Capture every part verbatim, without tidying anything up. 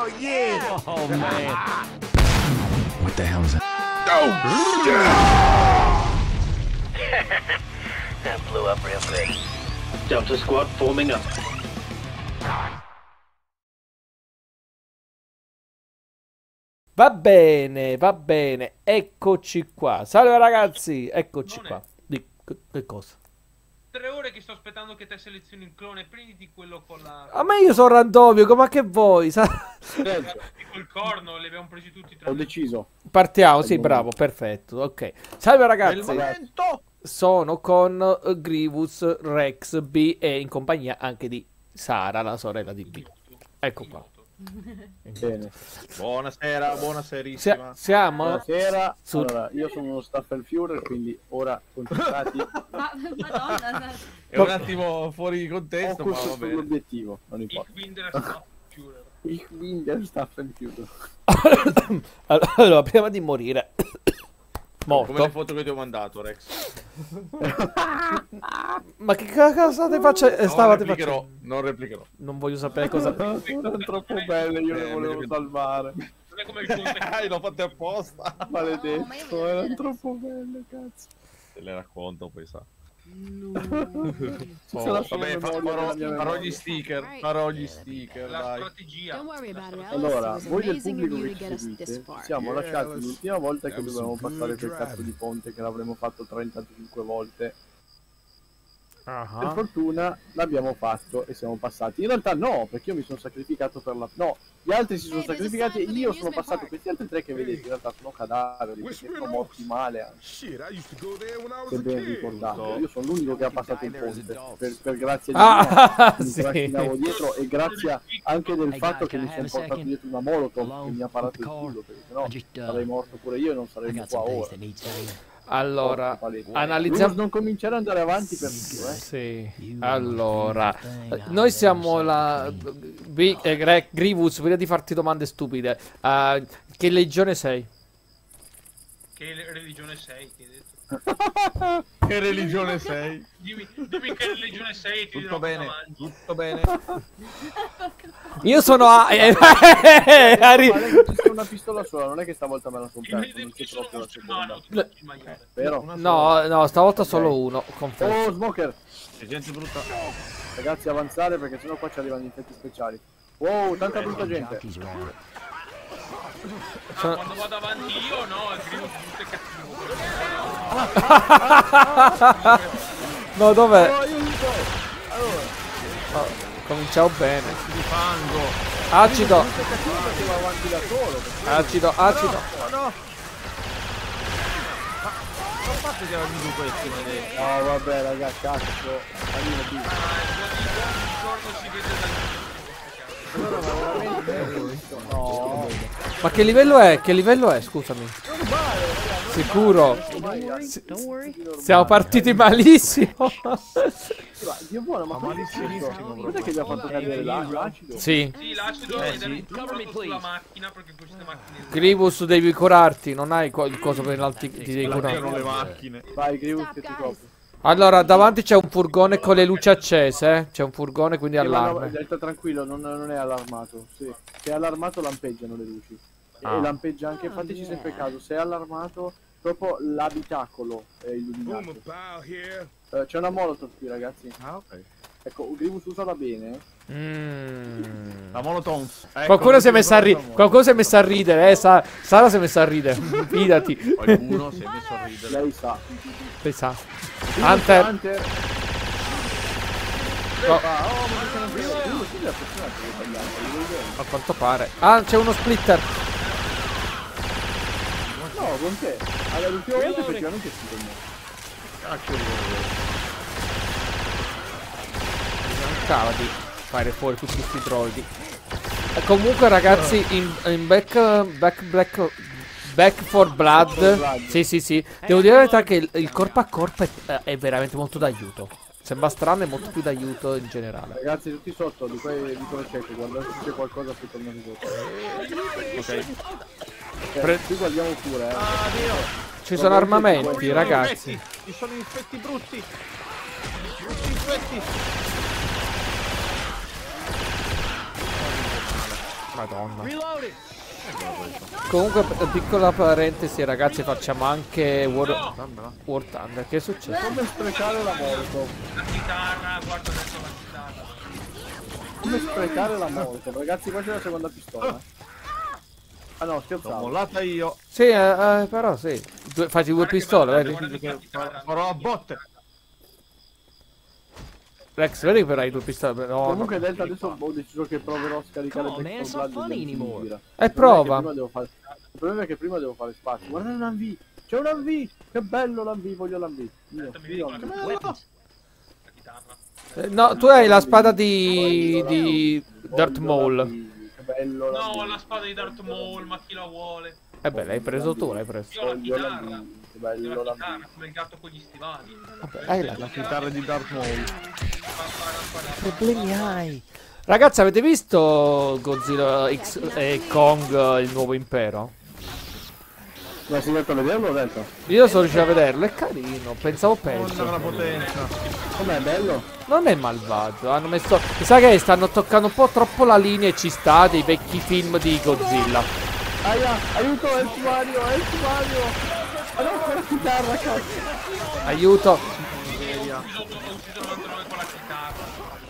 Oh yeah! Oh man! What the hell is that? Oh shit! That blew up real quick. Delta squad forming up. Va bene, va bene, eccoci qua. Salve ragazzi, eccoci Non è. qua. Di, che, che cosa? Tre ore che sto aspettando che te selezioni il clone. Prenditi quello con la. A me io sono randomio, ma che vuoi? Sa- Col corno, li abbiamo presi tutti. Ho deciso. Partiamo, sì, bravo, perfetto. Ok. Salve Il ragazzi, momento! sono con uh, Grievous, Rex, B e in compagnia anche di Sara, la sorella di B. Ecco qua. Bene. Buonasera, buonaserissima. Sia- siamo Buonasera. su- Allora, io sono uno Staffelführer, quindi ora concentrati. Ma, madonna, È un attimo fuori di contesto, ma Focus va bene. sull'obiettivo, non Ich importa. bin der Stadtführer. Ich bin der Staffelführer. Allora, prima di morire, Come le morto. foto che ti ho mandato, Rex. Ma che cosa state facendo? Non Stavate replicherò, facendo? non replicherò. Non voglio sapere cosa. Sono troppo belle, io le Eh, volevo mi- salvare. Non è come il conte. Dai, l'ho fatto apposta. no, ma io Maledetto, voglio erano vedere. troppo belle, cazzo. Te le racconto, poi sa. Ci Oh, sarà solo vabbè, fa- memoria farò, nella mia farò memoria. gli sticker. Farò gli sticker, La dai. strategia. Don't worry about it, Alice. Allora, It was voi del amazing of pubblico you to che get ci us this seguite, far. ci siamo Yeah, lasciati let's- l'ultima volta che that was dovevamo some passare good quel cazzo driving. di ponte che l'avremmo fatto trentacinque volte. Per Ah. fortuna l'abbiamo fatto e siamo passati. In realtà no, perché io mi sono sacrificato per la... No, gli altri si sono Hey, there's a sacrificati e sign for the io sono amusement passato. park. Questi altri tre che vedete in realtà sono cadaveri, perché Whispering sono morti male anche. Shit, I used to go there when I was Se a ben kid. ricordate. So. Io sono l'unico che ha passato il ponte. Per, per grazia di Ah, Dio, mi sì. trascinavo dietro e grazie anche del fatto che mi sono portato dietro una molotov che mi ha parato il culo, perché sennò sarei morto pure io e non saremmo qua ora. Allora, Analizziamo. analizziamo. Non cominciare ad andare avanti per Dio, eh. Sì. Allora, noi siamo la B- eh, Gre- Grievous, prima di farti domande stupide. eh, che legione sei? Che religione sei? Che hai detto? Che religione sei? Dimmi, dimmi che religione sei e ti dirò Tutto cosa bene, mangi. tutto bene. Io sono a... eh, Ari- Ma lei c'è una pistola sola, non è che stavolta me la sono Io, persa, non c'è io sono proprio la musulmano, seconda. ti faccio il maglione. Vero? No, no, stavolta solo uno. Confesso. Oh, Smoker! C'è gente brutta. Ragazzi, avanzare perché sennò qua ci arrivano gli effetti speciali. Wow, tanta brutta gente. Ah, quando vado avanti io, no, il grido tutte cattivo. No, dov'è? Oh, aiuto! Oh, cominciamo bene. Di fango. Acido, Questo cattivo perché va avanti da solo. perché- acido, acido. Oh no! Ma non fate che erano due questi, maledetti. No, vabbè, raga, cazzo. Arrivo qui. Il giorno si vede dal Allora, ma veramente... No. Ma che livello è? Che livello è? Scusami. Sicuro. Si- Don't worry. Siamo partiti malissimo. Dio buono, ma malissimissimo. Cos'è che vi ha fatto cadere là? L'acido? Sì. Sì, l'acido Eh, ed sì. ero incollato sulla macchina perché queste macchine. Grievous, devi curarti. Non hai co- il coso per l'alti. Ti devi curare. Erano le macchine. Vai, Grievous che ti copro. Allora, davanti c'è un furgone con le luci accese. eh. C'è un furgone, quindi Eh, ma no, allarme. Delta tranquillo, non, non è allarmato. Sì. Se è allarmato lampeggiano le luci. Ah. E lampeggia anche, fateci sempre caso, se è allarmato, proprio l'abitacolo è Boom illuminato. about here. Eh, c'è una molotov qui, ragazzi. Ah, ok. Ecco, Grievous usala bene. Mm. La monotons. Ecco, Qualcuno si è messa a ri- ridere. Qualcuno si è messa a ridere, eh. Sa- Sara si è messa a ridere. Fidati. Qualcuno si è messo a ridere. Lei sa. Pensa. Hunter. Hunter. No, Ah, oh, ma sono Grievous, Grievous si è affezionato alle tagliate, li vuoi bene? a quanto pare. Ah, c'è uno splitter. No, con te. Allora, l'ultima volta effettivamente si con me. Cacchio di ridere. Mancava di fare fuori tutti questi droidi. E comunque, ragazzi, in, in back, back, black, back for blood. Blood. Sì, sì, sì. Devo dire la verità che il, il corpo a corpo è, è veramente molto d'aiuto. Sembra strano, è molto più d'aiuto in generale. Ragazzi, tutti sotto, di qua vi conoscete, guardate se c'è qualcosa poi tornate sotto. Ok. Eh, Pre- qui guardiamo pure, eh. Ah, Dio. Ci sono armamenti, Ci sono ragazzi. infetti, ci sono infetti brutti. Brutti infetti. Madonna. Comunque, p- piccola parentesi, ragazzi, facciamo anche War, War Thunder. Che è successo? Come sprecare la molotov? La chitarra, guarda adesso la chitarra. Come sprecare la molotov? Ragazzi, questa è la seconda pistola. Ah no, L'ho scherzavo. mollata io. Sì, eh, eh, però sì. Due, facci due pistole, vedi? Guarda che chitarra. Farò a botte. Rex, vedi che però hai due pistole. No, Comunque no. Delta adesso ho deciso che proverò a scaricare Come on, man, Back it's four not Blood funny in anymore. Mira. E Il problema è che prova. prima devo fare- Il problema è che prima devo fare spazio. Guarda l'A V! C'è un A V! Che bello l'A V, voglio l'A V. Io, io l'A V. La chitarra. Eh, No, tu hai la spada di. di. Darth Maul. Che bello l'A V. No, la spada di Darth Maul, ma chi la vuole? Eh beh, l'hai preso tu, l'hai preso. Io ho la Voglio l'A chitarra. V. Che Io bello ho la l'A V. chitarra, come il gatto con gli stivali. Vabbè, hai la. La chitarra di Darth Maul. Problemi hai? Ragazzi, avete visto Godzilla X e Kong, eh, il nuovo impero? Ma si mette a vederlo o detto? Io sono riuscito a vederlo, è carino, pensavo Non ha la peggio. potenza. Com'è bello? Non è malvagio, hanno messo. Sai che stanno toccando un po' troppo la linea e ci sta dei vecchi film di Godzilla. Aia, aiuto, è il Mario, è il Mario! Ma no, con la chitarra, cazzo! Aiuto. Ho ucciso il mantrone con la chitarra.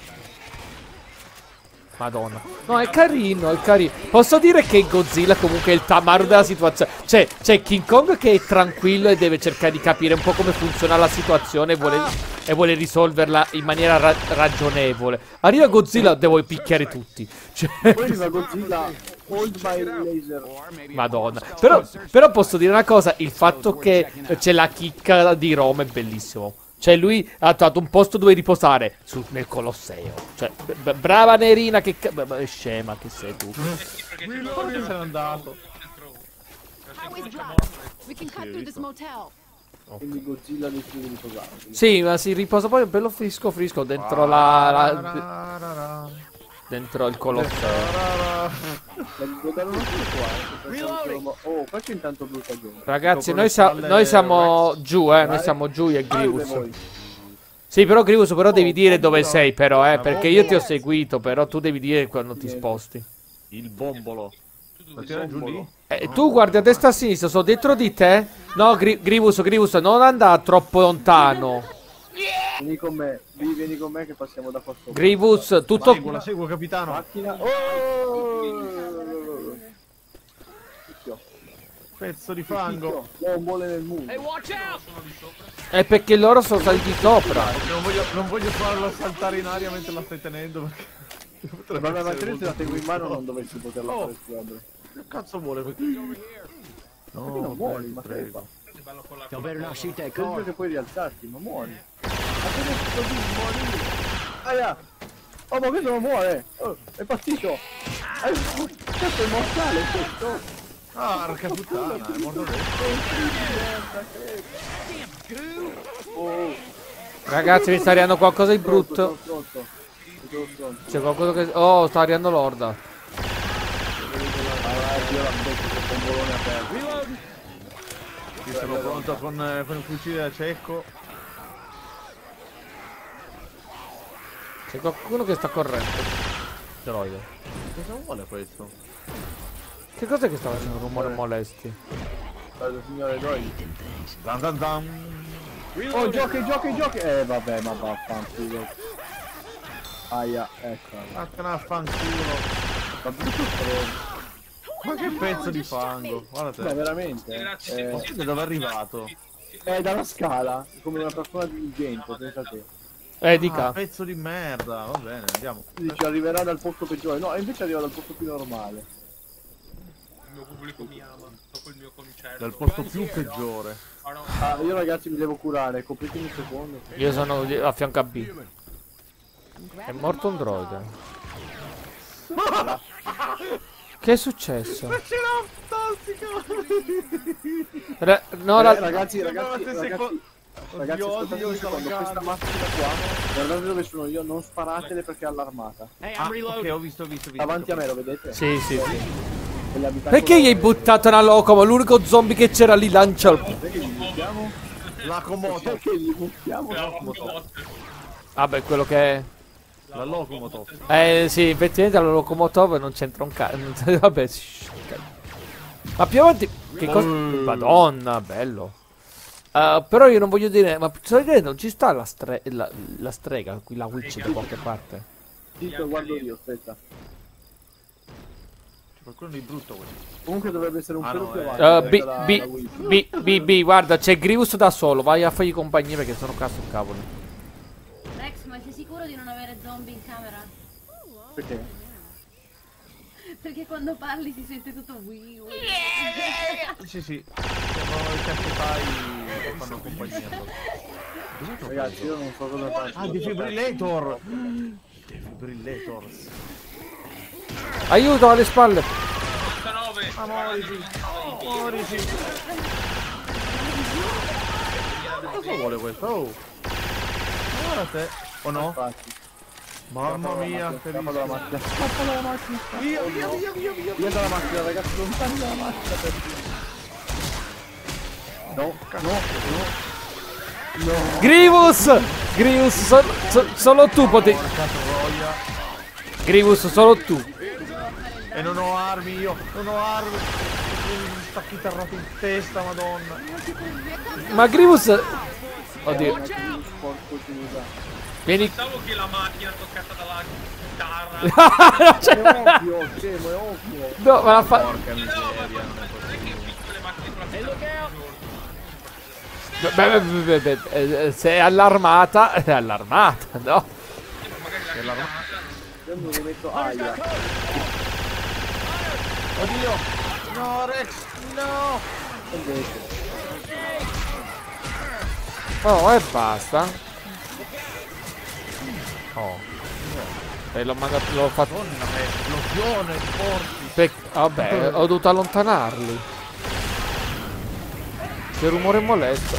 Madonna. No, è carino, è carino. Posso dire che Godzilla comunque è il Tamaru della situazione. Cioè, c'è King Kong che è tranquillo e deve cercare di capire un po' come funziona la situazione e vuole, e vuole risolverla in maniera ra- ragionevole. Arriva Godzilla, devo picchiare tutti. Cioè, Poi arriva Godzilla, hold my laser. Madonna. Però, però posso dire una cosa, il fatto che c'è la chicca di Roma è bellissimo. Cioè lui ha trovato un posto dove riposare sul, nel Colosseo. Cioè, b- b- brava Nerina, che ca- b- b- scema che sei tu. Perché se no Perché se n'è andato? Highway's blocked. We can cut through this motel. Quindi Godzilla decide di riposare. Sì, ma si riposa poi bello frisco frisco dentro la, la- dentro il Colosseo. Oh, qua c'è intanto brutta gente. Ragazzi, noi, sa- noi siamo giù, eh, noi siamo giù e Grivus. Sì, però Grivus, però devi dire dove sei però, eh, perché io ti ho seguito, però tu devi dire quando ti sposti. Il bombolo. Ma tira giù lì? Eh, tu guardi a destra e a sinistra, sono dietro di te. No, Gri- Grivus, Grivus, non andare troppo lontano. Vieni con me, vieni, vieni con me che passiamo da qua sopra. Grivus, tutto... Seguo, la seguo, capitano. Macchina. Oh! Picchio, Pezzo di fango. picchio. Bombole nel mondo. È perché loro sono saliti sopra. Non voglio, non voglio farlo saltare in aria mentre la stai tenendo perché... potrebbe Ma essere se la molto tengo in mano pericoloso. non dovessi poterla Oh. fare esplodere. Che cazzo vuole questo? Perché non muori, ma sei qua. Y'all better not shoot that Penso car. che puoi rialzarti, non muori. Ma come così muori? Aia! Oh, ma questo non muore! Oh, è partito! Eh, questo è mortale, questo! Ah, porca puttana, è morto adesso. Oh, Ragazzi, mi sta arrivando qualcosa di brutto. sono stronzo. Sono stronzo. C'è qualcosa che... Oh, sta arrivando l'orda. Ah, io la becco con bombolone aperto. Io sono pronto con, eh, con il fucile da cecco. C'è qualcuno che sta correndo. Droide. Cosa vuole questo? Che cos'è che sta facendo rumore molesti? Guarda, signore Doi. Zan zan zan. Oh, giochi, giochi, giochi! Eh, vabbè, ma vaffanculo. Aia, ecco. Vattene a fanculo. Ma brutto stronzo. Ma che pezzo di fango. Guarda Ma te. veramente? Grazie, Eh, sì, sì. Da dove è arrivato? è dalla scala, come una persona diligente, pensa te. Eh, Ah, dica. pezzo di merda. Va bene, andiamo. Dici arriverà dal posto peggiore. No, invece arriva dal posto più normale. Il mio pubblico mi ama, dopo il mio concerto. Dal posto più peggiore. Farò- Ah, io ragazzi mi devo curare, copritemi un secondo. Io sono di- a fianco a B. È morto un droide. Che è successo? C'è la fantastica! Ra- no, Eh, ra- ragazzi, ragazzi, Guardate se ragazzi, co- ragazzi, Oddio, ascoltate odio un questa secondo, questa lagata. macchina qua, guardate dove sono io, non sparatele perché è allarmata. Hey, Ah, I'm ok, reloading. ho visto, ho visto, ho visto. Davanti a me, lo vedete? Sì, sì, sì. E gli abitanti- Perché gli hai buttato una locomo? L'unico zombie che c'era lì lancia il... Perché gli buttiamo? La comoto. Perché gli buttiamo? Bravo, Motte. Vabbè, quello che è... La locomotive. Eh sì, effettivamente la locomotive non c'entra un cazzo. Vabbè, shh, ma più avanti. Che cosa? Madonna, bello. Uh, però io non voglio dire. Ma solitamente non ci sta la, stre la, la strega, qui la witch da qualche parte. Sì, lo guardo io, aspetta. C'è qualcuno di brutto questo. Comunque dovrebbe essere un Ah, pelo no, più eh. avanti. Uh, B, la- la B, Wii. B, B, B, guarda, c'è Grievous da solo. Vai a fargli compagnia perché sono cazzo cavolo. Rex, ma sei sicuro di non avere zombie in camera? Perché? Perché quando parli si sente tutto wii wii. Sì, sì. Sembrano i cacchetai che fanno compagnia. Ragazzi, io non so cosa fare. Ah, defibrillator! Defibrillators. Aiuto alle spalle. novantanove. Ah, muoriti! Muoriti! Cosa vuole questo? Oh! Guarda te! O no? Infatti. Mamma mia! che Scappa dalla macchina. Scappa dalla macchina. Via, via, via, via, via! Via dalla macchina, ragazzi, lontani dalla macchina per No, no, no. No. Grievous! Grievous, so, so, solo tu potevi. Porca troia! Grievous, solo tu. E non ho armi io! Non ho armi! Mi sta chitarrato in testa, madonna! Ma Grievous. Oddio. Porco Giuda. Vieni. Pensavo che la macchina toccata dalla chitarra. Cioè, È ovvio, scemo, è ovvio. no, ma la fa. Porca miseria! No, ma non è che piccole macchine con la chitarra. Beh, beh, beh, beh, beh, se è allarmata, è allarmata, no? Magari la chitarra. Io mi rimetto aia. Oddio! No, Rex! No! Invece. Oh, e basta. Oh. E l'ho mandato, l'ho fatto. Madonna, che esplosione di porti! Pec- vabbè, ho dovuto allontanarli. Che rumore molesto.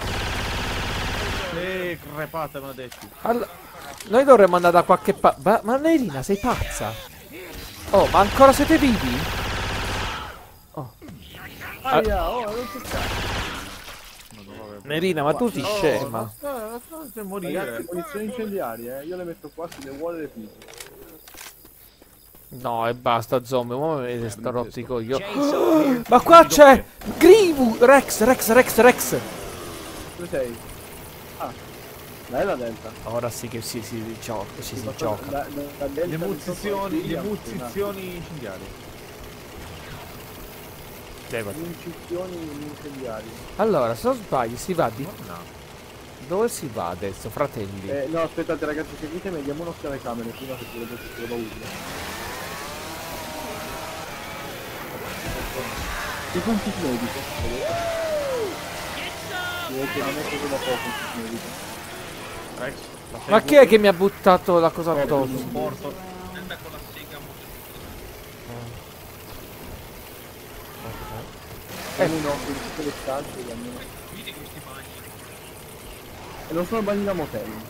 Che crepate maledetti! All- Noi dovremmo andare da qualche pa- ma, ma Nerina, sei pazza? Oh, ma ancora siete vivi? Oh. Aia, oh, non si cazzo. Nerina, ma tu sei scema. No, no, c'è morire! Ragazzi, munizioni incendiarie, eh. Io le metto qua sulle vuole le pizze. No, e basta, zombie. Ora mi avete starotti i coglioni. Ma qua c'è Grievous! Rex, Rex, Rex, Rex. Dove sei? Ah, dai la delta. Ora sì che si, si gioca, ci si Da- gioca. da- da delta Le di munizioni, sopra- le munizioni incendiarie. Devo- Munizioni incendiarie. Allora, se non sbaglio, si va di. No. Dove si va adesso, fratelli? Eh, no, aspettate ragazzi, seguitemi e diamo un'occhio alle camere prima che potrebbe essere paura. Tipo un kit medico. Direi che non è così da poco un kit medico. Rex, la Ma chi è che mi ha buttato la cosa addosso? un porto? Anda con la sega molto. Eh, no, in tutte le stanze almeno. Vedi questi bagni. E non sono bagni da motel. No,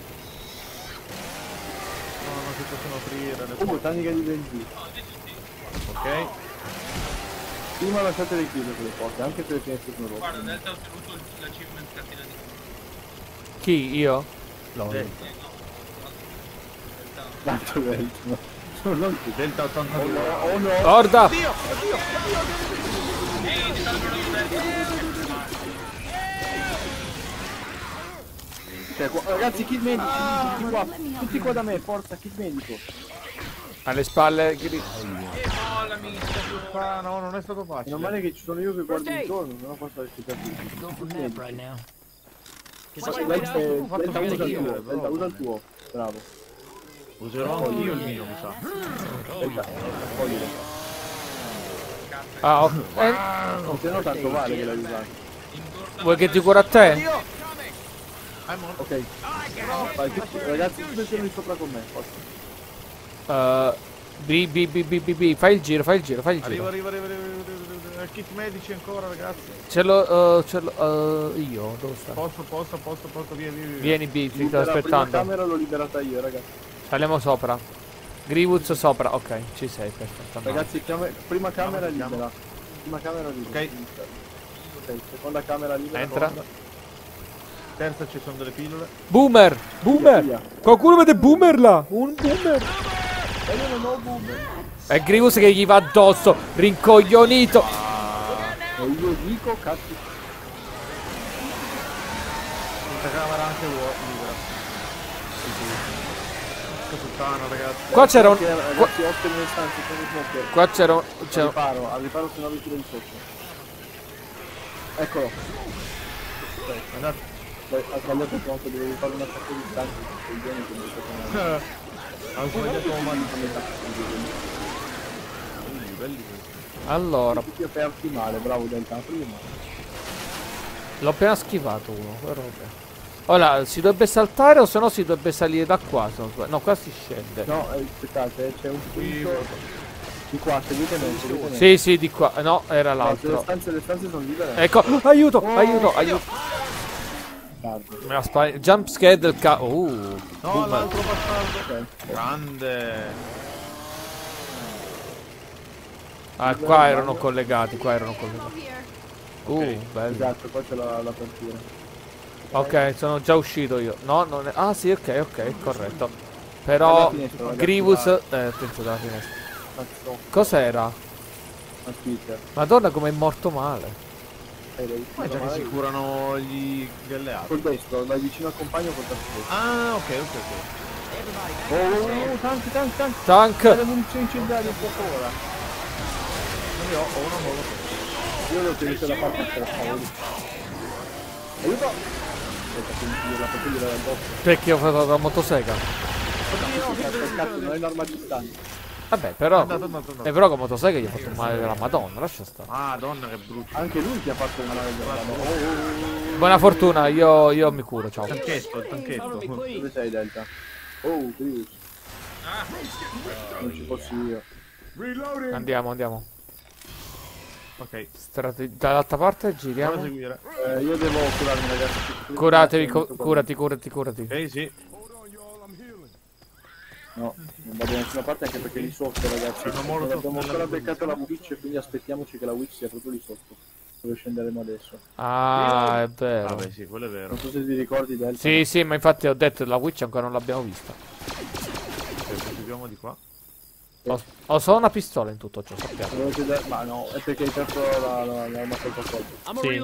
non si possono aprire. le Comunque, tanica di benzina. porte. Ok. Prima lasciate le chiuse quelle porte, anche se le finestre sono rotte. Guarda, Delta ha ottenuto l'achievement catena di. Chi? Io? No. Delta. Tanto bello. Sono non più. Delta Oh ottantadue. no, oh no. Guarda! Cioè, qua- ragazzi, kit medico, tutti qua, tutti qua da me, forza, kit medico. Alle spalle. Gri- E mollami, Ah, no, non è stato È facile. normale che ci sono io che guardo intorno, sennò posso restare capito. Go for nap right now. Delta, eh, fatto Delta, usa il vedere, tuo, però. Delta, usa il tuo. Bravo. Userò anche io il mio, mi sa. Delta, toglilo. Ah, ok. Eh, Non se no tanto vale che l'hai usato. vuoi che ti cura a te? Ok. Vai, tutti, ragazzi, tutti sono lì sopra con me, forza. Uh, B, B, B, B, B, B, fai il giro, fai il giro, fai il Arriva, giro. arriva, arriva, arriva, arriva, arriva, arriva. Kit medici ancora, ragazzi. Ce l'ho, uh, ce l'ho, uh, io, dove sta? Posto, posto, posto, posto, via, via, via. Vieni B, ti sto Libera- La prima aspettando. camera l'ho liberata io, ragazzi. Saliamo sopra. Grievous sopra, ok, ci sei, perfetto. Ragazzi, chiama- prima camera libera. Prima camera libera. Ok. Ok, seconda camera libera. Entra. corta. Terza ci sono delle pillole. Boomer! Boomer! Qualcuno vede Boomer là? Un boomer! E io non ho boomer! È Grievous che gli va addosso, rincoglionito. E io dico, cazzo. Questa camera anche vuota, libera. Porca puttana, ragazzi. Qua c'era un... Ragazzi, otto in stanze, sono i smoker. Qua c'era un... Al c'era- riparo, al riparo se no vi tiro di sotto. Eccolo. Ok, Andate. Beh, ha sbagliato il conto, dovevi fare un attacco di stanze. Coglioni che mi sto chiamando. Ha sbagliato un mano. Allora, Tutti aperti male, bravo Delta, prima. l'ho appena schivato uno. Però vabbè. Ora, si dovrebbe saltare o se no si dovrebbe salire da qua? se non sbaglio. No, qua si scende. No, eh, aspettate, c'è un punto. Di qua, seguite me, seguite me. Sì, sì, di qua. No, era No, se le l'altro. stanze, le stanze sono libere. Ecco, aiuto, Oh, aiuto, aiuto. Tardi. Me la spara- Jump scare del ca... Uh. No, Boomer. l'altro bastardo. Ok. Grande. Ah, qua erano collegati, qua erano collegati. Uh, Ok. bello. Esatto, qua c'è la, la portiera. Ok, sono già uscito io. No, non è... Ah, sì, ok, ok, corretto. Però Dalla finestra, ragazzi, Grievous... là. Eh, attenzione dalla finestra. Cazzo, Cos'era? una Twitter. Madonna come è morto male. Eh, devi Ma già che si curano gli gli alleati. Col destro, vai vicino al compagno col tasto. Ah, ok, ok, ok. Oh, oh, oh, tanti, tanti, tanti. Tank! Le munizioni incendiarie un po' ora. Io ho una mola. Io devo tenere da parte per favore. Aiuto! Aspetta, che mi tiro la pattuglia dal addosso. Perché ho fatto la motosega? Cazzo, cazzo, non è l'arma distante. Vabbè, però... Andato, andato, andato. Eh, però con motosega gli ha fatto male della madonna, lascia stare. Ah, donna, che brutto. Anche lui ti ha fatto un male della mano. Oh, oh, oh. Buona fortuna, io, io mi curo, ciao. Il tanchetto, il tanchetto. Dove sei, Delta? Oh, Grievous. Non ci fossi io. Reloading. Andiamo, andiamo. Ok, Strate- Dall'altra parte prova a giriamo. seguire. Eh, io devo curarmi, ragazzi. Curatevi, co- curati, curati, curati. Ok, sì. Hold on, y'all. I'm healing. No, non vado da nessuna parte anche perché lì sotto, ragazzi. Una Non molotov abbiamo nella ancora buia. beccato la witch, quindi aspettiamoci che la witch sia proprio lì sotto. Dove scenderemo adesso. Ah, è vero. Vabbè, sì, quello è vero. Non so se vi ricordi, Delta. Sì, sì, ma infatti ho detto la Witch ancora non l'abbiamo vista. Ok, proseguiamo di qua. Ho, ho solo una pistola in tutto ciò, sappiamo. Volevo chiedere- Ma no, è perché hai perso la- la- l'arma colpo a colpo. Sì.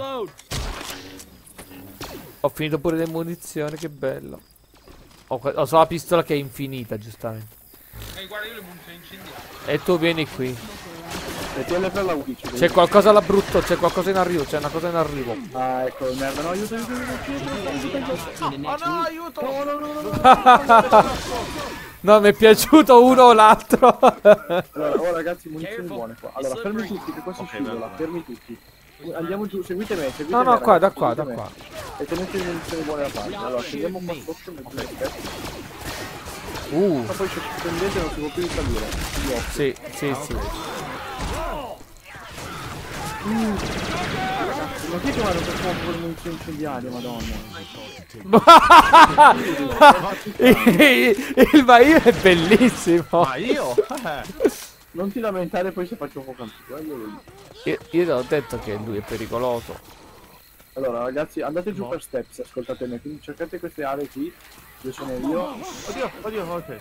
Ho finito pure le munizioni, che bello. Ho, que- ho solo la pistola che è infinita, giustamente. Eh, guarda, io le munizioni incendiarie. E tu vieni qui. E ti per la witch. C'è qualcosa là brutto, c'è qualcosa in arrivo, c'è una cosa in arrivo. Ah, ecco, merda, no, aiuto, aiuto, aiuto, aiuto, aiuto. Oh no, aiuto! No, no, no, no, no. No, mi è piaciuto uno o l'altro. Allora, oh ragazzi, munizioni buone qua. Allora, fermi tutti, che qua si Ok, scivola, bello. fermi tutti. Andiamo giù, seguite me, seguite No, me. no, qua, da ragazzi, qua, da seguite qua. me. E tenete le munizioni buone da parte. Allora, scendiamo qua sotto, mettete le teste. Uh, Ma poi se ci prendete non si può più risalire. Gli occhi. sì, sì, sì. Ma chi che vado per fuoco con le munizioni incendiarie, madonna. Il Maio è bellissimo. Ma io? Eh. Non ti lamentare poi se faccio fuoco antico, eh, io vedi. Io, io ti ho detto che lui è pericoloso. Allora ragazzi, andate giù per steps, ascoltate me, quindi cercate queste aree qui, dove sono io. Oddio, oddio, ok.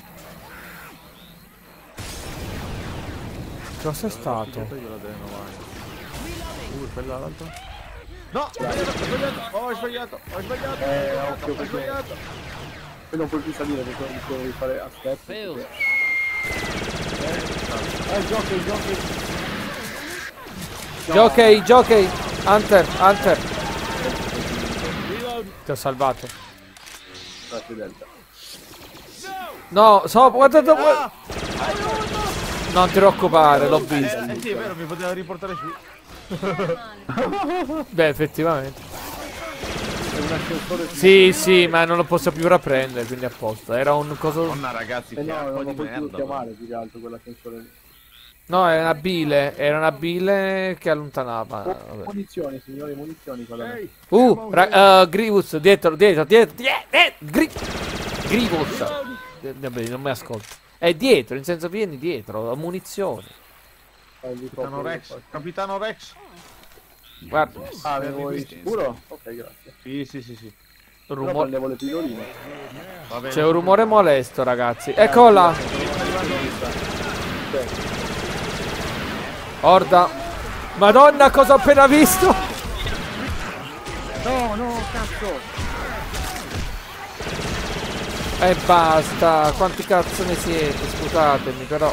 Cos'è stato? Io la dreno, vai. Uh, quella l'altra? No! Ho sbagliato! Ho sbagliato! Ho sbagliato! Eh, occhio Ho perché sbagliato! poi non puoi più salire perché devi fare a step. perché- Eh, giochi, giochi. Jockey, jockey. Hunter, Hunter. Ti ho salvato. Grazie Delta. No, so, guarda, guarda. Non ti preoccupare, l'ho visto. Eh, eh sì, è vero, mi poteva riportare su. Beh, effettivamente. È un ascensore. Sì, sì, ma non lo posso più riprendere, quindi a posto. Era un coso... Madonna, ragazzi, Eh che no, un po' non di lo puoi più merda. chiamare più che altro quell'ascensore lì. No, era una bile, era una bile che allontanava. Oh, Vabbè. munizioni, signori, munizioni qua da me. Uh, ra- uh, Grievous, dietro, dietro, dietro, dietro, eh, Gri- Grievous. Eh, Vabbè, non mi ascolto. È dietro, in senso vieni dietro, ho munizioni. Fai di Capitano troppo. Rex, Capitano Rex. Guarda. Ah, me lo vuoi sicuro? Ok, grazie. Sì, sì, sì, sì. Rumore. prendevo le pilloline. C'è un rumore molesto, ragazzi. Eccola. Orda. Madonna, cosa ho appena visto? No, no, cazzo. E basta. Quanti cazzo ne siete? Scusatemi, però.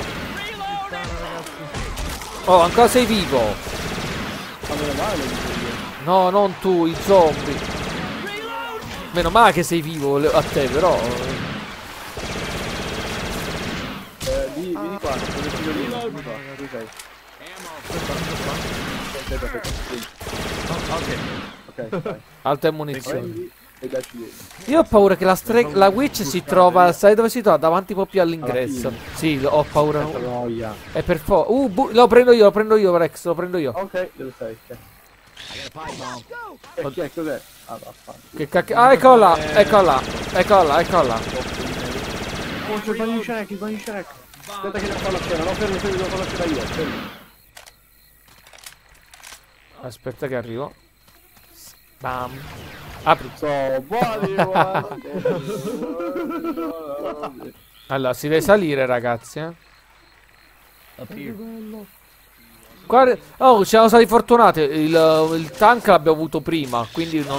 Oh, ancora sei vivo. Ma meno male, No, non tu, i zombie. Meno male che sei vivo a te, però. Eh, vieni vieni qua, con le pilloline. Vieni qua, tu sei. Aspetta, aspetta, vieni. Ok, vai. Altre munizioni. Prendi e dacci dentro. Io ho paura che la strega, la witch si trova, sai dove si trova? Davanti proprio all'ingresso. Sì, ho paura. Noia. È per forza. Uh, bu- lo prendo io, lo prendo io, Rex, lo prendo io. Ok, dove sei? Eh, chi è? Cos'è? Ah, vaffanculo. Che cacchio. Ah, eccola, eccola, eccola, eccola. Oh, c'è il bagno Shrek, il bagno Shrek. Aspetta che devo fare la scena, no, fermo, fermo, devo fare la scena io, fermo. Aspetta che arrivo. Bam. Apri. So, buoni, buoni. Allora, si deve salire, ragazzi, eh. Guarda. Oh, siamo stati fortunati. Il, il tank l'abbiamo avuto prima, quindi non.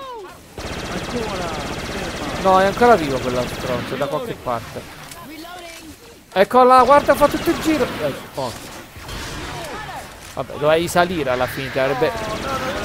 No, è ancora vivo quella stronza, da qualche parte. Eccola, guarda, fa tutto il giro. Eh, oh. Vabbè, dovevi salire alla fine, ti avrebbe.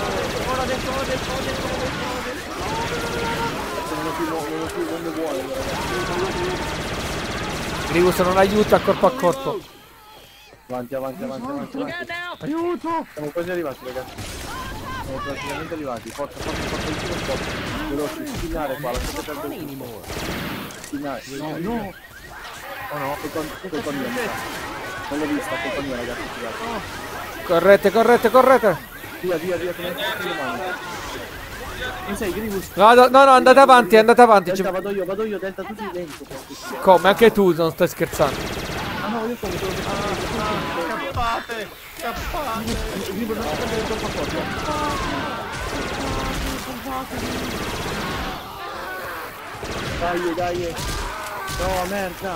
Grievous non aiuta a corpo a corpo. Avanti, avanti, avanti, avanti, avanti. Aiuto! Siamo quasi arrivati, ragazzi. Siamo praticamente arrivati. Forza, forza, forza, il giro, forza. Veloci, spinare qua, lasciate perdere tutto. Spinare. No, no! Oh no, che con... che con mia, non l'ho vista, che con mia, ragazzi, scusate. Correte, correte, correte. Via, via, via, che non le mani. Non sei, Grievous? No, no, no, andate avanti, andate avanti. Delta, vado io, vado io, Delta, tutti dentro. Come? Anche tu non stai scherzando. Ah no, io sono quello che fa. Scappate! Scappate! Grievous, non si prende troppo forte. Dai, dai. No, merda.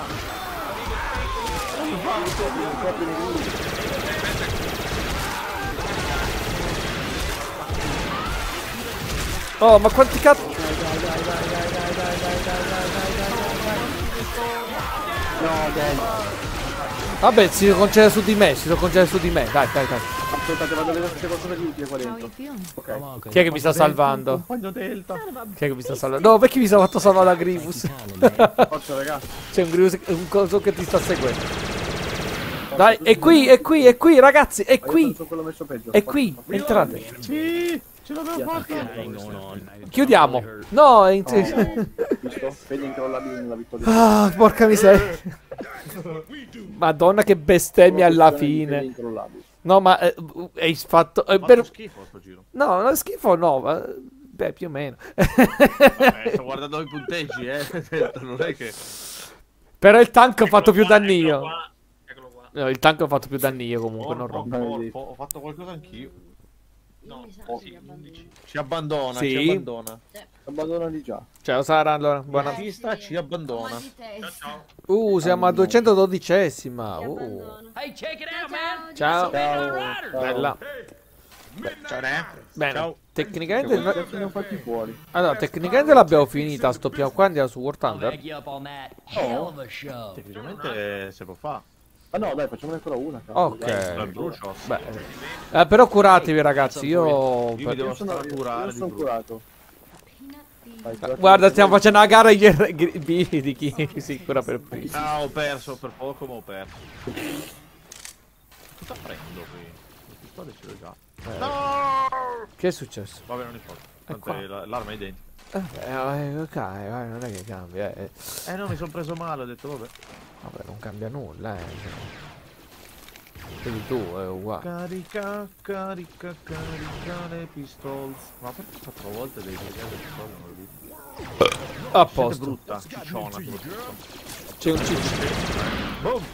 Oh, ma quanti cazzo. Dai, dai, dai, dai, dai, dai, dai, dai, dai, dai, dai. No, dai. Vabbè, si concede su di me, si concede su di me. Dai, dai, dai. Aspettate, vado a vedere se c'è qualcosa di utile qua dentro. Ok. Chi è che mi sta salvando? Compagno Delta. Chi è che mi sta salvando? No, perché mi sta fatto salvare da Grievous? Forza, ragazzi. C'è un Grievous, un coso che ti sta seguendo. Dai, è qui, è qui, è qui, ragazzi, è qui. È qui, entrate. Sì, ce l'avevo fatta. Chiudiamo. No, è in... Visto? Vedi incrollabile nella vittoria. Ah, porca miseria. Madonna che bestemmia alla fine. No, ma eh, hai fatto... Eh, per... schifo sto giro. No, non è schifo, no. Ma... Beh, più o meno. Vabbè, sto guardando i punteggi, eh. Non è che... Però il tank ha fatto più danni Eccolo io. qua, eccolo qua. No, il tank ha fatto più danni io comunque, non Corpo, rompo. corpo, ho fatto qualcosa anch'io. No, sì, undici. Ci abbandona, Sì. ci abbandona. Abbandona di già. Ciao Sara, allora, buona... La pista ci abbandona. Ciao, ciao. Uh, siamo a duecentododicesima. Uh. Hey, check it out, man. Ciao. Ciao. Bella. Ciao, Re. Bene. Ciao. Tecnicamente... no- Cazzo ne ho fatti fuori. Allora, tecnicamente l'abbiamo finita sto piano qua, andiamo su War Thunder. Back you up on that hell of a show. Tecnicamente se può fare. Ah no, dai, facciamone ancora una. cazzo, Ok. dai. La brucio. Beh, eh, però curatevi ragazzi, io... Io mi per- devo Io sono, curare io di sono brutto. curato. Vai, curati. Guarda, stiamo facendo una gara agli R- gri- B di chi si cura per primo. Ah, ho perso per poco, ma ho perso. Cosa prendo qui? Le pistole ce l'ho già. No! Che è successo? Vabbè, non importa. Tanto qua. è la- l'arma è identica. Eh, eh, ok, vai, non è che cambia, eh. Eh no, mi sono preso male, ho detto vabbè. Vabbè, non cambia nulla, eh. Quindi tu è uguale. Carica, carica, carica le pistols. Ma perché quattro volte devi caricare le pistole? Non lo dico. A Siete posto. brutta, cicciona soprattutto. C'è un ciccio. Boom!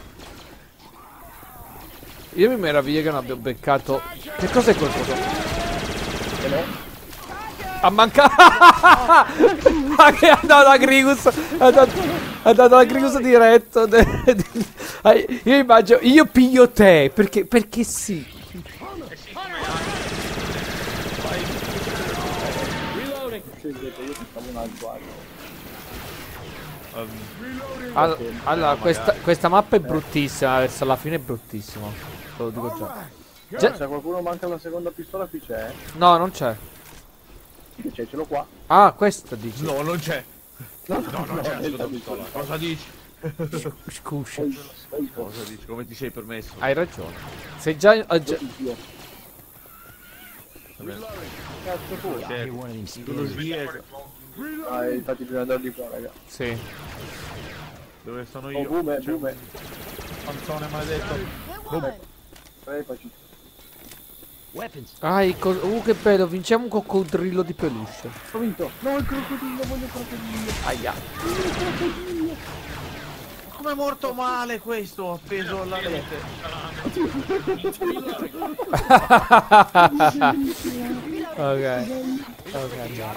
Io mi meraviglio che non abbia beccato. Che cos'è quel coso? Ha mancato. Ma che è andato a Grigus. È andato, è andato a Grigus diretto. Io immagino. Io piglio te. Perché, perché sì. All allora, questa, questa mappa è bruttissima. Verso la fine è bruttissima. Te lo dico già. Già. Se qualcuno manca una seconda pistola, qui c'è. No, non c'è. Che c'è? Ce l'ho qua. Ah, questo dici. No, non c'è. No, No, non c'è la seconda pistola. Cosa dici? Scusa. Cosa dici? Come ti sei permesso? Hai ragione. Sei già. Hai già... Cazzo pure. Tu lo sviego. Ah, infatti bisogna andare di qua, raga. Sì. Dove sono Oh, io? bume, bume. Panzone maledetto. Bume. Prepaci. Weapons. Ah, il co uh, che bello, vinciamo un coccodrillo di peluche. Ho vinto. No, il crocodilo, voglio il crocodilo. Aia. Come è morto male questo appeso alla rete? Ok. Ok, no.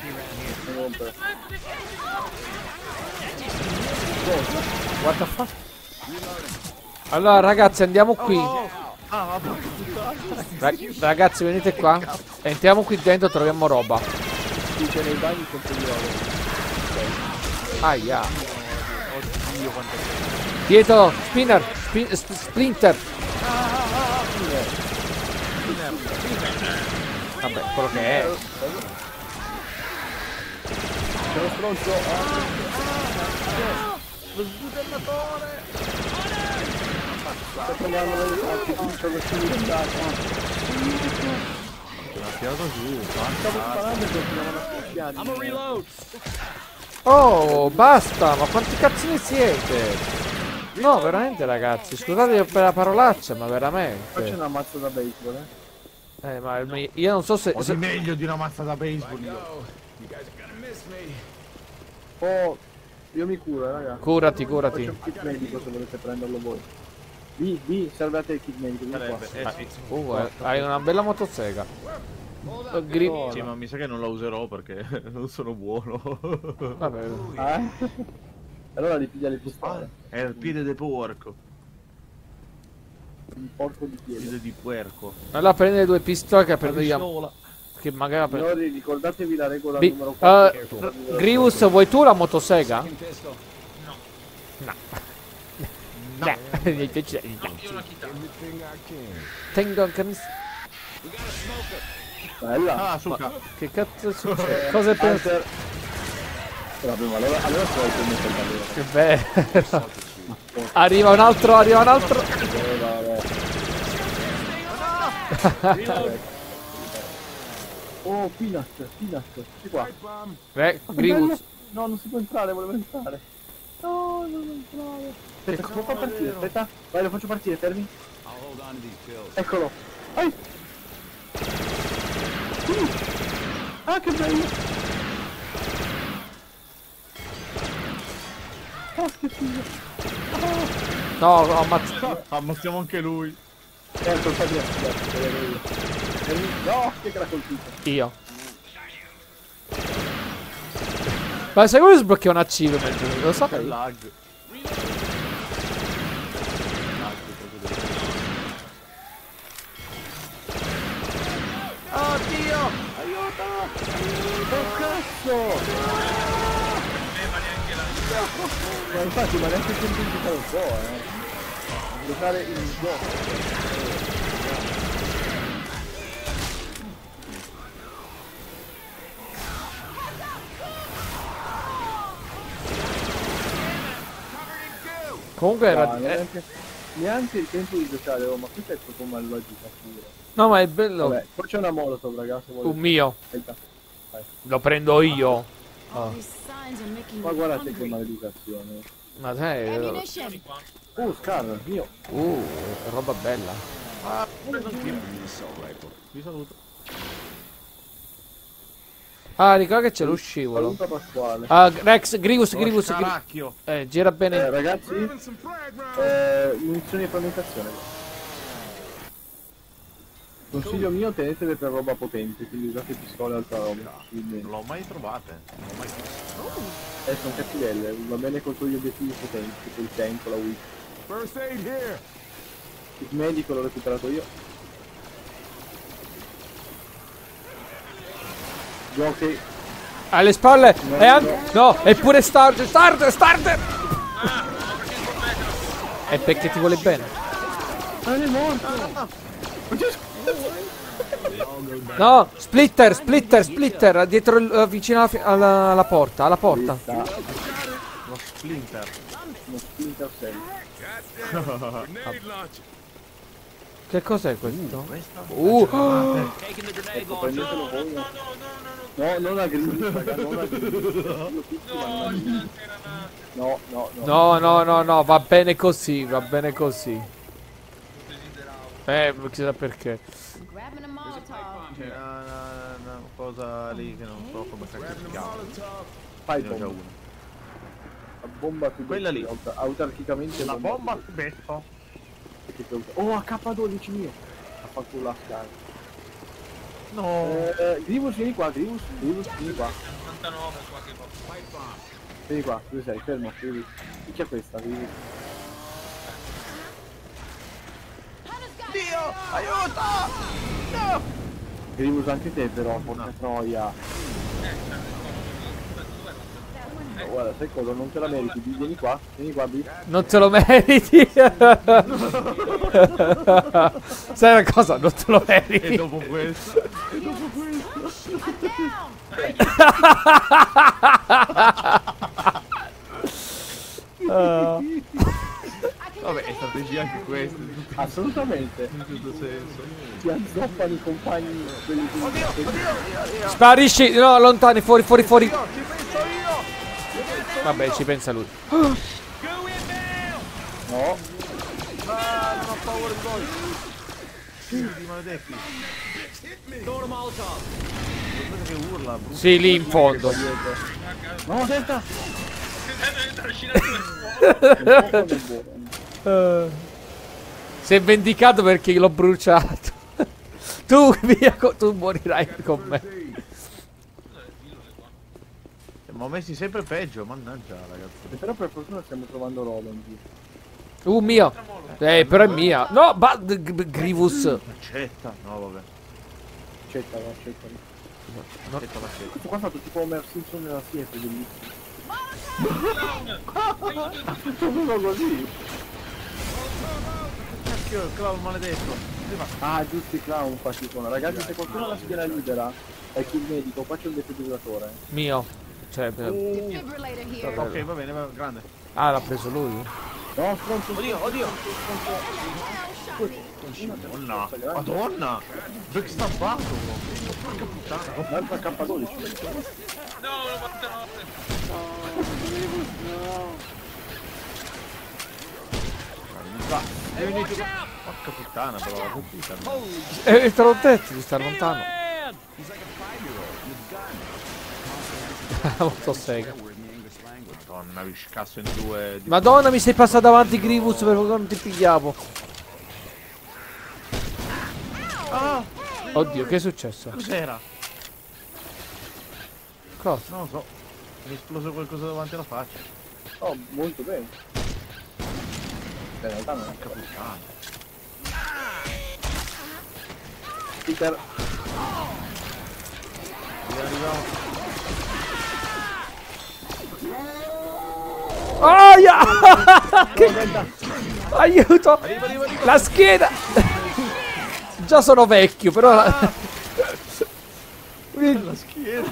What the fuck? Allora ragazzi andiamo qui. Ah, Ra ragazzi venite qua. Entriamo qui dentro, troviamo roba. C'è nei bagni sotto di roba. Aia. Oddio quanto. Dietro, spinner, spin sp splinter. Vabbè, quello che è. C'è uno stronzo. Lo sbudellatore. Sta prendendo le carte, c'è lo sbudellatore. L'ha tirato giù. Stavo sparando e continuavano a picchiare. I'm a reload. Oh, basta, ma quanti cazzini siete? No, veramente ragazzi, scusate per la parolaccia, ma Qua c'è veramente. una mazza da baseball, eh. Eh, ma io non so se... Ho se... di meglio di una mazza da baseball io. Oh, io mi curo, eh, raga. Curati, C'è curati. un kit medico se volete prenderlo voi. B, B, serve a te il kit medico, vieni qua. Sarebbe, eh sì. Uh, eh, hai una bella motosega. Uh, gri- Sì, ma mi sa che non la userò perché non sono buono. Vabbè. Ah? Allora ripiglia le pistole. È il piede di porco. Un porco di piede. Piede di puerco. Allora prendere due pistole che prendo io. Che magari la prendo. Signori, ricordatevi la regola Bi- numero quattro. uh, Grievous, vuoi tu la motosega? No. No. No. Mi piace. Io la chitarra. Tengo anche mi... Bella. Ah, suca. Che cazzo succede? Cosa pensi? Hunter. Vabbè, ma allora, allora poi come Che bello. Arriva un altro, arriva un altro. Eh, vabbè. Oh, Peanut, Peanut, di qua. Eh, Grievous. No, non si può entrare, volevo entrare. No, non entrare. Aspetta, come fa a partire? Aspetta, vai, lo faccio partire, fermi. Eccolo. Vai. Uh. Ah, che bello. Oh, che figlio. No, ho ammazzato. Ammazziamo anche lui. Eh, colpa mia, scusate. No, chi è che l'ha colpito? Io. Ma se vuoi sblocchi un achievement, lo Che sapevi? lag. Oddio! Aiuto! Oh cazzo! Ma infatti, ma neanche semplificare un po', eh. Giocare il gioco. Comunque era... No, eh, neanche, neanche il tempo di giocare, oh, ma qui è proprio malvagita pure. no, ma è bello. Vabbè, poi c'è una molotov, ragazzi. Un mio. Aspetta. Lo prendo io. All these signs are making Ma me guardate che hungry. maleducazione. Ma sai... Ammunition. Uh, Scar, mio. Uh, roba bella. Vi saluto. Ah, ricorda che c'è lo scivolo. Saluta Pasquale. Ah, Rex, Grievous, Grievous, Gri- Caracchio. eh, gira Eh, bene. ragazzi, eh, munizioni e frammentazione. Consiglio mio, tenetele per roba potente, quindi usate pistole e altra roba. Non l'ho mai trovate. Non l'ho mai trovate. Eh, sono cattivelle, va bene contro gli obiettivi potenti, tipo il tank, la whip. First aid here. Il medico l'ho recuperato io. Giochi. Alle spalle. No, E anche... no. No, è pure Starter. Starter, Starter. È perché ti vuole bene. Ma è morto! No, Splitter, Splitter, Splitter. Dietro, il- vicino alla, fi- alla, alla porta, alla porta. Lo Splinter. Uno Splinter sei. Grenade launcher. Che cos'è questo? Questa? Uh, Taking the grenade Ecco, launcher. prendetelo voi. No, non a Grillis, raga, non a Grillis. No, no, no. no, no, no, no, va bene così, va bene così. Eh, chissà perché. Grabbing a Molotov. C'è una, una- una cosa lì che non so come cacchio si chiama. Fai Ne ho già bomba. una. La bomba più Quella lì. auta- autarchicamente La bomba betto. Oh, A K dodici mio. Ha fatto la scala. No. Eh, Grivus, vieni qua, Grivus, Grivus, vieni qua. novantanove qua che va. Vieni qua, dove sei? Fermo, Grivus. Picchia questa, Grivus. Dio, aiuto! No! Grivus anche te però, porca troia. Oh, guarda, sai cosa? Non te la meriti, Bi, vieni qua, vieni qua, Bi. Non te lo meriti. Sai una cosa? Non te lo E meriti. dopo questo. E dopo questo. Uh, Vabbè, è strategia anche questa. Assolutamente. In questo senso. Ti azzoppano i compagni quelli che... Oddio, oddio, sparisci. No, lontani, fuori, fuori, fuori. Vabbè, ci pensa lui. No. Ah, non ho paura di voi. Di maledetti. Throw a Molotov. Guardate che urla, brutto. Sì, lì in fondo. No, senta. Uh, si è vendicato perché l'ho bruciato. Tu via, co- tu morirai con me. Ma ho messi sempre peggio, mannaggia ragazzi. Però per fortuna stiamo trovando roba in giro. Uh, mio. Eh, però è mia. No, ma g- g- Grivus. Accetta. No, vabbè. Accetta, accetta. Accetta l'accetta. Questo qua ha fatto tipo Homer Simpson nella siepe, bellissimo. Proprio così. Cacchio, clown maledetto. Ah, giusto, i clown qua ci sono. Ragazzi, se qualcuno ha la schiena libera, è qui il medico, qua c'è un defibrillatore. Mio. Cioè, per- Defibrillator here. Ok, va bene, va grande. ah, l'ha preso lui? No, stronzo. Oddio, oddio. Madonna. Madonna. Dove sta fatto? Porca puttana. L'altra K dodici. No, novantanove. Va. È venuto. Porca puttana, però. Che puttana. Eh, te l'ho detto di stare lontano. Molto sega. Madonna, vi scasso in due. di- Madonna, mi sei passato davanti Grivus perché non ti pigliavo. Ah, Oddio, che è successo? cos'era? Cosa? Non lo so. Mi è esploso qualcosa davanti alla faccia. Oh, molto bene. In realtà non è Porca puttana. Peter. Arriviamo. Aia! Che- Aiuto! La schiena! Già sono vecchio, però... La... La schiena.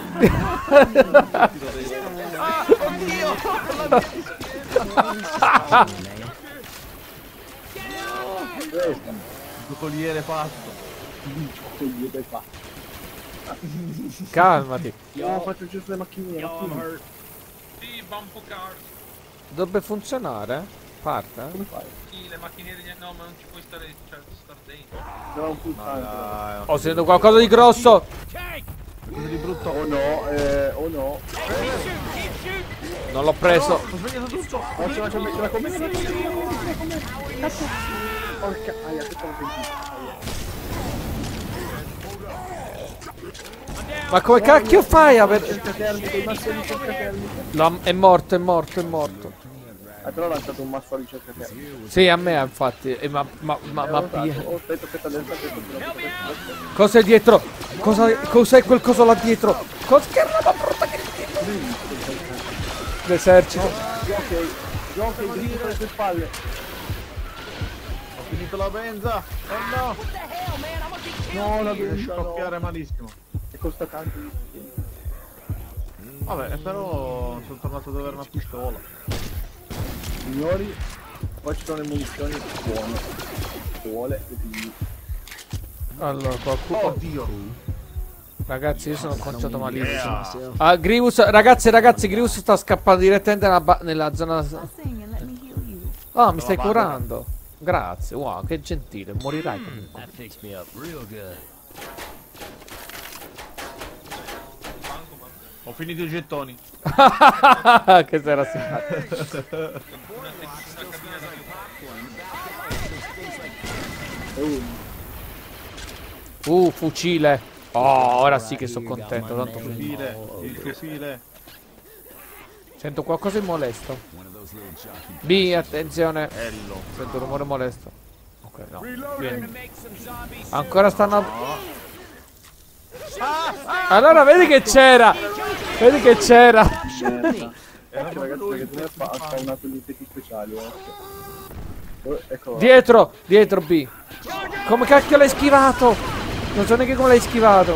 Il colliere fatto. Togliete qua. Calmati. No, faccio giusto le macchinine. macchinine. Sì, bumpo car. Dovrebbe funzionare? Parte? Come fai? Sì, le macchinine di... No, ma non ci puoi stare... Cioè, star dentro. No, un pulsante. Ah, Ho sentito qualcosa di grosso! qualcosa di brutto. Oh no, eh, oh no. Non l'ho preso. Ho sbagliato tutto. Oh, ce la c'è la commessa, la commessa, la commessa, la commessa. Cazzo. Porca, aia, che stavo sentendo. Aia. Ma come cacchio fai a aver... Cerca termica, i massi di cerca termica. La- È morto, è morto, è morto. Ah, però ho lanciato un masso a ricerca termica. Sì, a me infatti. Eh, ma ma ma, ma Eh, ho usato. pia- Oh, aspetta, aspetta, aspetta, aspetta, aspetta. Cos'è dietro? Cosa, cos'è quel coso là dietro? Cosa che roba brutta che l'esercito. Ok, gioca i grigi sulle spalle. Ho finito la benza. Oh no. No, la Mi riesce benza a no. scoppiare malissimo. E costa tanto. Vabbè, però sono tornato ad avere una pistola. Signori, poi ci sono le munizioni buone. Vuole e quindi. Allora, qualcuno... Oddio. Ragazzi, io sono conciato malissimo. Ah, Grievous, ragazzi, ragazzi, Grievous sta scappando direttamente nella, ba- nella zona... Ah, mi stai curando. Grazie, wow, che gentile. Morirai comunque. That fixed me up real good. Ho finito i gettoni. Che sera simpatico. Uh, fucile. Oh, ora sì che sono contento. Tanto Il fucile, il fucile. sento qualcosa di molesto. B, attenzione. Bello. Sento un rumore molesto. Ok, no. Vieni. Ancora stanno. Allora vedi che c'era. Vedi che c'era. Merda. Ecco ragazzi, perché tu ha spawnato gli effetti speciali. Eh. Oh, ecco. Dietro, dietro B. Come cacchio l'hai schivato? Non so neanche come l'hai schivato.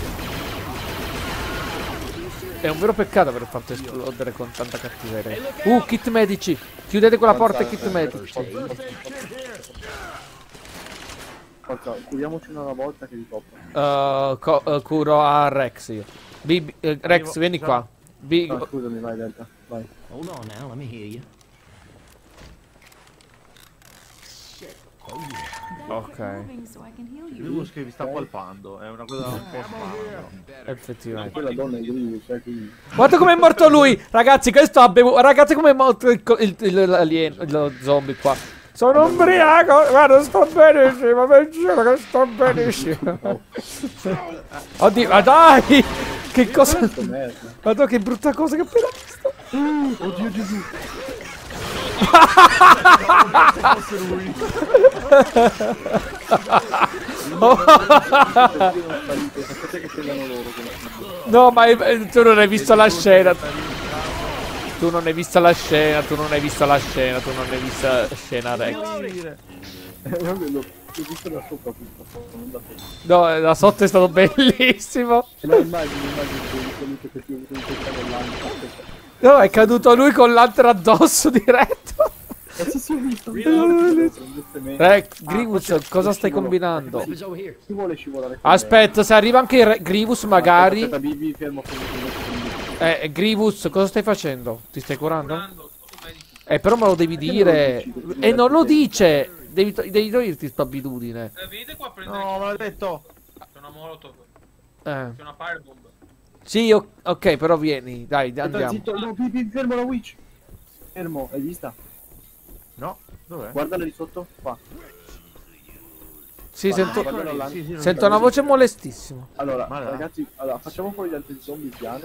È un vero peccato aver fatto esplodere con tanta cattiveria. Uh, kit medici. Chiudete quella porta e kit medici. Forza, curiamoci una alla volta che vi toppa. Uh, co- uh, curo a Rex io. B, B- eh, Rex, vieni qua. B, No, scusami, vai Delta, vai. Hold on now, let me hear you. ok, Lui che vi sta palpando, è una cosa un po' strana. effettivamente. Quella donna è Grievous, eh, quindi. Guarda com'è morto lui! Ragazzi, questo ha bevuto. Ragazzi, com'è morto il, co- il, il, l'alieno, lo zombie qua. Sono ubriaco! Guarda, sto benissimo, vi giuro che sto benissimo. Oddio, ma dai! Che cosa. Merda. Guarda che brutta cosa che ho appena visto. Oddio Gesù. Aspetta che scendano loro. No, ma eh, tu non hai visto la scena. Tu non hai visto la scena, tu non hai visto la scena, tu non hai visto la scena, Rex. L'ho visto da sopra tutto, non da sopra. No, da sotto è stato bellissimo. No, immagini, immagini che che ti ho avuto in questa collana. No, è caduto lui con l'altro addosso diretto. Sì, sì, ho visto. Rex, Grievous, cosa stai combinando? Weapons over here. Chi vuole scivolare con Aspetta, se arriva anche il Re- Grievous magari. Aspetta, Bibi, fermo con Eh, Grievous, cosa stai facendo? Ti stai curando? Eh, però me lo devi dire. E non lo dice. Devi, to- devi toglierti sta abitudine. Eh, vedete qua prende. No, me l'ha detto. C'è una molotov. Eh. C'è una firebomb. Sì, o- ok, però vieni, dai, Aspetta, andiamo. zitto, no, Bibi, fermo la witch. Fermo, hai vista? No, dov'è? Guardala lì sotto, qua. Sì, sento, Guardala là. Sì, sì, non sento una voce molestissima. Allora, Ma là. ragazzi, allora, facciamo fuori gli altri zombie piano.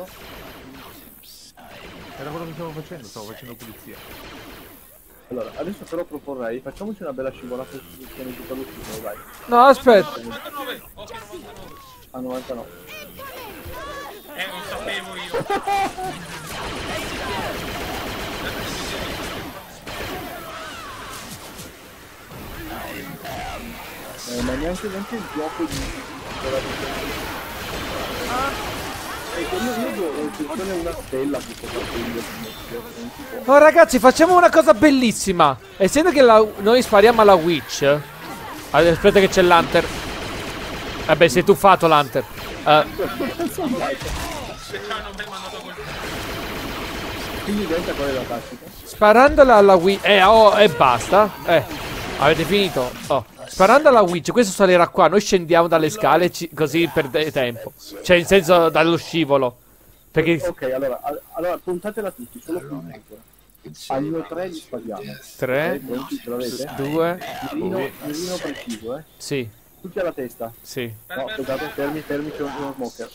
Era quello che stavo facendo, stavo facendo pulizia. Allora, adesso però proporrei, facciamoci una bella scivolata su posizione di quello stupido, dai. No, aspetta. novantanove. Ok, novantanove. A novantanove. Eh, non sapevo io. Eh, ma neanche, neanche il gioco di... Eh, io, io do un'iscrizione a una stella che sto facendo. No, ragazzi, facciamo una cosa bellissima. Essendo che la- noi spariamo alla witch. Allora, aspetta che c'è l'hunter. Vabbè, sei tuffato l'hunter. Eh, Quindi diventa qual è la tattica? sparandola alla witch. Eh, oh, e basta. Eh, avete finito? Oh. Sparando alla witch, questo salirà qua. Noi scendiamo dalle scale ci- così perde tempo. Cioè, in senso dallo scivolo. Perché Ok, allora, all- allora puntatela tutti, solo qui. Al mio tre li spariamo. tre, Ok, pronti, ce l'avete? due, Mirino, mirino preciso, eh. sì. Tutti alla testa. Sì. No, aspettate, fermi, fermi, c'è uno smoker.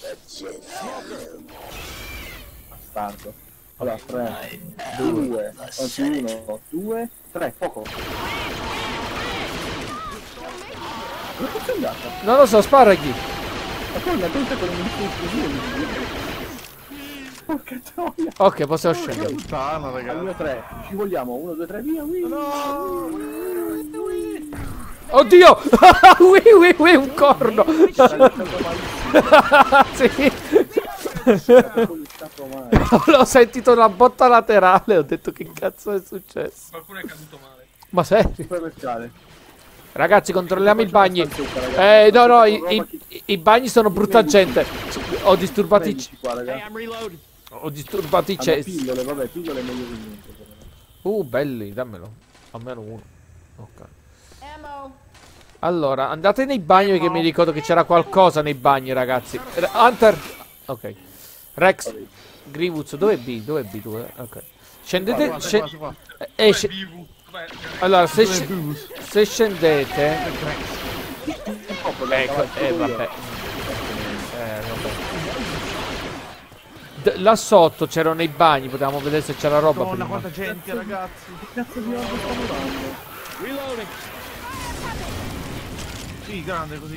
Bastardo. Allora, tre, due, anzi uno, due, tre, poco. Dove è andata? Non lo so, sparaghi. Ma poi una testa con un porca troia. Ok, possiamo scendere. Puttana, Al ragazzi. mio tre, ci vogliamo, uno, due, tre, via, wii. Oddio! Ui, ui, ui, un corno! Sì. L'ho sentito una botta laterale, ho detto che cazzo è successo. Qualcuno è caduto male. Ma serio? Super bestiale. Ragazzi, controlliamo i bagni. Eh, no, no, i, i, i bagni sono brutta gente. Ho disturbato i... Ho disturbato i cessi. Pillole, vabbè, pillole è meglio di niente. Uh, belli, dammelo. Almeno uno. Ok. Allora, andate nei bagni perché mi ricordo che c'era qualcosa nei bagni, ragazzi. Re Hunter! Ok. Rex. Grievous, dove è B? Dove è B? Dove? Ok. Scendete... Qua, qua, Sce qua, qua. eh, sc allora, se, sc se scendete... Ecco, eh, vabbè. Eh, vabbè. D là sotto c'erano i bagni, potevamo vedere se c'era roba. Madonna, prima. quanta gente, ragazzi. Che cazzo di roba stiamo dando? Reloading. Sì, grande così.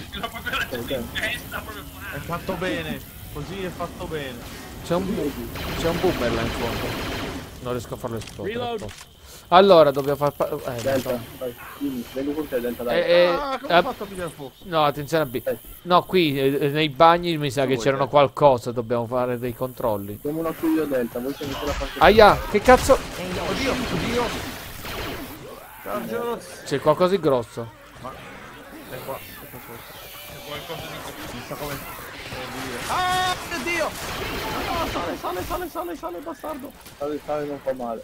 È fatto bene. Così è fatto bene. C'è un, c'è un boomer là in fondo. Non riesco a farlo esplodere. Allora, dobbiamo far... Eh, Delta, vai, dimmi, vengo con te, Delta, dai. Eh, eh, Ah, come eh, ho fatto a pigliare fuoco? no, attenzione a B. No, qui eh, nei bagni mi sa che c'erano qualcosa, dobbiamo fare dei controlli. Siamo un occhio io, Delta, voi siete la parte... Aia, che cazzo? Oddio, oddio. Charger. C'è qualcosa di grosso. È qua. Qualcosa di Mi sa come... Ah, oddio. No, sale, sale, sale, sale, sale, bastardo. Sale, sale, non fa male.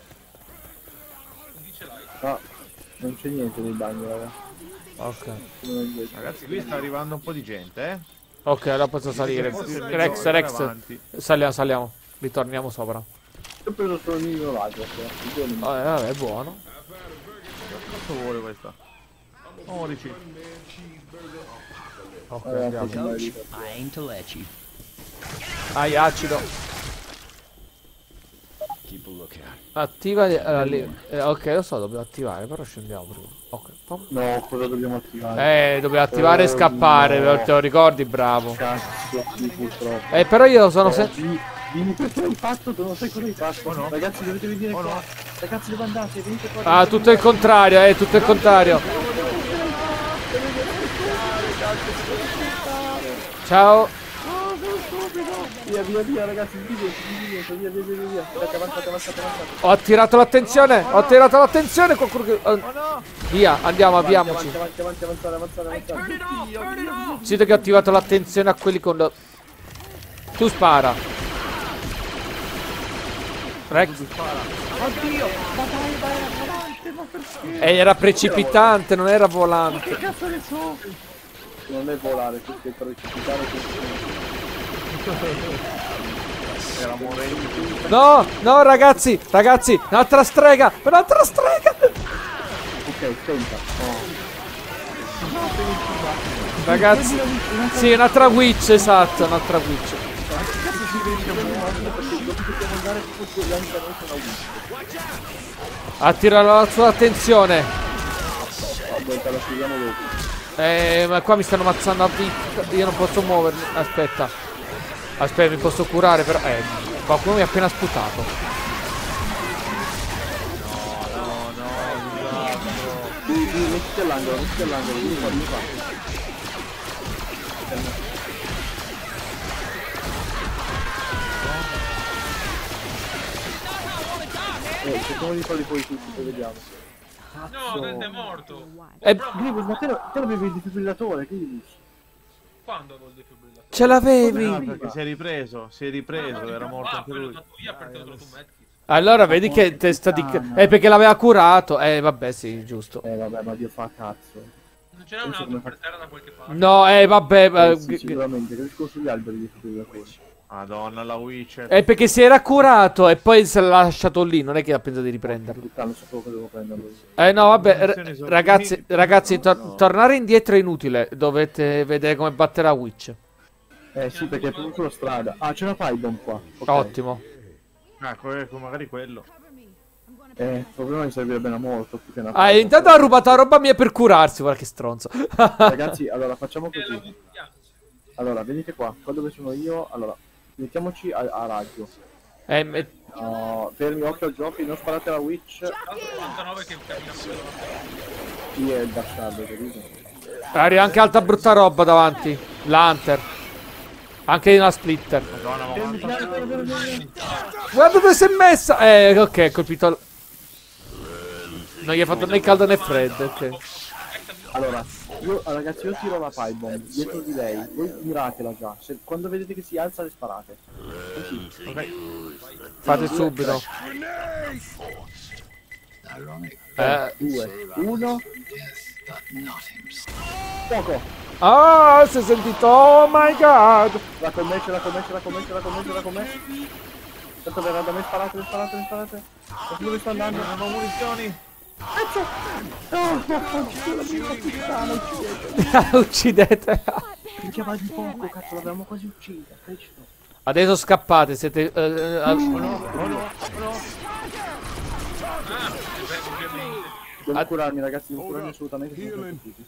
No, non c'è niente nei bagni, raga. Ok. Ragazzi, qui sta arrivando un po' di gente, eh. Ok, allora posso salire. Rex, Rex. Saliamo, saliamo. Ritorniamo sopra. Io ho preso solo il mio lago, cioè. Eh, vabbè, è buono. Cosa vuole questa? Morici. Ok, Eh, andiamo. Coach, I aim to let you. Hai acido. Keep a lookout. Attiva eh, lì. Eh, ok, lo so, dobbiamo attivare, però scendiamo prima. Ok. Pom. no, cosa dobbiamo attivare? Eh, dobbiamo attivare e Oh, scappare, no. te lo ricordi, bravo. Cazzo, sì, purtroppo. Eh, però io sono Oh, se... dimmi, dimmi perché l'hai fatto, tu non sai cosa hai fatto. Oh, no. Ragazzi, dovete venire Oh, qua. no. Ragazzi, dove andate? Venite qua. Ah, tutto il contrario, eh, tutto il contrario. Ciao. Via, via, via, ragazzi, via, via, via, via, via, via, via. Avanzate, avanzate, avanzate, avanzate. Ho attirato l'attenzione, ho attirato l'attenzione qualcuno che... Oh no! Via, andiamo, avviamoci. Avanti, avanti, avanti, avanzare, avanzare, avanzare. Sito che ho attivato l'attenzione a quelli con... lo- Tu spara. Rex. Oddio, ma vai, vai, avanti, ma perché? Eh, era precipitante, non era volante. Che cazzo ne so? Non è volare, tu stai precipitare. Era morente. No, no, ragazzi, ragazzi, un'altra strega, un'altra strega. Ok, tenta. Ragazzi, sì, un'altra witch, esatto, un'altra witch. Attira la sua attenzione. Eh, ma qua mi stanno ammazzando a vita. Io non posso muovermi. Aspetta. Aspetta, mi posso curare però. Eh, qualcuno mi ha appena sputato. No, no, Mettiti all'angolo, mettiti all'angolo, vieni qua, vieni qua. Eh, cerchiamo di farli poi tutti, poi vediamo. No, Dente è morto. Eh, Grievous, ma te, lo, te l'avevi il defibrillatore, Grievous. Quando avevo il defibrillatore? ce l'avevi. no, perché si è ripreso, si è ripreso, era morto Ah, anche quello lui. l'ho dato io perché l'ho dato tu Matt. Allora, vedi che testa di... Eh, perché l'aveva curato. Eh, vabbè, sì, giusto. Eh vabbè, ma Dio fa cazzo. Non c'era un altro per terra da qualche parte? No, eh, vabbè. Eh, eh, sì, sicuramente, cresco sugli alberi di defibrillatori. Madonna, la Witcher. È perché si era curato e poi se l'ha lasciato lì, non è che ha pensato di riprenderlo. Non sapevo che devo prenderlo. Eh no, vabbè, r- ragazzi, ragazzi, tor- tornare indietro è inutile. Dovete vedere come batterà Witch. Eh sì, perché è proprio sulla strada. Ah, c'è una Pybon qua. Okay. Ottimo. Ah, que- magari quello. Eh, il problema è che servirebbe una moto più che una Ah, Pybon. intanto ha rubato la roba mia per curarsi, guarda che stronzo. Ragazzi, allora facciamo così. Allora, venite qua, qua dove sono io. Allora, mettiamoci a, a raggio. Eh, me- No, fermi, occhio al giochi, non sparate alla Witch. novantanove che cammina più veloce. Chi è il bastardo, capito? Arriva anche altra brutta roba davanti. L'Hunter. Anche una splitter. Guarda dove si è messa. Eh, ok, ha colpito. l- Non gli ha fatto né caldo né freddo. Ok. Allora, io, ragazzi, io tiro la Pybomb dietro di lei. Voi miratela già. Se, quando vedete che si alza, le sparate. Così. Fate subito. Eh. Due, uno. Fuoco! Ah, si è sentito. Oh my god. La commessa, la commessa, la commessa, la commessa, la commessa. Tanto verrà da me, sparate, sparate, sparate. Ma dove sto andando? Non ho munizioni. Cazzo! No, no, uccidete. Uccidete. Minchia, va di poco, cazzo, l'abbiamo quasi uccisa. Cristo. Adesso scappate. Siete. eh, eh, Oh no, oh no, oh no. Devo curarmi, ragazzi, devo curarmi assolutamente. sono tutti.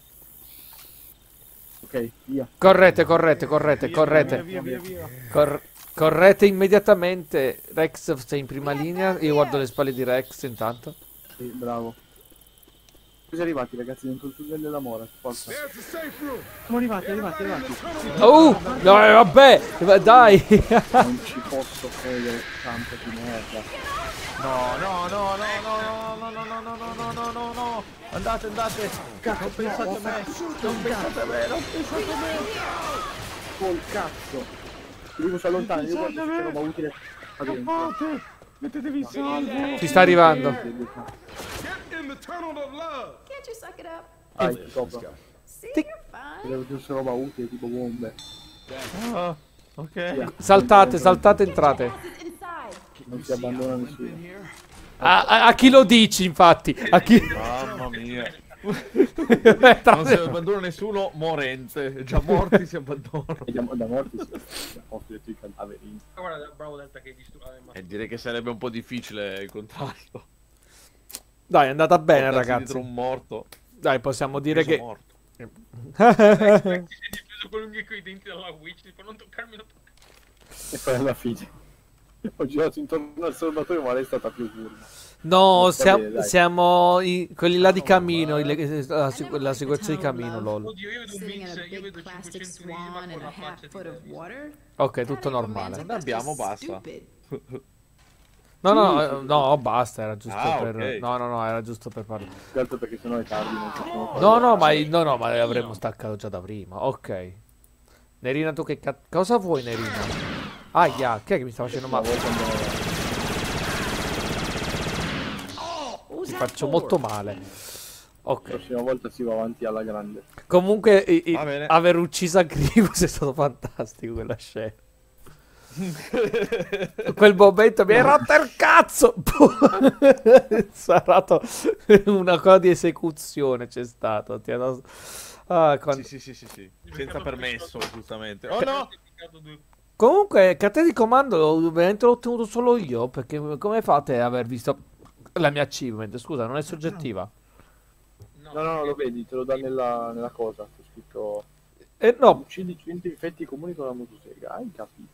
Ok, via. Correte, correte, correte, correte. Via, via, via. Cor- correte immediatamente. Rex sei in prima linea. Io guardo le spalle di Rex intanto. Sì, bravo. Siete arrivati, ragazzi, dentro il tunnel dell'amore. Forza. There's the safe room. Siamo arrivati, arrivati, arrivati. Oh, no, eh, vabbè, ma dai. Non ci posso credere, campo di merda. No, no, no, no, no, no, no, no, no, no, no, no, no, no. Andate, andate. Non pensate a me. Non pensate a me, non pensate a me. Col cazzo. Ti dico, si allontani, io guardo se c'è roba utile. Scappate. Mettetevi in salvo. Ci sta arrivando. Get in the tunnel of love. Can't you suck it up? Dai, ti copro. See, you're fine. Devo giusto roba utile, tipo bombe. Ah, ok. Saltate, saltate, entrate. It's inside. Non si abbandona nessuno. A, a- a chi lo dici, infatti? A chi. Mamma mia. Eh, tra- Non si abbandona nessuno morente. Già morti si abbandonano. E da, da morti si ho detto i cadaveri. Guarda, bravo Delta che hai distrutto. E direi che sarebbe un po' difficile il contrasto. Dai, è andata bene, Portarsi ragazzi. dietro un morto. Dai, possiamo dire Preso che. morto. Rex si è difeso con l'unghia coi denti dalla Witch. Tipo, non toccarmi, non toccarmi. E poi alla fine ho girato intorno al serbatoio, ma lei è stata più furba. No, Va siamo, bene, dai. siamo i- quelli là di cammino. i- le- la, sicu- la sicurezza di cammino, lol. Oddio, io vedo un Sitting in mix, a io big vedo plastic cinquecentunesima swan con in a la half faccia foot of di water? Ok, tutto normale. Romantic, Ne abbiamo, that's basta. stupid. No, no, eh, no, basta. Era giusto Ah, per. ok. No, no, no, era giusto per parlare. Certo, perché sennò è tardi, non possiamo fare. No, no, ma, no, no, ma avremmo staccato già da prima. Ok. Nerina, tu che cazzo. Cosa vuoi, Nerina? Aia, che è che mi sta facendo male? Ti faccio molto male. La Ok. prossima volta si va avanti alla grande. Comunque, i- i- Va bene. aver ucciso Grievous è stato fantastico quella scena. Quel momento mi hai rotto il cazzo! Sarato una cosa di esecuzione c'è stato. Ti hanno- Ah, quando- Sì, sì, sì, sì, sì. Senza permesso, giustamente. Oh no! Comunque, cartella di comando ovviamente l'ho ottenuto solo io. Perché come fate ad aver visto la mia achievement? Scusa, non è soggettiva. No, no, no, lo vedi, te lo dà nella, nella cosa. C'è scritto... Eh no, Uccidi cento infetti comuni con la motosega. Hai capito?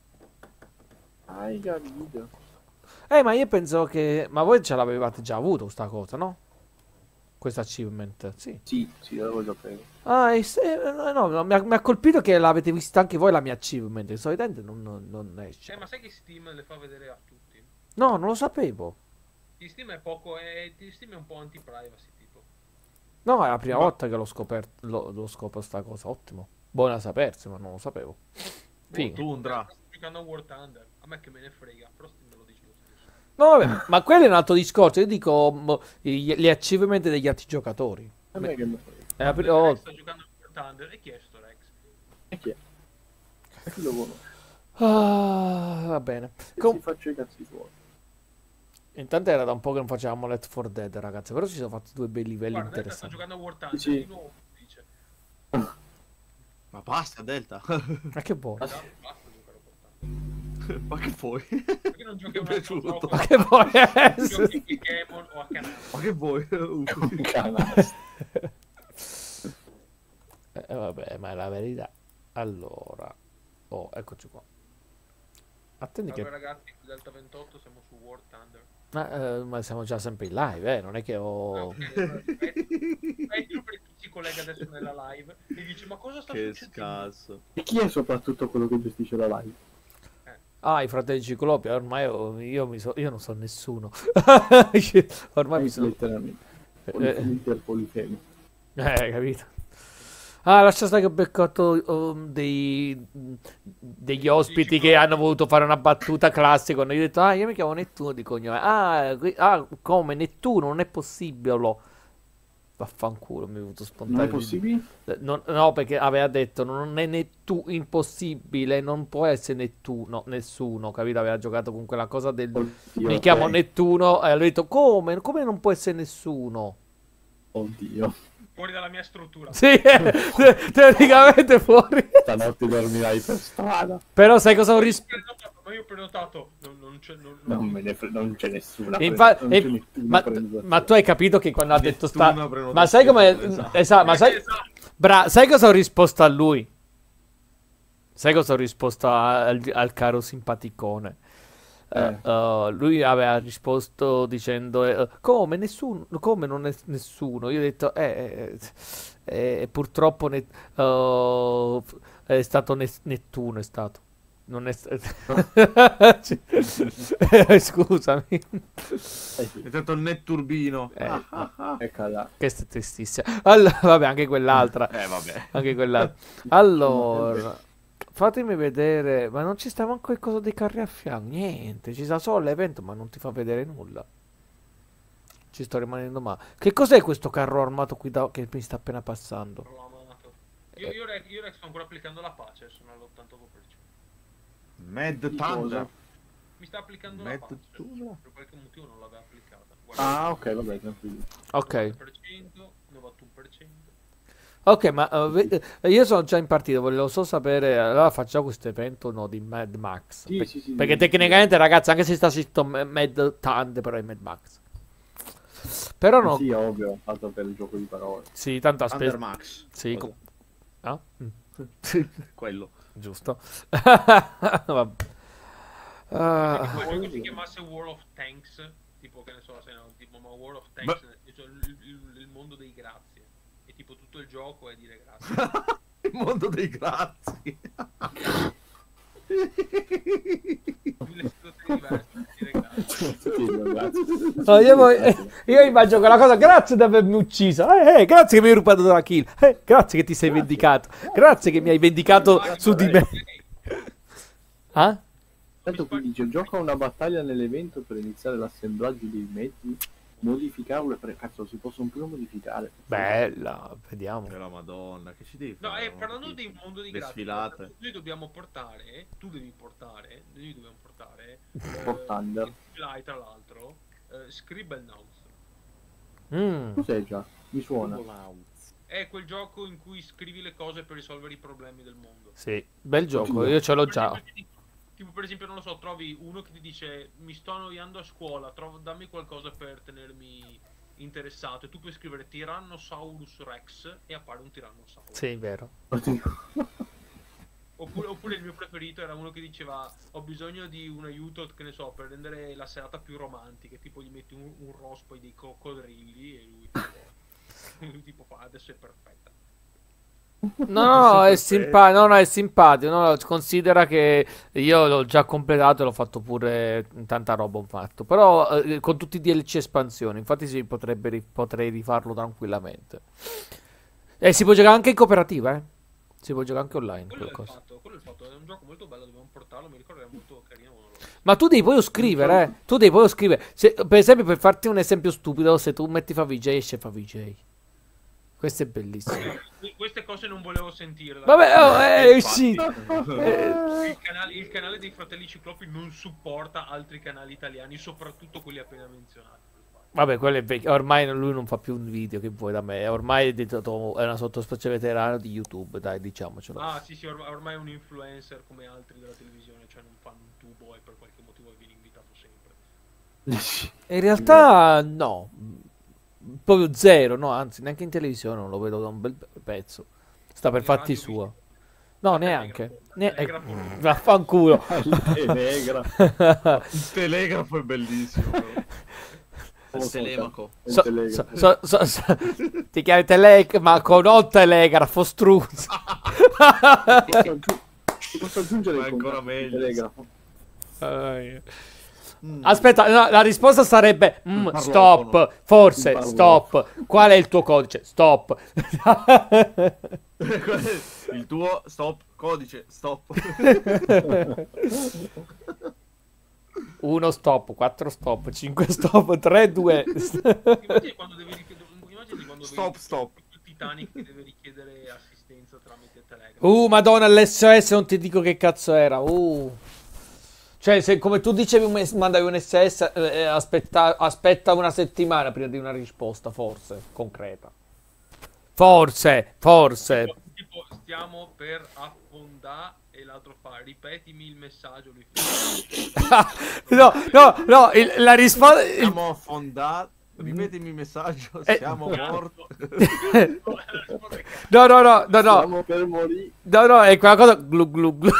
Hai capito? eh, ma io penso che. Ma voi ce l'avevate già avuto questa cosa, no? Questa achievement, sì. Sì, sì, l'avevo già preso. Ah, e se- no, no, no, mi, ha, mi ha colpito che l'avete vista anche voi la mia achievement. Solitamente non, non, non esce. Eh, ma sai che Steam le fa vedere a tutti? No, non lo sapevo. Di Steam è poco, è, di Steam è un po' anti-privacy, tipo. No, è la prima volta che l'ho scoperto. Lo, lo scopro sta cosa, ottimo. Buona a sapersi, ma non lo sapevo. Figo. Tundra. Sto giocando a War Thunder, a me che me ne frega, però Steam me lo dice lo stesso. No, vabbè, ma quello è un altro discorso. Io dico mo, gli, gli achievement degli altri giocatori. A me che mi frega. È la prima Rex volta. sta giocando a War Thunder, e chi è sto Rex? E chi è? E chi lo conosce? Ah, va bene. Com- Si faccio i cazzi suoi. Intanto era da un po' che non facevamo Left four Dead, ragazzi. Però ci sono fatti due bei livelli Guarda, Delta sta interessanti. giocando a War Thunder Sì. di nuovo, dice. Ma basta, Delta. Ma che vuoi? Basta giocare a War Thunder. Ma che vuoi? Perché non giochi a un altro piaciuto. gioco? Ma che vuoi Giochi a Pokémon o a Canale? Ma che vuoi? Uh. Canastro. Eh, vabbè, ma è la verità. Allora. Oh, eccoci qua. Attendi Allora che... ragazzi, Delta ventotto siamo su War Thunder. Ma, eh, ma siamo già sempre in live, eh? Non è che ho... Ok, allora aspetta per chi si collega adesso nella live e dice ma cosa sta Che succedendo? scasso. E chi è soprattutto quello che gestisce la live? Ah, i fratelli Ciclopi, ormai io, io, mi so, io non so nessuno. Ormai mi sono... Letteralmente. Eh, Interpolifemi. eh, capito? Ah, lascia stare che ho beccato um, dei, degli ospiti che hanno voluto fare una battuta classica. Quando io ho detto, ah, io mi chiamo Nettuno di cognome. Ah, qui- ah, come Nettuno? Non è possibile. Lo... Vaffanculo, mi è venuto spontaneo. Non è possibile? Non- no, perché aveva detto non è Nettu impossibile, non può essere Nettuno, nessuno, capito? Aveva giocato con quella cosa del Oddio, mi chiamo ok. Nettuno e ho detto come? Come non può essere nessuno? Oddio. Fuori dalla mia struttura. Sì, teoricamente fuori. Stanotte dormirai per strada. Però sai cosa ho risposto? Ma io ho prenotato, non, non c'è... Non, Non me ne fre- non c'è nessuna. Infa- non e- c'è nessuna ma, prenotazione. ma tu hai capito che quando ha detto sta... Nessuna prenotazione, Ma sai come... esatto. Esatto, ma sai... Esatto. Bra, sai cosa ho risposto a lui? Sai cosa ho risposto a- al, al caro simpaticone? Eh, Eh. uh, lui aveva risposto dicendo eh, come nessuno, come non è nessuno? Io ho detto eh, eh, eh, purtroppo ne- uh, è stato Nes- Nettuno, è stato. Non è st- Eh, scusami. Eh sì. È stato il netturbino. Eh, Ah, ah, ah. Ecco là. Questa è tristissima. Allora, vabbè, anche quell'altra. Eh, vabbè. Anche quell'altra. Allora, fatemi vedere. Ma non ci sta manco il coso dei carri a fianco. Niente, ci sta solo l'evento, ma non ti fa vedere nulla. Ci sto rimanendo male. Che cos'è questo carro armato qui da- che mi sta appena passando? L'ho amato. Io, io, Rex, io Rex sto ancora applicando la pace, sono all'ottantotto per cento. Mad Di Thunder. cosa? Mi sta applicando la Mad pace. Thunder. Per qualche motivo non l'aveva applicata. Guarda, Ah, ok, vabbè, tranquillo. Ok. novantuno per cento, novantuno per cento. Ok, ma uh, ve- eh, io sono già in partita, volevo solo sapere. Allora facciamo questo evento no, di Mad Max. Sì, Per- sì, sì, perché sì. tecnicamente, ragazzi, anche se sta scritto Ma- Mad Thunder, però è Mad Max. Però no, Sì, ovvio, fatto per il gioco di parole. sì, tanto Thunder aspetta. Max. Sì, Cosa? com- ah? Mm. Quello. Giusto. Vabbè. Se Ah, quel gioco si chiamasse War of Tanks, tipo che ne so, se no, tipo ma War of Tanks, cioè, il, il- il mondo dei grazie. E tipo tutto il gioco è dire grazie. Il mondo dei grazi. Mille situazioni diverse per dire grazie. Sì, grazie. no, io, voglio- io immagino quella cosa. Grazie di avermi ucciso. Eh, eh, grazie che mi hai rubato la kill. Eh, grazie che ti sei vendicato. Grazie che mi hai vendicato su di me. Ah? Tanto qui dice, gioca una battaglia nell'evento per iniziare l'assemblaggio dei mezzi, modificarlo e pre... Cazzo, si possono pure modificare. Bella, vediamo. Per la Madonna, che ci devi No, fare? eh, parlando di mondo di Le grazie, sfilate. noi dobbiamo portare, tu devi portare, noi dobbiamo portare, War Thunder. eh, Fly, tra l'altro, eh, Scribble Notes. Mm. Cos'è già? Mi suona. È quel gioco in cui scrivi le cose per risolvere i problemi del mondo. Sì, bel gioco. Io ce l'ho Per già. esempio, ti- Tipo per esempio, non lo so, trovi uno che ti dice mi sto annoiando a scuola, trovo- dammi qualcosa per tenermi interessato. E tu puoi scrivere Tyrannosaurus Rex e appare un Tyrannosaurus. Sì, vero. Oddio. Oppure, oppure il mio preferito era uno che diceva ho bisogno di un aiuto, che ne so, per rendere la serata più romantica. Tipo gli metti un, un rospo e dei coccodrilli e lui tipo, lui tipo fa adesso è perfetta. No, no, è simpatico. No, no, è simpatico. No, no, considera che io l'ho già completato e l'ho fatto pure. Tanta roba ho fatto. Però eh, con tutti i D L C espansioni. Infatti si potrebbe ri- potrei rifarlo tranquillamente. E si può giocare anche in cooperativa, eh. Si può giocare anche online. Quello è il qualcosa. fatto, quello è il fatto, è un gioco molto bello, dobbiamo portarlo, mi ricordo era molto carino. ma non lo- Ma tu devi poi scrivere, eh. Tu devi poi scrivere. Se, per esempio, per farti un esempio stupido, se tu metti Favij esce Favij. Questo è bellissimo. Queste cose non volevo sentire. Vabbè, oh, eh, sì. Il canale, il canale dei fratelli Ciclopi non supporta altri canali italiani, soprattutto quelli appena menzionati. Vabbè, quello è vecchio. Ormai lui non fa più un video, che vuoi da me. Ormai è diventato è una sottospecie veterano di YouTube, dai, diciamocelo. Ah, sì, sì, ormai, ormai è un influencer come altri della televisione, cioè non fa un tubo e per qualche motivo viene invitato sempre. In realtà no. Proprio zero, no, anzi, neanche in televisione non lo vedo da un bel pezzo. Sta per fatti suo. No, neanche. Ne eh, vaffanculo. Telegrafo. Il telegrafo è bellissimo. Il telemaco. So, so, so, so, so. Ti chiami telemaco, non telegrafo, struzzo. Ti posso aggiungere Ma ancora meglio. Telegrafo. Mm. Aspetta, no, la risposta sarebbe mm, stop, forse, stop. Qual è il tuo codice? Stop. Il tuo stop, codice, stop. Uno stop, quattro stop, cinque stop, tre, due. Immagini quando devi richiedere, immagini quando stop, devi, stop. il Titanic che deve richiedere assistenza tramite Telegram. Uh, madonna, l'S O S non ti dico che cazzo era. Uh. Cioè, se come tu dicevi, un mandavi un S S, eh, aspetta, aspetta una settimana prima di una risposta, forse, concreta. Forse, forse. Tipo, tipo stiamo per affondare e l'altro fa, ripetimi il messaggio. Lui no, no, no, il, la risposta... Il... Siamo affondati, ripetimi il messaggio, eh... siamo morti. no, no, no, no, no. Siamo per morire. No, no, è quella cosa... Glu, glu, glu.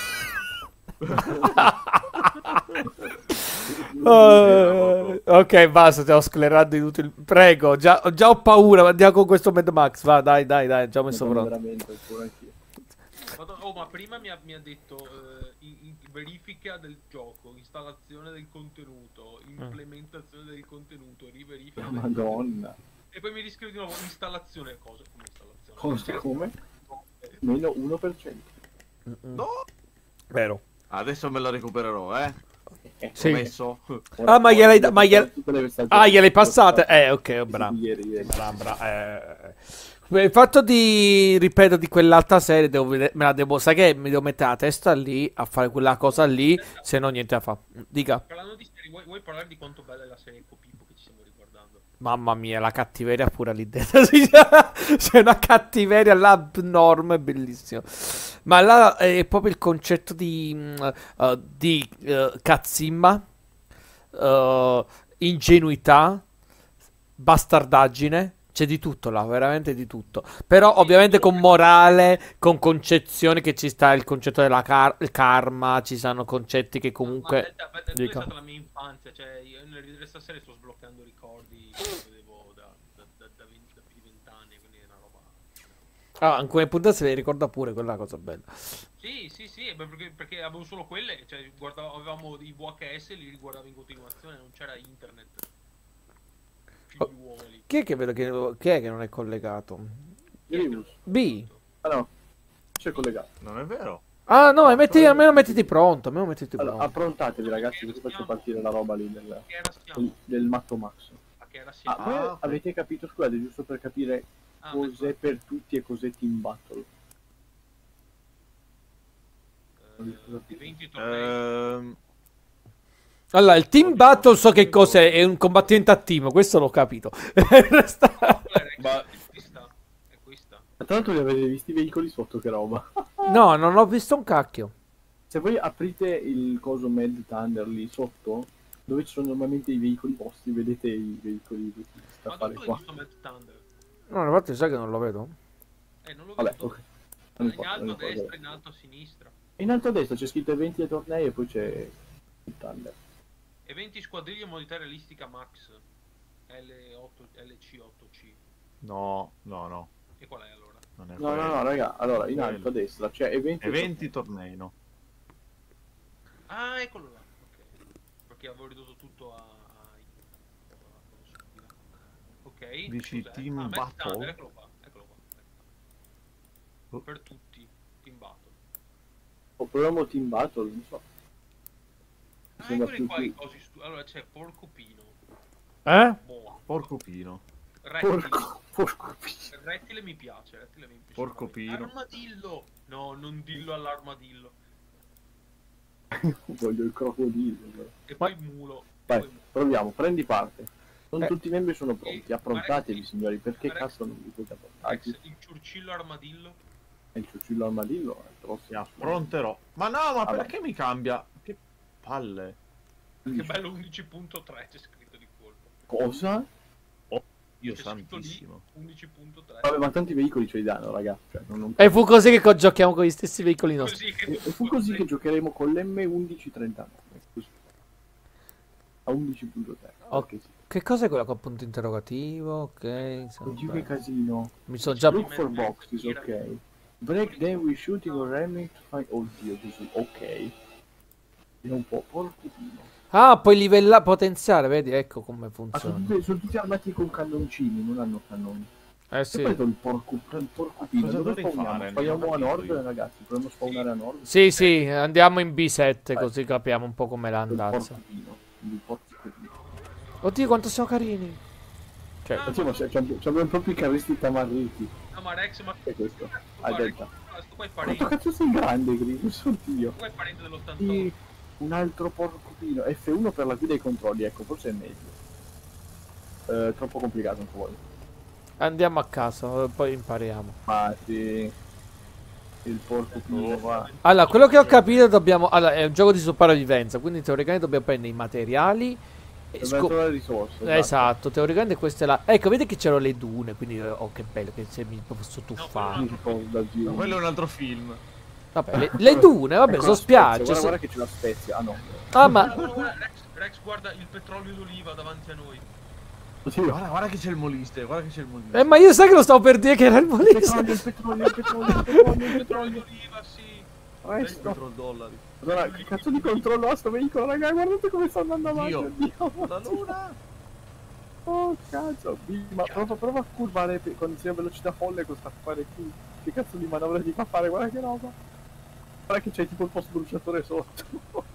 uh, ok, basta, stiamo sclerando inutile. Prego, già, già ho paura. Andiamo con questo Mad Max. Va, dai, dai, dai, già ho messo pronto. Veramente, oh, ma prima mi ha, mi ha detto uh, in, in verifica del gioco, installazione del contenuto, implementazione del contenuto, riverifica. Del Madonna. Contenuto. E poi mi riscrive di nuovo installazione. Cosa? Come installazione? Cosa? Come? Meno uno per cento. No. Vero. Adesso me la recupererò, eh. Sì. Messo. Ah, ma gliel'hai ma gliel... ah, gliel'hai passate? Eh, ok, bravo. Bra, bra, eh. Il fatto di, ripeto, di quell'altra serie, devo vedere, me la devo, sai che mi devo mettere la testa lì a fare quella cosa lì, se no niente da fa. Dica. Parlando di serie, vuoi, vuoi parlare di quanto bella è la serie Copipo che ci stiamo riguardando? Mamma mia, la cattiveria pure lì dentro. C'è una cattiveria là abnorme, bellissima. Ma là è proprio il concetto di, uh, di uh, cazzimma, uh, ingenuità, bastardaggine. C'è di tutto là, veramente di tutto. Però ovviamente con morale, con concezione che ci sta il concetto della car karma, ci sono concetti che comunque... Ma, ma, ma, è stata la mia infanzia, cioè io nel rivedere questa serie sto sbloccando ricordi che avevo da, da, da, da, venti, da più di vent'anni, quindi è una roba... Ah, alcune puntate se le ricorda pure, quella cosa bella. Sì, sì, sì, perché, perché avevo solo quelle, cioè guardavo, avevamo i V H S e li riguardavo in continuazione, non c'era internet. Figliuoli. Chi è che vedo che, chi è che non è collegato? Virus. B. Ah no, c'è collegato. Non è vero. Ah no, metti, almeno mettiti pronto, almeno mettiti pronto. Allora, approntatevi ragazzi che faccio partire la roba lì del, del, del Matto Max. Ah, voi ah, avete capito, scusate, giusto per capire ah, cos'è per tutti e cos'è Team Battle? venti tornei. Ehm... Allora, il team battle so che cos'è, è un combattente a team, questo l'ho capito. Ma... è questa. Tra l'altro li avete visti i veicoli sotto, che roba. No, non ho visto un cacchio. Se voi aprite il coso Mad Thunder lì sotto, dove ci sono normalmente i veicoli vostri, vedete i veicoli che sta a fare qua. Mad Thunder? No, infatti sai che non lo vedo. Eh, non lo Vabbè, vedo. okay. In importa, alto a destra, in alto a sinistra. In alto a destra c'è scritto eventi e tornei e poi c'è il Thunder. Eventi squadriglia modalità realistica max L otto, L C otto C. No, no, no. E qual è allora? Non è No, no, no, raga, allora in alto a destra c'è eventi, eventi tornei, no. Ah, eccolo là. Ok. Perché avevo ridotto tutto a, a... ok. Dici team ah, battle? Eccolo qua, eccolo qua. Per tutti, team battle. O proviamo Team Battle, non so. Ah, eccoli qua i cosi stu... Allora c'è Porcopino. Eh? Boa. Porcopino. Rettili. Porco. Porco Il rettile mi piace, il rettile mi piace. Porco pino. Armadillo! No, non dillo all'armadillo. voglio il crocodilo. Però. E poi mulo. Vai, Poi mulo. proviamo, prendi parte. Non Eh. tutti i membri sono pronti, Eh, approntatevi Rex, signori, perché Rex, cazzo non vi siete Rex, approntati? il ciurcillo armadillo. E il ciucciullo armadillo è troppo Si affronterò. Ma no, ma Vabbè. perché mi cambia? Che palle. Che bello undici punto tre c'è scritto di colpo. Cosa? Io C'è scritto lì santissimo. undici punto tre. Vabbè, ma tanti veicoli ce li danno, raga. Cioè, non, non... E fu così che co- giochiamo con gli stessi veicoli nostri. Così che E, e fu così che giocheremo con l'M undici trentanove. Così. A undici punto tre. Oh. Perché sì. Che cos'è quella con punto interrogativo? Ok. sono Oddio, che bene. casino. Mi sono già... Look for boxes, ok. Break them with shooting or ramming to find... Oddio, Gesù, ok. È un po' porco pino. Ah, puoi livellare, potenziare, vedi? Ecco come Ma sono funziona. tutti, sono tutti armati con cannoncini, non hanno cannoni. Eh E sì. poi il porco, il porco pino. Cosa Dove dovrei spawniamo? fare? Spawniamo Non ho a nord, capito io. ragazzi. Proviamo a spawnare a nord. Sì, sì, andiamo in B sette Vai. così capiamo un po' com'è Il l'andazza. porco pino. Il porco pino. Oddio, quanto siamo carini. Cioè, Facciamo, abbiamo proprio i carristi tamarriti. No, ma Rex, ma Che è questo? tu Ah, guarda, delta. sto qua è Quanto parente, cazzo sei grande, Gris? Oddio. tu è parente dell'ottantotto. Sì, un altro porco pino. F uno per la guida e i controlli, ecco, forse è meglio. Eh, troppo complicato anche voi. andiamo a casa, poi impariamo. Ma sì. Il porco pino qua. Allora, quello che ho capito dobbiamo... Allora, è un gioco di sopravvivenza, quindi teoricamente dobbiamo prendere i materiali e Dobbiamo scop- trovare risorse. Esatto, teoricamente questa è la... Ecco, vedi che c'erano le dune, quindi... eh, Oh, che bello, che se mi posso tuffare. Tipo da giù. Ma quello è un altro film. Vabbè, le, le dune, vabbè, Ecco sono la spezia, spiagge. Guarda, so- guarda che c'è la spezia. Ah no. Ah, ma... Guarda, guarda, Rex, Rex, guarda il petrolio d'oliva davanti a noi. Oddio. Guarda, guarda che c'è il moliste, guarda che c'è il moliste. Eh, ma io sai che lo stavo per dire che era il Il molise. petrolio, il petrolio, il petrolio, il petrolio, il Petrolio petrolio. d'oliva, sì. Resto. quattro dollari. Allora, che cazzo di controllo ha sto veicolo, raga? Guardate come sta andando avanti. Dio. Oddio. La luna. Oh cazzo, Bi, ma prova, prova a curvare pe- con sia velocità folle con sta fare qui. Che cazzo di manovra ti fa fare? Guarda che roba. Guarda che c'è tipo il post bruciatore sotto.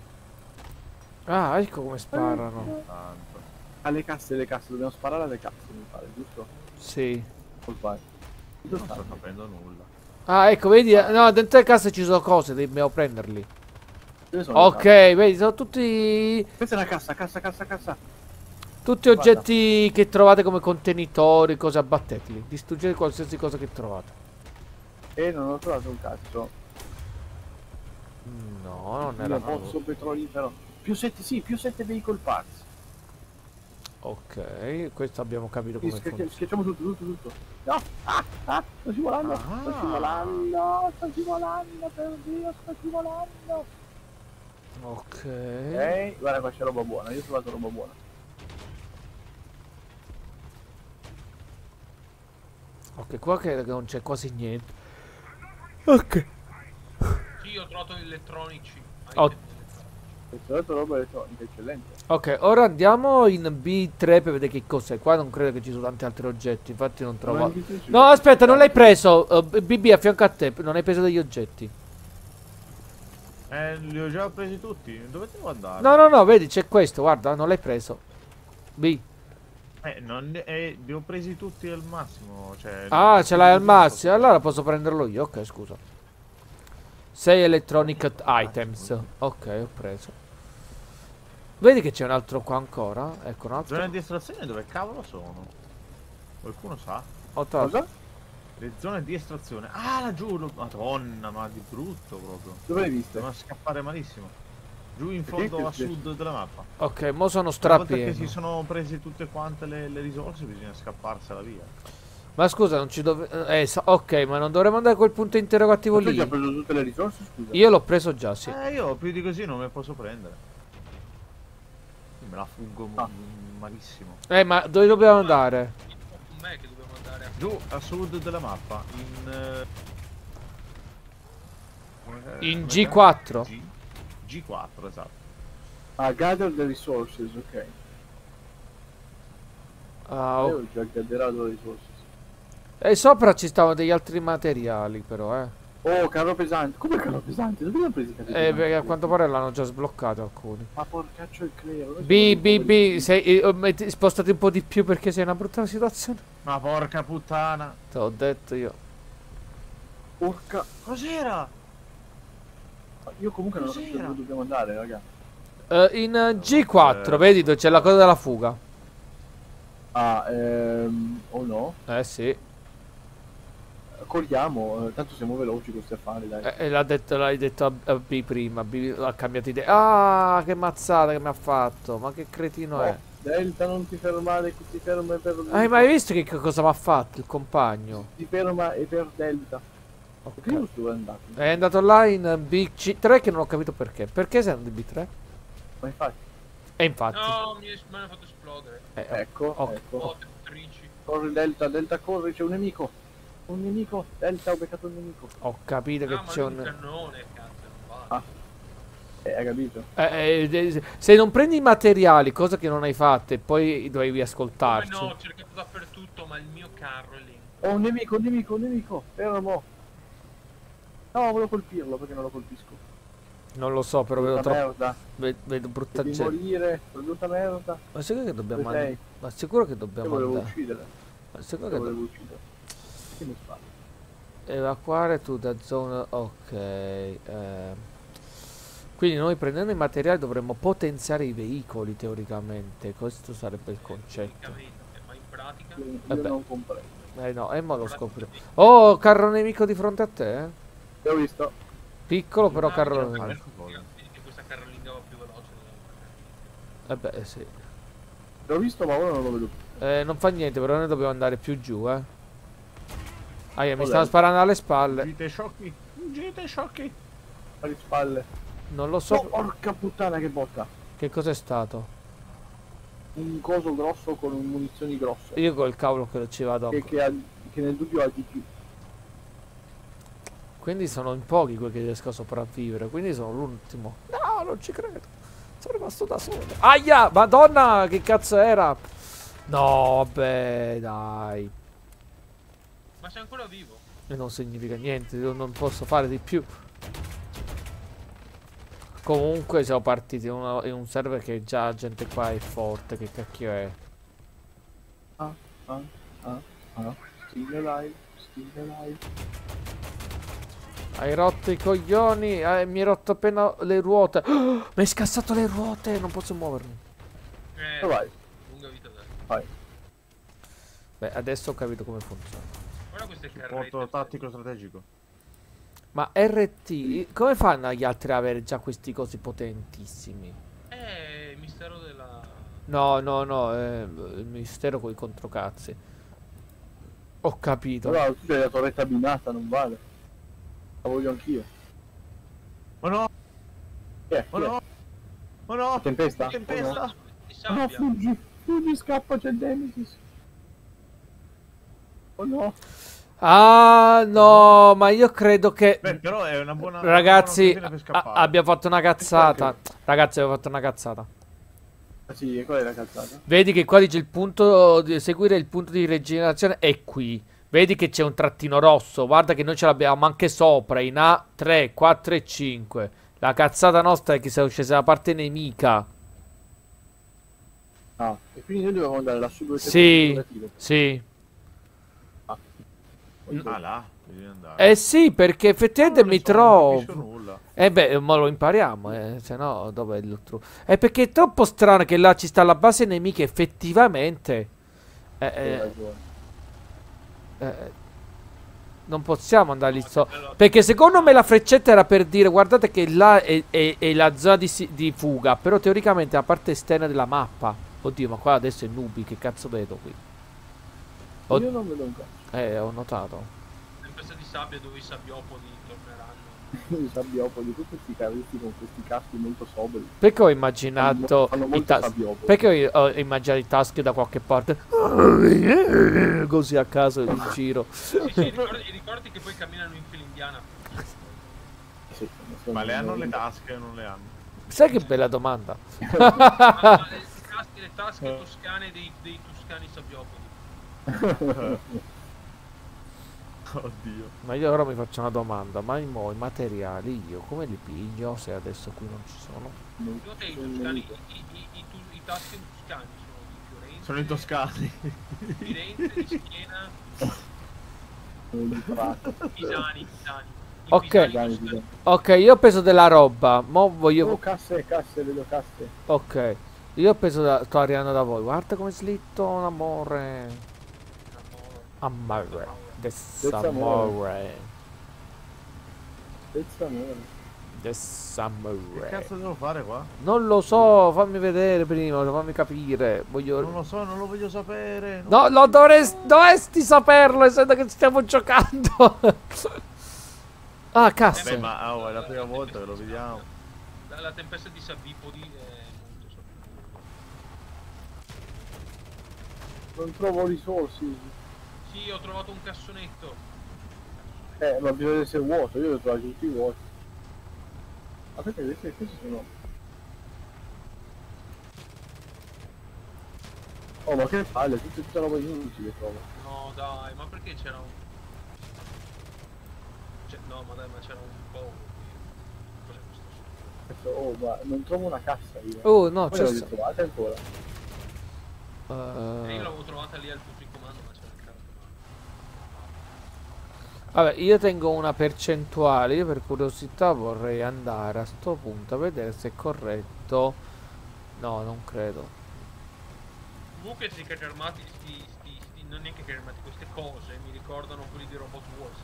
Ah, ecco come sparano. Tanto. Alle casse, alle casse, dobbiamo sparare alle casse, mi pare, giusto? Sì. Colpare. Dove Non sta? sto capendo nulla. Ah, ecco, vedi? eh, No, dentro le casse ci sono cose, dobbiamo prenderli. Dove sono le Ok, casse? vedi, sono tutti... Questa è una cassa, cassa, cassa, cassa. Tutti oggetti che trovate come contenitori, cose, abbatteteli. Distruggete qualsiasi cosa che trovate. E non ho trovato un cazzo. No, non Io era... pozzo petrolifero. Più sette, sì, più sette vehicle parts. Ok, questo abbiamo capito Sì, come schiaccia- funziona. schiacciamo tutto, tutto, tutto. No! Ah! Ah! Sto scivolando! Sto Ah. scivolando! Sto scivolando! Per Dio, sto scivolando! Ok. Ok, guarda qua c'è roba buona, io ho trovato roba buona. Ok, qua che non c'è quasi niente. Ok. Sì, ho trovato elettronici. Oh. Item. Ho trovato roba elettronica, eccellente. Ok, ora andiamo in B tre per vedere che cos'è. Qua non credo che ci sono tanti altri oggetti, infatti non trovo... Non è difficile. No, aspetta, non l'hai preso. uh, B B a fianco a te, non hai preso degli oggetti. Eh, li ho già presi tutti. Dove devo andare? No, no, no, vedi, c'è questo, guarda, non l'hai preso. B. Eh, non ne- eh, li ho presi tutti al massimo. Cioè, Ah, ce l'hai al massimo, allora posso prenderlo io, ok, scusa. sei electronic items. Ok, ho preso. Vedi che c'è un altro qua ancora? Ecco un altro. Zone di estrazione dove cavolo sono? Qualcuno sa? Ho trovato. Cosa? Le zone di estrazione. Ah, laggiù. lo- Madonna, ma di brutto proprio. Dove l'hai viste? Devono scappare malissimo. Giù in Perché fondo a che- sud della mappa. Ok, mo sono Una volta che si strapieno. sono presi tutte quante le, le risorse bisogna scapparsela via. Ma scusa, non ci dove... Eh, so- ok, ma non dovremmo andare a quel punto interrogativo Tu hai già lì? preso tutte le risorse, scusa? Io l'ho preso già, sì. Eh, io più di così non me posso prendere. Io me la fuggo Ah. m- malissimo. Eh, ma dove dobbiamo andare? Con me che dobbiamo andare a... Giù a sud della mappa. In... eh, come- In come G quattro? G? G quattro, esatto. Ah, gather the resources, ok. Ah, Io ok. ho già gatherato le risorse. E sopra ci stavano degli altri materiali, però, eh. Oh, carro pesante. Come carro pesante? Dove abbiamo preso i carri Eh, pesanti? perché a quanto pare l'hanno già sbloccato alcuni. Ma porcaccio il clero. B, B, B, sei, eh, metti- spostati un po' di più perché sei in una brutta situazione. Ma porca puttana. Te l'ho detto io. Porca. Cos'era? Io comunque non so dove dobbiamo andare, raga. Uh, in uh, G quattro, vedi dove c'è la cosa della fuga. Ah, ehm... o no? Eh sì. Corriamo, eh, tanto siamo veloci con Stefani, dai. Eh, l'ha detto, l'hai detto a, a B prima, B ha cambiato idea. Ah, che mazzata che mi ha fatto. Ma che cretino Oh, è. Delta, non ti fermare, che ti ferma per... Hai mai visto che cosa mi ha fatto il compagno? Ti ferma e per Delta. Ok. Primus dove è andato? È andato là in B C tre che non ho capito perché. Perché sei andato in B tre? Ma infatti. E infatti. No, mi hanno fatto esplodere. Eh, Ecco, ok. ecco. Oh, attrici. Corri Delta, Delta corri, c'è un nemico. Un nemico, Delta, ho beccato un nemico. Ho capito che Ah, ma c'è lui un... un cannone, cazzo, non va. Ah. Eh, hai capito? Eh, eh, se non prendi i materiali, cosa che non hai fatto, e poi dovevi ascoltarci. Come no, ho cercato dappertutto, ma il mio carro è lento. Oh, un nemico, un nemico, un nemico. Fermo. No, volevo colpirlo, perché non lo colpisco. Non lo so, però vedo Brutta troppo... merda. Vedo, vedo brutta Devi gente. morire, brutta merda. Ma sicuro che dobbiamo Dove sei? andare? Ma sicuro che Io dobbiamo volevo andare? uccidere. Ma sicuro Io che volevo do... uccidere. Che mi fa? Evacuare to the zone... Ok. ehm. Quindi noi prendendo i materiali dovremmo potenziare i veicoli teoricamente. Questo sarebbe il concetto. Tecnicamente, ma in pratica... Io, io Vabbè. non comprendo. Eh no, e mo lo scopriremo. Oh, carro nemico di fronte a te, eh? L'ho visto. Piccolo però Ah, carro vedi nemico. che questa carolinga va più veloce Eh della beh, sì. L'ho visto, ma ora non lo vedo più. Eh, non fa niente, però noi dobbiamo andare più giù, eh. Ah, mi Vabbè. stanno sparando alle spalle. Gite sciocchi. Gite sciocchi. Alle spalle. Non lo so. Oh, porca puttana, che botta. Che cos'è stato? Un coso grosso con munizioni grosse. Io col cavolo che lo ci vado. Che, che, ha, che nel dubbio ha di più. Quindi sono in pochi quelli che riesco a sopravvivere. Quindi sono l'ultimo. No, non ci credo. Sono rimasto da solo. Aia, madonna, che cazzo era? No, vabbè, dai. Ma sei ancora vivo? E non significa niente, io non posso fare di più. Comunque siamo partiti in, una, in un server che già gente qua è forte. Che cacchio è? Ah, ah, ah, ah. Still alive, still alive. Hai rotto i coglioni. eh, Mi hai rotto appena le ruote. Oh, mi hai scassato le ruote. Non posso muovermi. Eh, Dove vai? lunga vita dai. Vai. Beh, adesso ho capito come funziona. Guarda queste carrette. Porto tattico strategico. Ma R T, come fanno gli altri ad avere già questi cosi potentissimi? Eh, il mistero della... No, no, no, è il mistero con i controcazzi. Ho capito. Però tu sei la torretta abbinata, non vale. La voglio anch'io. Ma no, Chi è? ma Chi è? no, ma no. Tempesta? Tempesta. di Oh no, sabbia. fuggi, fuggi, scappa, c'è il Nemesis. Oh no. Ah, no, ma io credo che... Beh, però è una buona... Ragazzi, una buona occasione per a- scappare. abbiamo fatto una cazzata. Ragazzi, abbiamo fatto una cazzata. Ah sì, e qual è la cazzata? Vedi che qua dice il punto di seguire il punto di rigenerazione è qui. Vedi che c'è un trattino rosso. Guarda che noi ce l'abbiamo anche sopra in A tre, quattro e cinque. La cazzata nostra è che siamo scesi dalla parte nemica. Ah, e quindi noi dobbiamo andare lassù dove c'è Sì, il tiro. sì. Ah là, devi andare. Eh sì, perché effettivamente Non lo mi so, non capisco trovo. nulla. Eh beh, ma lo impariamo, eh. Se no, dov'è il trucco? È perché è troppo strano che là ci sta la base nemica, effettivamente. Eh, Hai eh, ragione. eh, non possiamo andare lì so. Perché secondo me la freccetta era per dire, guardate che là è, è- è la zona di, si- di fuga. Però teoricamente è la parte esterna della mappa. Oddio, ma qua adesso è nubi, che cazzo vedo qui? Od- Io non vedo un cazzo. Eh, ho notato. Tempesta di sabbia dove i sabbiopodi torneranno. I sabbiopoli, tutti questi carristi con questi caschi molto sobri. Perché ho immaginato Fanno i molto tas- sabbiopoli. Perché ho, ho immaginato i taschi da qualche parte. Così a caso in giro. Sì, sì, ricordi, ricordi che poi camminano in fila indiana. Sì, Ma le hanno le tasche o non le hanno? Sai che bella domanda? Ma, ma le, tasche, le tasche toscane dei, dei toscani sabbiopodi. Oddio. Ma io ora mi faccio una domanda. Ma i, mo, i materiali io come li piglio se adesso qui non ci sono? Secondo te i toscani, i, i, i, i, tu- i taschi toscani sono di Sono in toscani. Firenze, di Siena, Pisani, Pisani. Ok, ok, io ho preso della roba. Mo voglio. Oh, casse, casse, vedo casse. Ok, io ho preso da. Sto arrivando da voi. Guarda come slitto un amore. Amore. Desamore. Desamore. Desamore. Che cazzo devo fare qua? Non lo so, fammi vedere prima, fammi capire. Voglio. Non lo so, non lo voglio sapere. non- No, lo dovresti, dovresti saperlo, essendo che stiamo giocando. Ah, cazzo. Beh, ma oh, è la prima volta che lo vediamo. La, la tempesta di Sabipodi è molto sabbiosa. Non trovo risorse. Sì, ho trovato un cassonetto. Eh, ma bisogna essere vuoto, io li ho trovati tutti vuoti. Ma perché questi, questi sono... Oh, ma che palle, tutta tutta roba inutile trovo. No, dai, ma perché c'era un... Cioè, no, ma dai, ma c'era un po'... Cos'è questo? Oh, ma non trovo una cassa io. Oh, no, Poi c'è. l'ho trovata ancora. E io Uh, l'avevo trovata lì al punto di comando, ma c'era il cazzo. vabbè, io tengo una percentuale. Io per curiosità vorrei andare a sto punto a vedere se è corretto. No, non credo. Comunque questi carri armati, sti, sti, sti, non neanche carri armati, queste cose mi ricordano quelli di Robot Wars.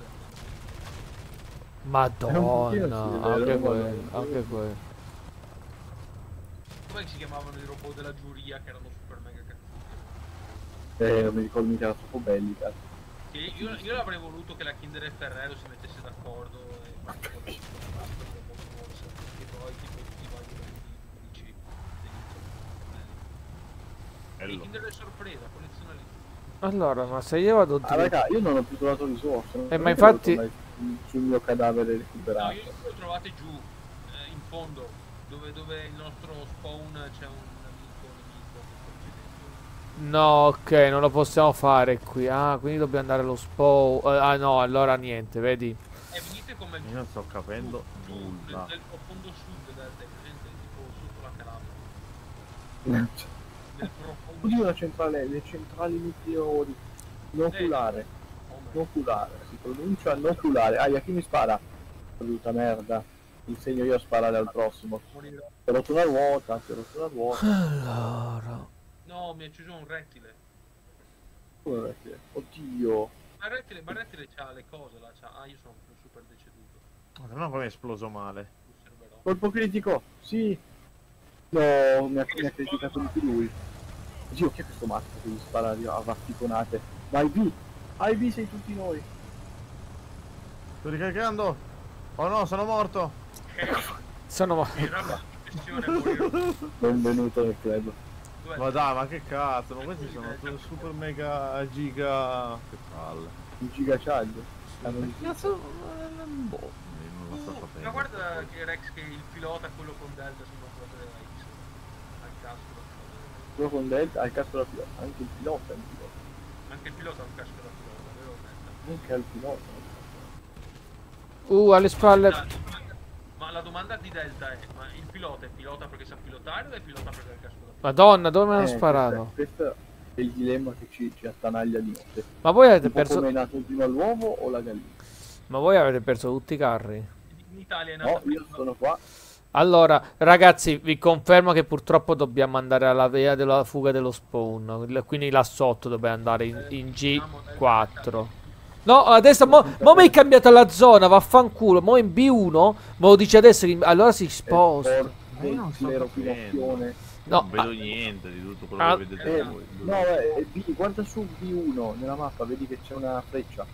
Madonna, sì, anche vero, quello, vero. anche quello. Come si chiamavano i robot della giuria che erano super mega cattivi? Eh, non mi ricordo mica, erano troppo belli, cazzo. Sì, io, io l'avrei voluto che la Kinder e Ferrero si mettesse d'accordo e facessero un Robot Wars, che poi tipo tutti vogliono di giudici e Bello. Kinder è sorpresa, colleziona lì. Allora, ma se io vado Ah, raga, io non ho più trovato risorse. non Eh, ma è che devo infatti- tornare sul mio cadavere No, recuperato. io le ho trovate giù, eh, in fondo, dove, dove il nostro spawn c'è un amico nemico che sta No, ok, non lo possiamo fare qui. Ah, quindi dobbiamo andare allo spawn. Eh, ah, no, allora niente, vedi. E venite come Io non sto capendo giù, nulla. nel, nel profondo sud del del presente, tipo sotto la Calabria. Nel profondo Oddio, sud. la centrale, le centrali nucleari. Noculare. Oh, ma- Noculare, si pronuncia noculare. Ah, chi mi spara? Brutta merda. Insegno io a sparare al prossimo. morirò. Ti ho rotto una ruota, ti ho rotto una ruota. Allora. No, mi ha ucciso un rettile. Come è che- Oddio. Ma il rettile, ma il rettile c'ha le cose là, c'ha... Ah, io sono super deceduto. Ma no, come è esploso male. Osserverò. Colpo critico, sì. No, mi ha, mi ha criticato di più lui. Dio, chi è questo matto che mi spara a vafficonate? Vai B! I B sei tutti noi! Sto ricaricando. Oh no, sono morto. Sono mo- Era una pressione a morire. Benvenuto nel club. Dov'è? Ma dai, ma che cazzo, ma questi sono tutti super mega giga. Che palle. Un giga charge. Hanno Che cazzo. Boh, io non lo sto Uh, sapendo. ma guarda che Rex, che il pilota, quello con Delta, sembra quello della X. Al casco da pilota. quello con Delta, al casco da pilota. Anche il pilota è un pilota. Anche il pilota ha un casco da pilota, vero Delta? Anche al pilota. Uh, alle spalle. Ma la domanda di Delta è, ma il pilota è pilota perché sa pilotare o è pilota perché ha il casco da pilota? Madonna, dove me l'hanno Eh, sparato? Questo, questo è il dilemma che ci, ci attanaglia di notte. Ma voi avete Un po' come perso. è nato prima l'uovo o la gallina? Ma voi avete perso tutti i carri? In Italia è nata No, io prima- sono qua. Allora, ragazzi, vi confermo che purtroppo dobbiamo andare alla via della fuga dello spawn. il- Quindi là sotto dobbiamo andare in, in G quattro. No, adesso mo, mo mi hai cambiato la zona, vaffanculo. Mo in B uno, me lo dice adesso. che- Allora si sposta. Ma io non sto L'eropilazione. No, non vedo ah, niente di tutto quello ah, che vedete Eh, voi. no, eh, B, guarda su B uno nella mappa, vedi che c'è una freccia.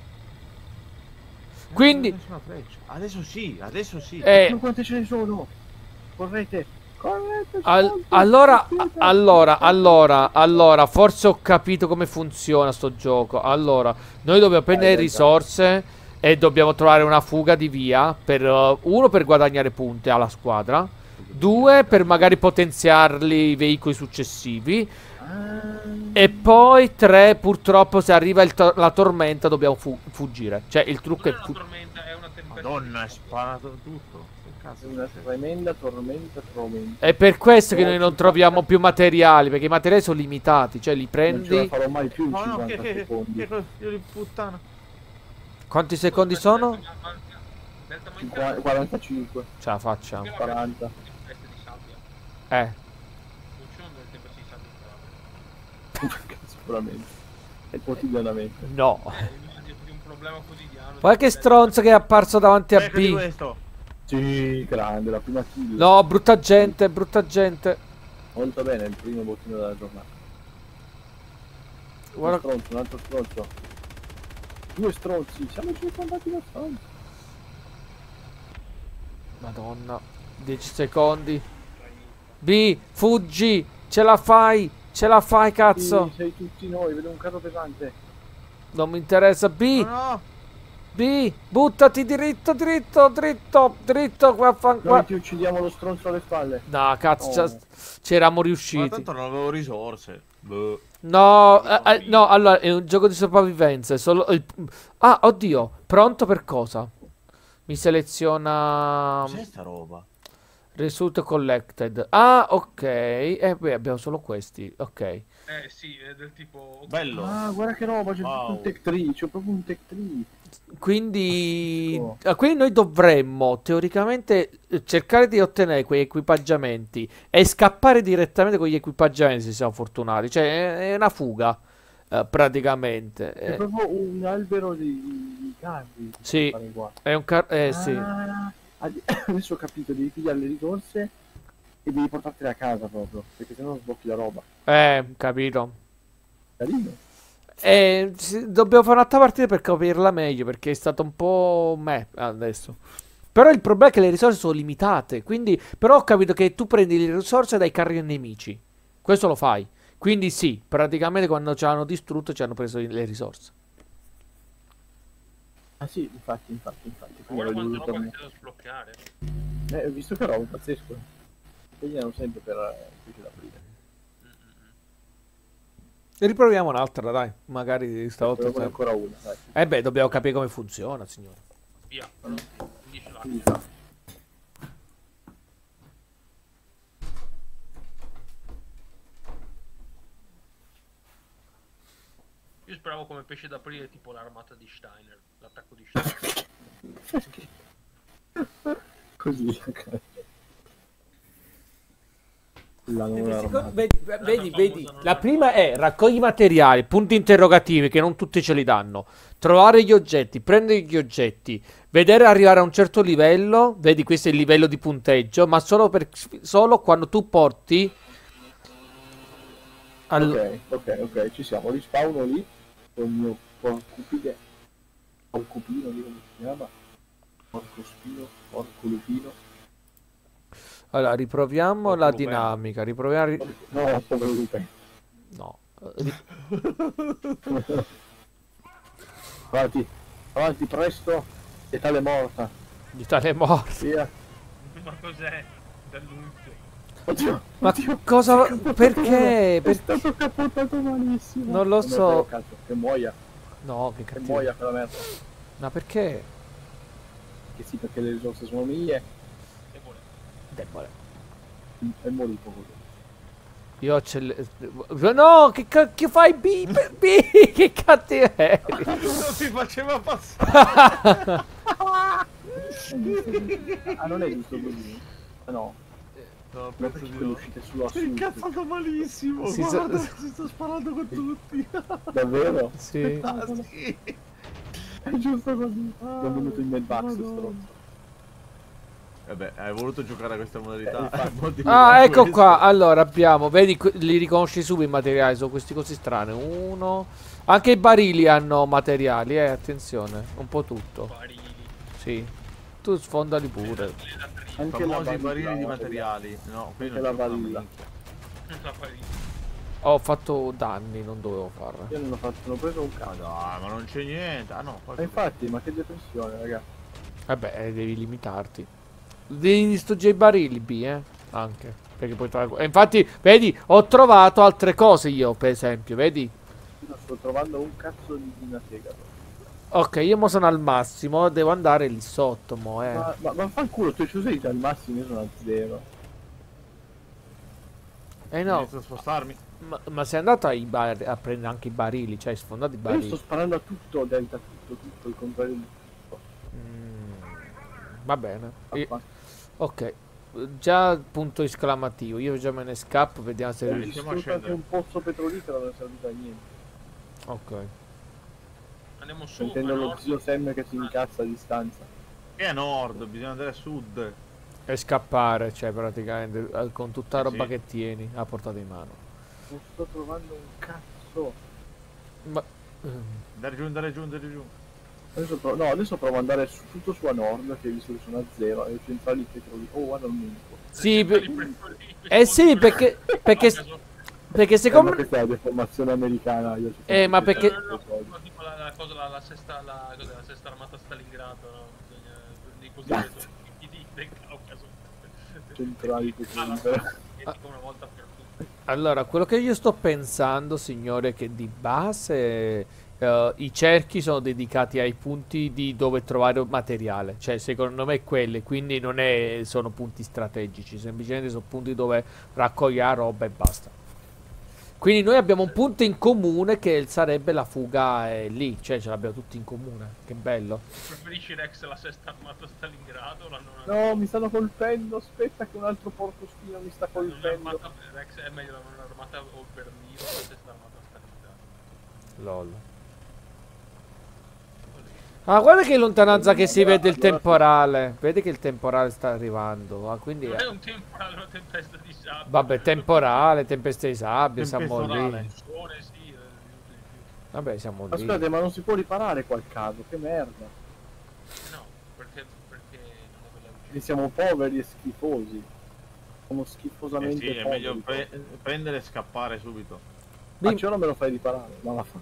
quindi, Nessuna freccia. Adesso sì, adesso sì. eh, Ma quante ce ne sono? Correte, correte. al- salve, allora, salve. allora, allora, allora, forse ho capito come funziona sto gioco. Allora, noi dobbiamo prendere Dai, dai, risorse e dobbiamo trovare una fuga di via. Per, uh, uno, per guadagnare punti alla squadra. Due, per magari potenziarli i veicoli successivi. Ah, E poi tre, purtroppo se arriva il to- la tormenta dobbiamo fu- fuggire. Cioè il trucco Non è è fu- una tormenta, è una tempesta. Madonna, è sparato tutto. Che Cazzo. Una tremenda tormenta tormenta. È per questo che noi non troviamo più materiali, perché i materiali sono limitati, cioè li Non ce la prendi... farò mai più in No, no, cinquanta che, che, secondi. che, che, io di puttana. Quanti secondi sono? Delta Cinqua- Minecraft quarantacinque, Ce la facciamo. quaranta. tempeste di sabbia. Eh. Non ci sono delle tempeste di sabbia in Calabria. Sicuramente. E quotidianamente. No. Eh, di un problema quotidiano. Guarda che stronzo che è apparso davanti a Ecco di B. questo. Sì, grande, la prima kill. No, brutta gente, brutta gente. Molto bene, il primo bottino della giornata. Un Guarda... stronzo, un altro stronzo. Due stronzi, siamo circondati da stronzi. Madonna. dieci secondi. B, fuggi. Ce la fai. Ce la fai, cazzo. Sì, sei tutti noi, vedo un carro pesante. Non mi interessa. B. No, no. B, buttati dritto, dritto, dritto, dritto. Qua, fa- Noi qua. ti uccidiamo lo stronzo alle spalle. No, cazzo, Oh. c'è- c'eravamo Ma riusciti. tanto non avevo risorse. Boh. No, eh, eh, no, allora è un gioco di sopravvivenza. È solo il- Ah, oddio, pronto per cosa? Mi seleziona Cos'è sta roba? Result collected. Ah, ok. E beh, abbiamo solo questi. Ok. Eh sì, è del tipo... Bello. Ah, guarda che roba, c'è Wow. un tech tree, c'è proprio un tech tree. Quindi, Fantastico. ah, quindi noi dovremmo teoricamente eh, cercare di ottenere quegli equipaggiamenti e scappare direttamente con gli equipaggiamenti se siamo fortunati. Cioè, è, è una fuga, eh, praticamente. È Eh, proprio un albero di, di carri. che Sì. fare qua. è un car... Eh, sì. Ah, ad- adesso ho capito, devi pigliare le risorse e devi portartele a casa proprio, perché sennò non sblocchi la roba. Eh, capito. Carino. Eh, sì, dobbiamo fare un'altra partita per capirla meglio, perché è stato un po' me adesso. Però il problema è che le risorse sono limitate. Quindi, però ho capito che tu prendi le risorse dai carri nemici. Questo lo fai. Quindi sì, praticamente quando ci hanno distrutto ci hanno preso le risorse. Ah sì, infatti, infatti, infatti. Quindi Guarda voglio quanta roba tornare. che c'è da sbloccare. Eh, ho visto che roba pazzesco. Quindi erano sempre per eh, pesce da aprire. Riproviamo un'altra, dai. Magari stavolta. Però ancora una, dai. Eh beh, dobbiamo capire come funziona, signore. Via, però finisce là. Quindi fa. Io speravo come pesce d'aprile tipo l'armata di Steiner, l'attacco di Steiner. Così. La nuova armata. Vedi, vedi, vedi, la prima è raccogli materiali, punti interrogativi che non tutti ce li danno, trovare gli oggetti, prendere gli oggetti, vedere arrivare a un certo livello, vedi questo è il livello di punteggio, ma solo, per, solo quando tu porti... All... Ok, ok, ok, ci siamo, rispawno lì con il mio porcupine, porcupino, lì come si chiama? Porco spino, porco lupino. Allora, riproviamo Oh, la bello. dinamica, riproviamo... ri- No, povero lupino. No. Ri- Avanti, avanti presto, e tale morta. Di tale morte. Via. Ma cos'è? Dall'unzio. Oddio, Ma oddio, cosa... è capotato Perché? male, È Per- stato capotato malissimo. Non lo Come so. però, cazzo, che muoia, No, che che cattivo. muoia quella merda. Ma perché? Che sì, perché le risorse sono mie Che vuole? Debole. e morito così. Io ce le... No, che cacchio fai? B, B, che cattiveria. Non si faceva passare. Ah, non è giusto così? Ah, no, No, non penso perché di quello no. uscite sulla Sei incazzato malissimo. Si Guarda, sa- si sta sparando con tutti. Davvero? Sì. Ah, sì. È giusto così. Mi è venuto in Medvax, stronzo. Vabbè, hai voluto giocare a questa Eh, modalità. infatti. Molti Ah, più ecco questo. qua. Allora, abbiamo... Vedi, que- li riconosci subito i materiali. Sono questi così strani. Uno... Anche i barili hanno materiali, eh. Attenzione. Un po' tutto. Barili. Sì. Tu sfondali pure. Anche la Famosi varilla, barili di eh, materiali. No, qui Anche non la c'è una varilla. minchia. La barili. Ho fatto danni, non dovevo farlo. Io non ho fatto, non ho preso un Ma cazzo. dai, ma non c'è niente. Ah no, Ma infatti, ma che depressione, raga. Vabbè, eh, devi limitarti. Devi distruggere i barili, B, eh. Anche. Perché poi trovare... E infatti, vedi, ho trovato altre cose io, per esempio, vedi? Io sto trovando un cazzo di, di una sega. Ok, io mo sono al massimo, devo andare lì sotto, mo, eh. Ma, ma, ma fanculo, tu sei già al massimo, io sono a zero. Eh no, Inizio a spostarmi. ma, ma sei andato ai bar- a prendere anche i barili, cioè hai sfondato i Io barili. sto sparando a tutto, Delta, tutto, tutto, il contrario di tutto. Mm, va bene. Ah, Io- ma- ok, già punto esclamativo, io già me ne scappo, vediamo se Ho riesco. Iniziamo a distrutto anche scendere. un pozzo petrolifero, non è servito a niente. Ok. Andiamo su. Sentendo a lo nord. zio Sam che si incazza a distanza. Che è a nord, bisogna andare a sud. E scappare, cioè praticamente eh, con tutta la Sì, roba sì. che tieni a portata di mano. Non sto trovando un cazzo. Ma ehm, Andare giù, andare giù, andare giù. Adesso provo, no, adesso provo ad andare su, tutto su a nord, che visto che sono a zero, e le centrali petrolifere. Oh, guarda un unico. sì, Per- per- per- eh sì, perché perché perché Secondo secondo questa è la deformazione americana. Io ci Eh, ma faccio perché- No, no, no, soldi. no, tipo la, la cosa, la, la sesta, la, cos'è, la sesta armata a Stalingrado, no? Bisogna, di così, i di- del Caucaso. Centrali Ah, petrolifere. la dico una volta per tutte. Allora, quello che io sto pensando, signore, è che di base eh, i cerchi sono dedicati ai punti di dove trovare materiale. Cioè, secondo me quelli, quindi non è, sono punti strategici, semplicemente sono punti dove raccogliere roba e basta. Quindi noi abbiamo un punto in comune che sarebbe la fuga eh, lì, cioè ce l'abbiamo tutti in comune. Che bello. Preferisci Rex la sesta armata a Stalingrado o la non No, mi stanno colpendo. Aspetta che un altro porcospino mi sta la non colpendo. armata Rex è meglio la non armata o Berlino o la sesta armata a Stalingrado. Lol. Ah, guarda che in lontananza che si vede il temporale. Vedi che il temporale sta arrivando. Ah, quindi Non è eh, un temporale, una tempesta di sabbia. vabbè, temporale, tempeste di sabbia, siamo Tempestorale. lì. Il sole, sì, eh, di più. Vabbè, siamo lì. Aspetta, ma non si può riparare qua il caso, che merda. No, perché, perché non è quella Quindi siamo poveri e schifosi. Siamo Eh schifosamente sì, è poveri. meglio pre- prendere e scappare subito. Ma Bim- ciò non me lo fai riparare, ma la fa.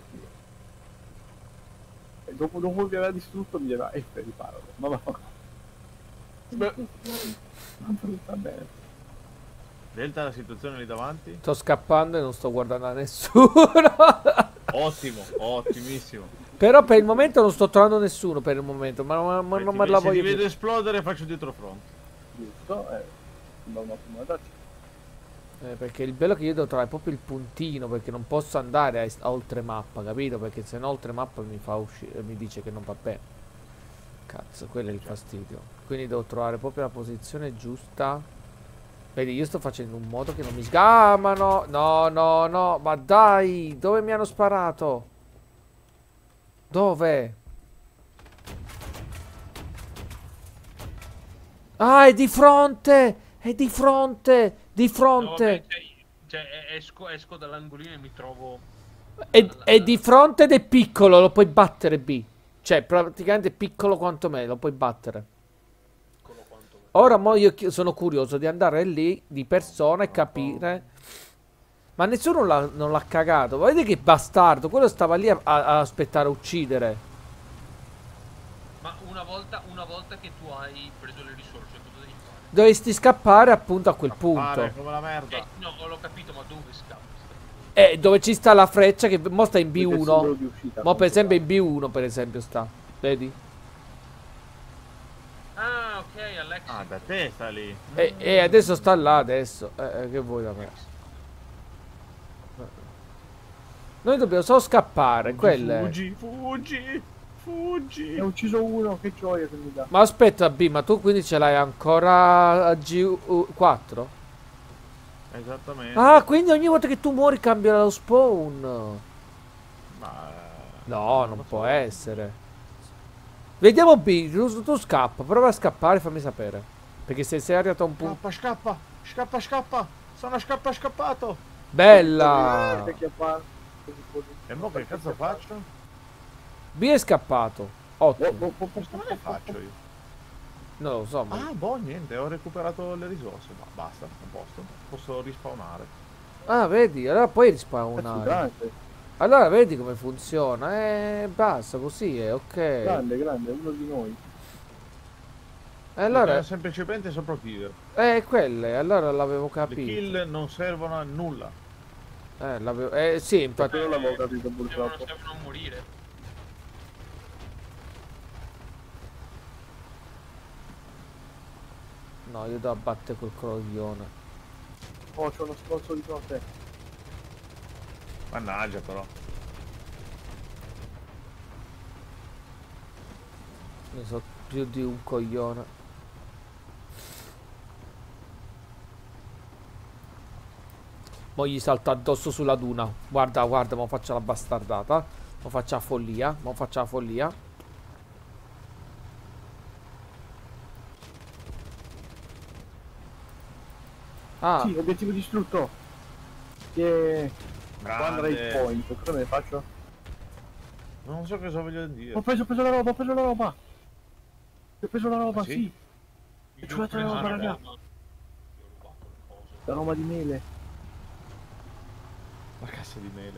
E dopo, dopo che aveva distrutto mi diceva, eh, riparalo, ma va. Beh, va bene. Delta, la situazione lì davanti. Sto scappando e non sto guardando a nessuno. Ottimo, ottimissimo. Però per il momento non sto trovando nessuno per il momento. Ma, ma- ma non me la Se ti voglio vedo più. esplodere faccio dietro front. Giusto, eh, sembra un'ottima data. Eh, perché il bello è che io devo trovare proprio il puntino. Perché non posso andare a, est- a oltre mappa, capito? Perché se no oltre mappa mi fa uscire. Mi dice che non va bene. Cazzo, quello è il fastidio. Quindi devo trovare proprio la posizione giusta. Vedi, io sto facendo un modo che non mi sgamano. No, no, no. Ma dai, dove mi hanno sparato? Dove? Ah, è di fronte! È di fronte! Di No, fronte! vabbè, cioè, cioè, esco, esco dall'angolino e mi trovo... È, è di fronte ed è piccolo, lo puoi battere B. Cioè, praticamente piccolo quanto me, lo puoi battere. Piccolo quanto me. Ora mo io chi- sono curioso di andare lì di persona e capire. Ma nessuno l'ha- non l'ha cagato. Vedete che bastardo, quello stava lì a, a- a aspettare a uccidere. Ma una volta, una volta che tu hai preso le risorse, cosa devi fare? Dovresti scappare appunto a quel Pare punto. come la merda. Eh, no, l'ho capito, ma dove scappi? Eh, dove ci sta la freccia che mo sta in Perché il simbolo B uno. di uscita, Mo per esempio in quanto B uno per esempio sta. Vedi? Ah, ok, Alex. Ah, da te sta lì. E, e adesso sta là adesso. Eh, eh, che vuoi da me? Noi dobbiamo solo scappare, quelle. Fuggi, fuggi, fuggi. Ne ho ucciso uno, che gioia che mi dà. Ma aspetta B, ma tu quindi ce l'hai ancora a G quattro? Esattamente. Ah, quindi ogni volta che tu muori cambia lo spawn. Ma... No, non può essere. Vediamo B, tu, tu scappa, prova a scappare, fammi sapere. Perché se sei arrivato a un punto... Scappa, scappa, scappa, scappa. Sono scappa, scappato. Bella! Perché fa- E mo che cazzo faccio? B è scappato. Oh, Ottimo. oh, oh, oh, Come ne faccio io? Non lo so, ma... Ah, boh, niente, ho recuperato le risorse. Ma basta, a posto. Posso rispawnare. Ah, vedi, allora puoi Cazzo, rispawnare. grande, Allora vedi come funziona. Eh, basta, così è, ok. E grande, grande, uno di noi. allora... Bisogna semplicemente sopravvivere. Eh, quelle, allora l'avevo Le capito. kill non servono a nulla. Eh, l'avevo... Eh, sì, infatti... Perché non l'avevo capito Devono, purtroppo. devono morire. No, io devo abbattere quel coglione. Oh, c'è uno stronzo di fronte. Mannaggia però. Ne so più di un coglione. Mo gli salto addosso sulla duna. Guarda, guarda, mo faccio la bastardata. Mo faccio la follia. Mo faccio la follia. Ah. Sì, obiettivo distrutto. Yeah. Grande. Rate point, cosa me ne faccio? Non so cosa voglio dire. Ho preso, ho preso la roba, ho preso la roba. Ho preso la roba, Ah, sì? sì. Ho trovato la roba, raga. La roba di mele. La cassa di mele.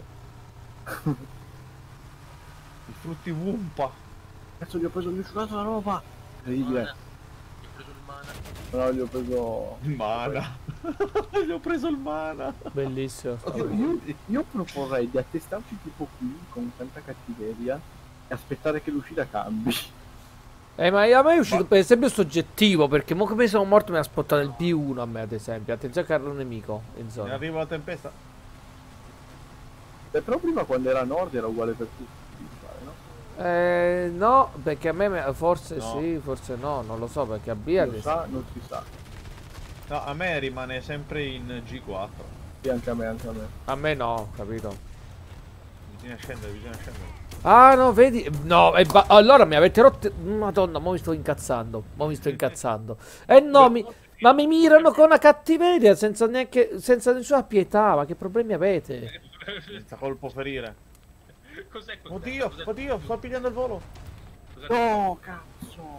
I frutti Wumpa. Cazzo, gli ho preso, gli ho trovato la roba. Incredibile. Gli ho preso il mana. No, gli ho preso... Il mana. Gli ho preso il mana. Bellissimo. Io, io, io proporrei di attestarci tipo qui con tanta cattiveria e aspettare che l'uscita cambi. Eh, ma a me è uscito per esempio soggettivo, perché mo come sono morto mi ha spottato il B uno a me, ad esempio. Attenzione che era un nemico in Ne zona. arriva la tempesta. Beh, però prima quando era a nord era uguale per tutti, no? Eh, no, perché a me forse No. sì, forse no, non lo so, perché a B Non lo sa, non si sa. No, a me rimane sempre in G quattro. Sì, anche a me, anche a me. A me no, capito? Bisogna scendere, bisogna scendere. Ah no, vedi? No, e ba- allora mi avete rotto. Madonna, mo mi sto incazzando. Mo mi sto incazzando. Eh no, mi... ma mi mirano con una cattiveria senza neanche. Senza nessuna pietà. Ma che problemi avete? Senza colpo ferire. Cos'è questo? Oddio, Cos'è- oddio, sto pigliando il volo. cos'è- No, cazzo!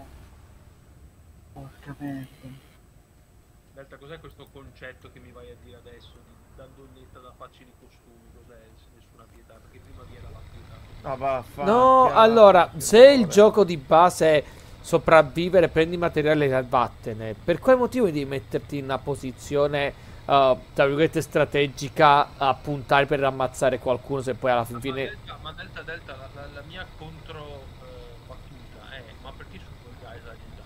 Porca merda. Delta, cos'è questo concetto che mi vai a dire adesso? Di, da donnetta da facili costumi, cos'è? Nessuna pietà, perché prima vi era la pietà. No, vaffa. No, allora, se il gioco di base è sopravvivere, prendi materiale e vattene, per quale motivo devi metterti in una posizione, uh, tra virgolette, strategica a puntare per ammazzare qualcuno se poi alla fin Ma fine... Delta, ma Delta, Delta la, la, la mia contro eh, battuta è: ma perché su quel guys hai già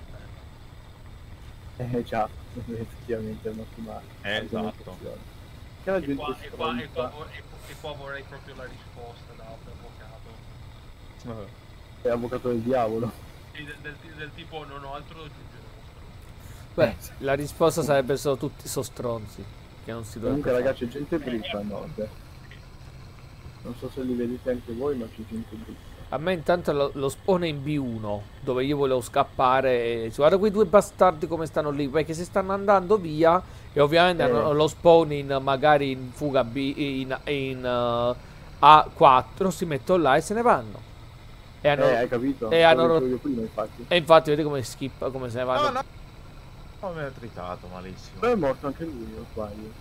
perso? Eh già, effettivamente è un'ottima Eh, esatto. argomentazione. Che la E gente qua, e, qua, e, qua, stronza vor- e, e qua vorrei proprio la risposta da da avvocato. è avvocato del diavolo. Sì, del, del, del tipo non ho altro da aggiungere. Beh, la risposta sarebbe solo tutti so stronzi, che non si dovrebbe Comunque fare. ragazzi, c'è gente brutta a nord. Non so se li vedete anche voi, ma c'è gente brutta. A me intanto lo, lo spawn è in B uno, dove io volevo scappare e... Guarda quei due bastardi come stanno lì, perché si stanno andando via e ovviamente Eh. hanno lo spawn in, magari in fuga B, in, in uh, A quattro, si mettono là e se ne vanno. E hanno... Eh, hai capito? e hanno Quello rot- che dicevo io prima, infatti. E infatti vedi come skip, come se ne vanno. No, no. Oh, mi ha tritato malissimo. Però è morto anche lui, non sbaglio.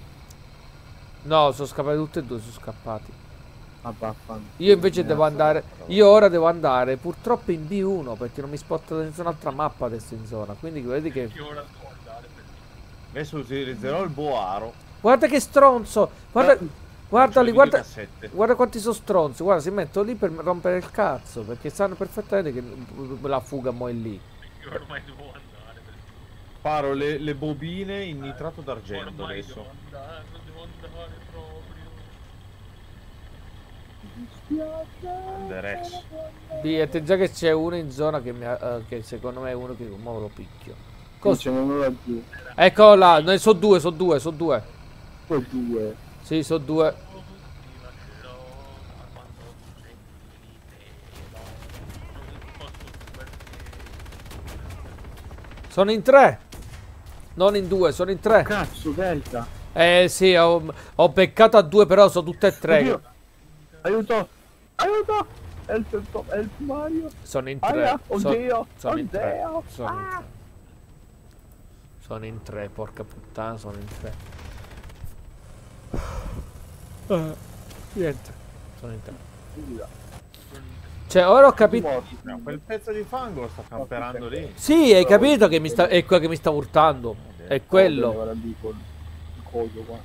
No, sono scappati tutti e due, sono scappati. Ah, vaffanculo. Io invece devo andare, io ora devo andare purtroppo in B uno perché non mi spotta da nessun'altra mappa adesso in zona. Quindi vedi che... Io ora devo andare per Adesso utilizzerò il boaro. Guarda che stronzo! Guarda, guardali, C'ho i guarda, videocassette. guarda quanti sono stronzi. Guarda, si mettono lì per rompere il cazzo perché sanno perfettamente che la fuga mo è lì. io ormai devo andare per Sparo le, le bobine in nitrato d'argento ormai adesso. devo andare, devo andare proprio. Grande Rex. Dite già che c'è uno in zona che, mi ha- eh, che secondo me è uno che mo lo picchio. Cosa? Cosa? C'è uno laggiù. Eccolo là, no, sono due, sono due, sono due. Poi due. Sì, sono due. Sono in tre. Non in due, sono in tre. Cazzo, Delta. Eh sì, ho, ho beccato a due, però sono tutte e tre. Oddio. Aiuto. Aiuto. Help, help, help Mario. Sono in tre. Aia, So- oddio. sono in tre. Oddio. Sono in Ah. tre. Sono in tre, porca puttana, sono in tre. Eh, niente, sono in tre. Cioè, ora ho capito. No, quel pezzo di fango sta camperando lì. Sì, hai capito che mi sta. È quello che mi sta urtando. È quello. Guarda lì col coso qua.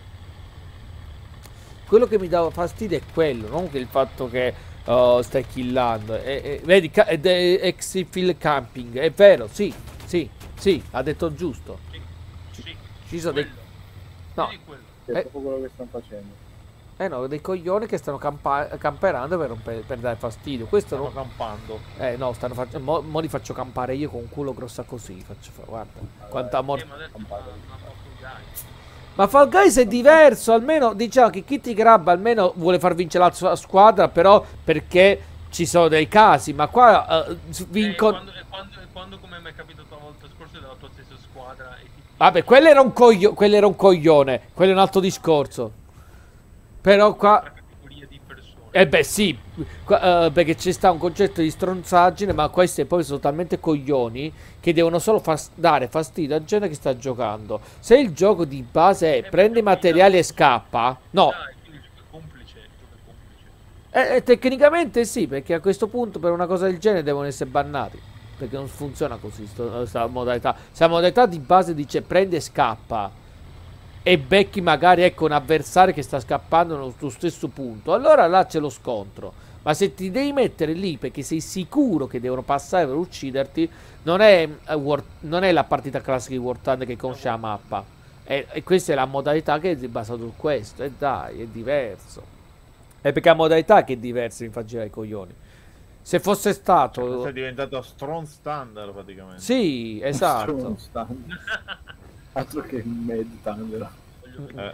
Quello che mi dà fastidio è quello, non che il fatto che oh, stai killando. E, e- vedi, ca- ed è exfil camping, è vero, sì, sì. Sì, ha detto giusto. Sì, sì, Ci sono dei... quello. No. Vedi quello. È Eh. proprio quello che stanno facendo. Eh no, dei coglioni che stanno campa- camperando per, per, per dare fastidio. Questo Stanno non... campando. Eh no, stanno facendo... Mo, mo li faccio campare io con un culo grossa così. Faccio fa... Guarda, quanta Eh, morte. ma adesso ma, ma morto un guy. Ma Fall Guys è diverso, almeno diciamo che Kitty Grab almeno vuole far vincere la sua squadra, però perché ci sono dei casi, ma qua uh, E vincono... quando, e quando, e quando come mi è capitato la volta scorsa della tua stessa squadra e ti... Vabbè, quello era un coglio... quello era un coglione, quello è un altro discorso. Però qua... categoria di persone. Eh beh sì, qua, uh, perché c'è sta un concetto di stronzaggine, ma questi poi sono talmente coglioni che devono solo fas dare fastidio a gente che sta giocando. Se il gioco di base è Eh, prendi i ma- materiali e scappa, no, Dai, quindi il gioco è complice, il gioco è complice. eh, eh, tecnicamente sì, perché a questo punto per una cosa del genere devono essere bannati. Perché non funziona così sto, questa modalità. Se la modalità di base dice prendi e scappa e becchi magari ecco un avversario che sta scappando nello tuo stesso punto, allora là c'è lo scontro. Ma se ti devi mettere lì perché sei sicuro che devono passare per ucciderti, non è, eh, War, non è la partita classica di War Thunder che conosce la mappa. E, e questa è la modalità che è basata su questo. E dai, è diverso. È perché la modalità che è diversa, mi fa girare i coglioni. Se fosse stato... Cioè, questo è diventato strong standard praticamente. Sì, esatto. Altro che Mad Thunder. Eh.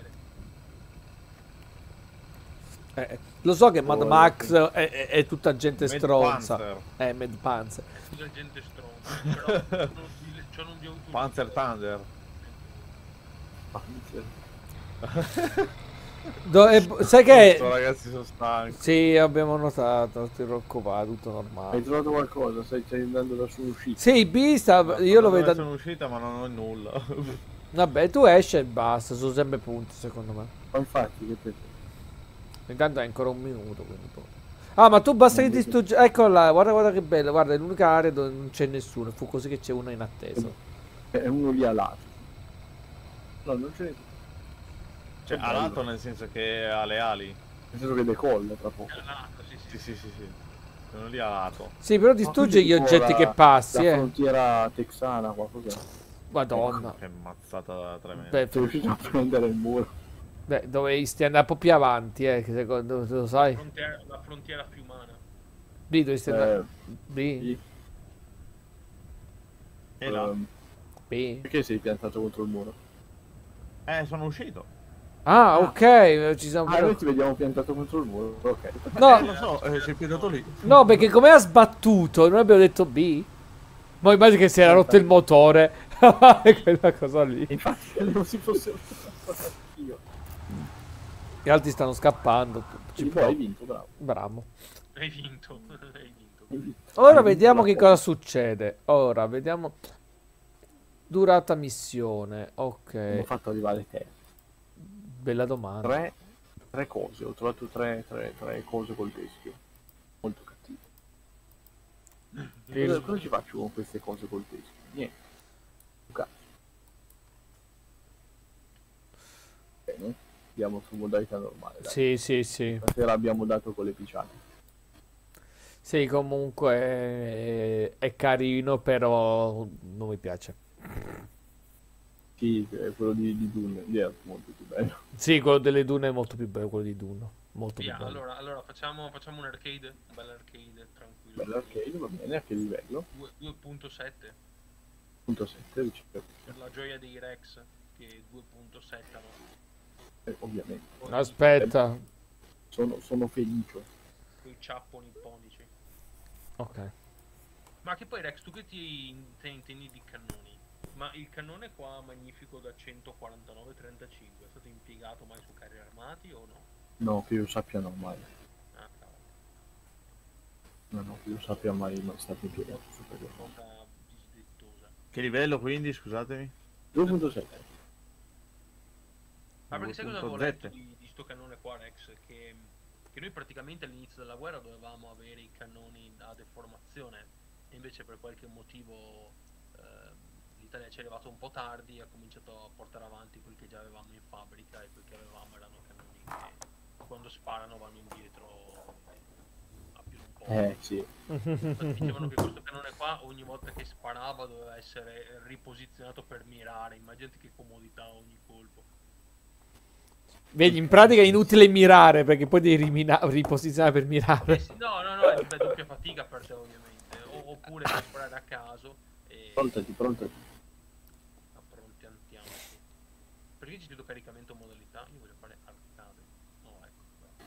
Eh, lo so che Mad Oh, Max è, è- è tutta gente Mad stronza. Panzer. Eh, Mad Panzer. Scusa gente stronza, però non, di- cioè non di auto. Panzer Thunder. Do- eh, sai che... Adesso, ragazzi sono stanchi. Sì, abbiamo notato, non ti preoccupare, tutto Hai normale. trovato qualcosa? Stai, stai andando da su uscita? Sì, B sta... Io lo vedo... Sono uscita ma non ho nulla. Vabbè, tu esci e basta, sono sempre punti secondo me. Ma infatti, che te... Intanto è ancora un minuto, quindi poi... Ah, ma tu basta che ti stuggi... Ecco là, guarda, guarda che bello, guarda, è l'unica area dove non c'è nessuno. Fu così che c'è uno in attesa. È uno lì a lato. No, non ce n'è. Cioè, a lato nel senso che ha le ali. Nel senso che decolla tra poco. Sì, Sì, sì, sì, sì. Sono lì a lato. Sì, però distrugge gli oggetti che passi, la eh. frontiera texana, qualcosa. Madonna. Che mazzata tremenda. Beh, Sei riuscito a prendere il muro. beh, dovresti andare un po' più avanti, eh, che secondo lo sai. Frontiera- la frontiera fiumana. B, dovresti andare... Eh, B, sì. E là. Ehm, B. Perché sei piantato contro il muro? Eh, sono uscito. Ah, ok, ci siamo... Ah, noi ti vediamo piantato contro il muro. Ok. No, Eh, lo so, eh, sei piantato lì. no, perché come ha sbattuto, non abbiamo detto B? Ma immagino che si era rotto il motore. Quella cosa lì. Infatti, credevo si fosse io. Gli altri stanno scappando. Ci Ci provo. hai vinto, bravo. Bravo. Hai vinto, hai vinto. Hai vinto. Ora Hai vediamo che vinto cosa succede. Ora, vediamo... Durata missione. Ok. Abbiamo fatto arrivare te. Bella domanda. Tre, tre cose. Ho trovato tre, tre, tre cose col teschio. Molto cattivo. Cosa, cosa ci faccio con queste cose col teschio? Niente. Un cazzo. Bene. Andiamo su modalità normale. Dai. Sì, sì, sì. Stasera abbiamo dato con le picciate. Sì, comunque è, è carino, però non mi piace. Sì, è quello di, di Dune. Lì è molto più bello. Sì, quello delle dune è molto più bello, quello di Dune. Molto Via, più bello. allora, allora facciamo, facciamo un arcade, un bel arcade, tranquillo. Bello arcade, va bene. A che livello? due punto sette, Punto sette, ricerca. per la gioia dei Rex, che due punto sette hanno. Eh, ovviamente. Aspetta. Sono, sono felice. Quei ciappo nipponici. Ok. Ma che poi Rex, tu che ti te intendi di cannoni? Ma il cannone qua magnifico da centoquarantanove trentacinque è stato impiegato mai su carri armati o no? No, che io sappia no mai. Ah, cavolo. No, no, che io sappia mai non è stato impiegato su quello. Cosa disdettosa. Che livello quindi, scusatemi? due punto sette. Ma perché sai cosa avevo due punto letto sette. di, di sto cannone qua Rex? Che, che noi praticamente all'inizio della guerra dovevamo avere i cannoni a deformazione e invece per qualche motivo eh, l'Italia ci è arrivato un po' tardi e ha cominciato a portare avanti quel che già avevamo in fabbrica e quel che avevamo erano cannoni che quando sparano vanno indietro a più di un Eh, sì. Dicevano che questo cannone qua ogni volta che sparava doveva essere riposizionato per mirare. Immaginati che comodità ogni colpo. Vedi, in pratica è inutile mirare perché poi devi rimina- riposizionare per mirare. Eh sì, no, no, no, è beh, doppia fatica per te ovviamente. O- oppure puoi sparare a caso e Prontati, prontati. approntiamo. Perché c'è scritto caricamento modalità? Io voglio fare arcade. No, ecco.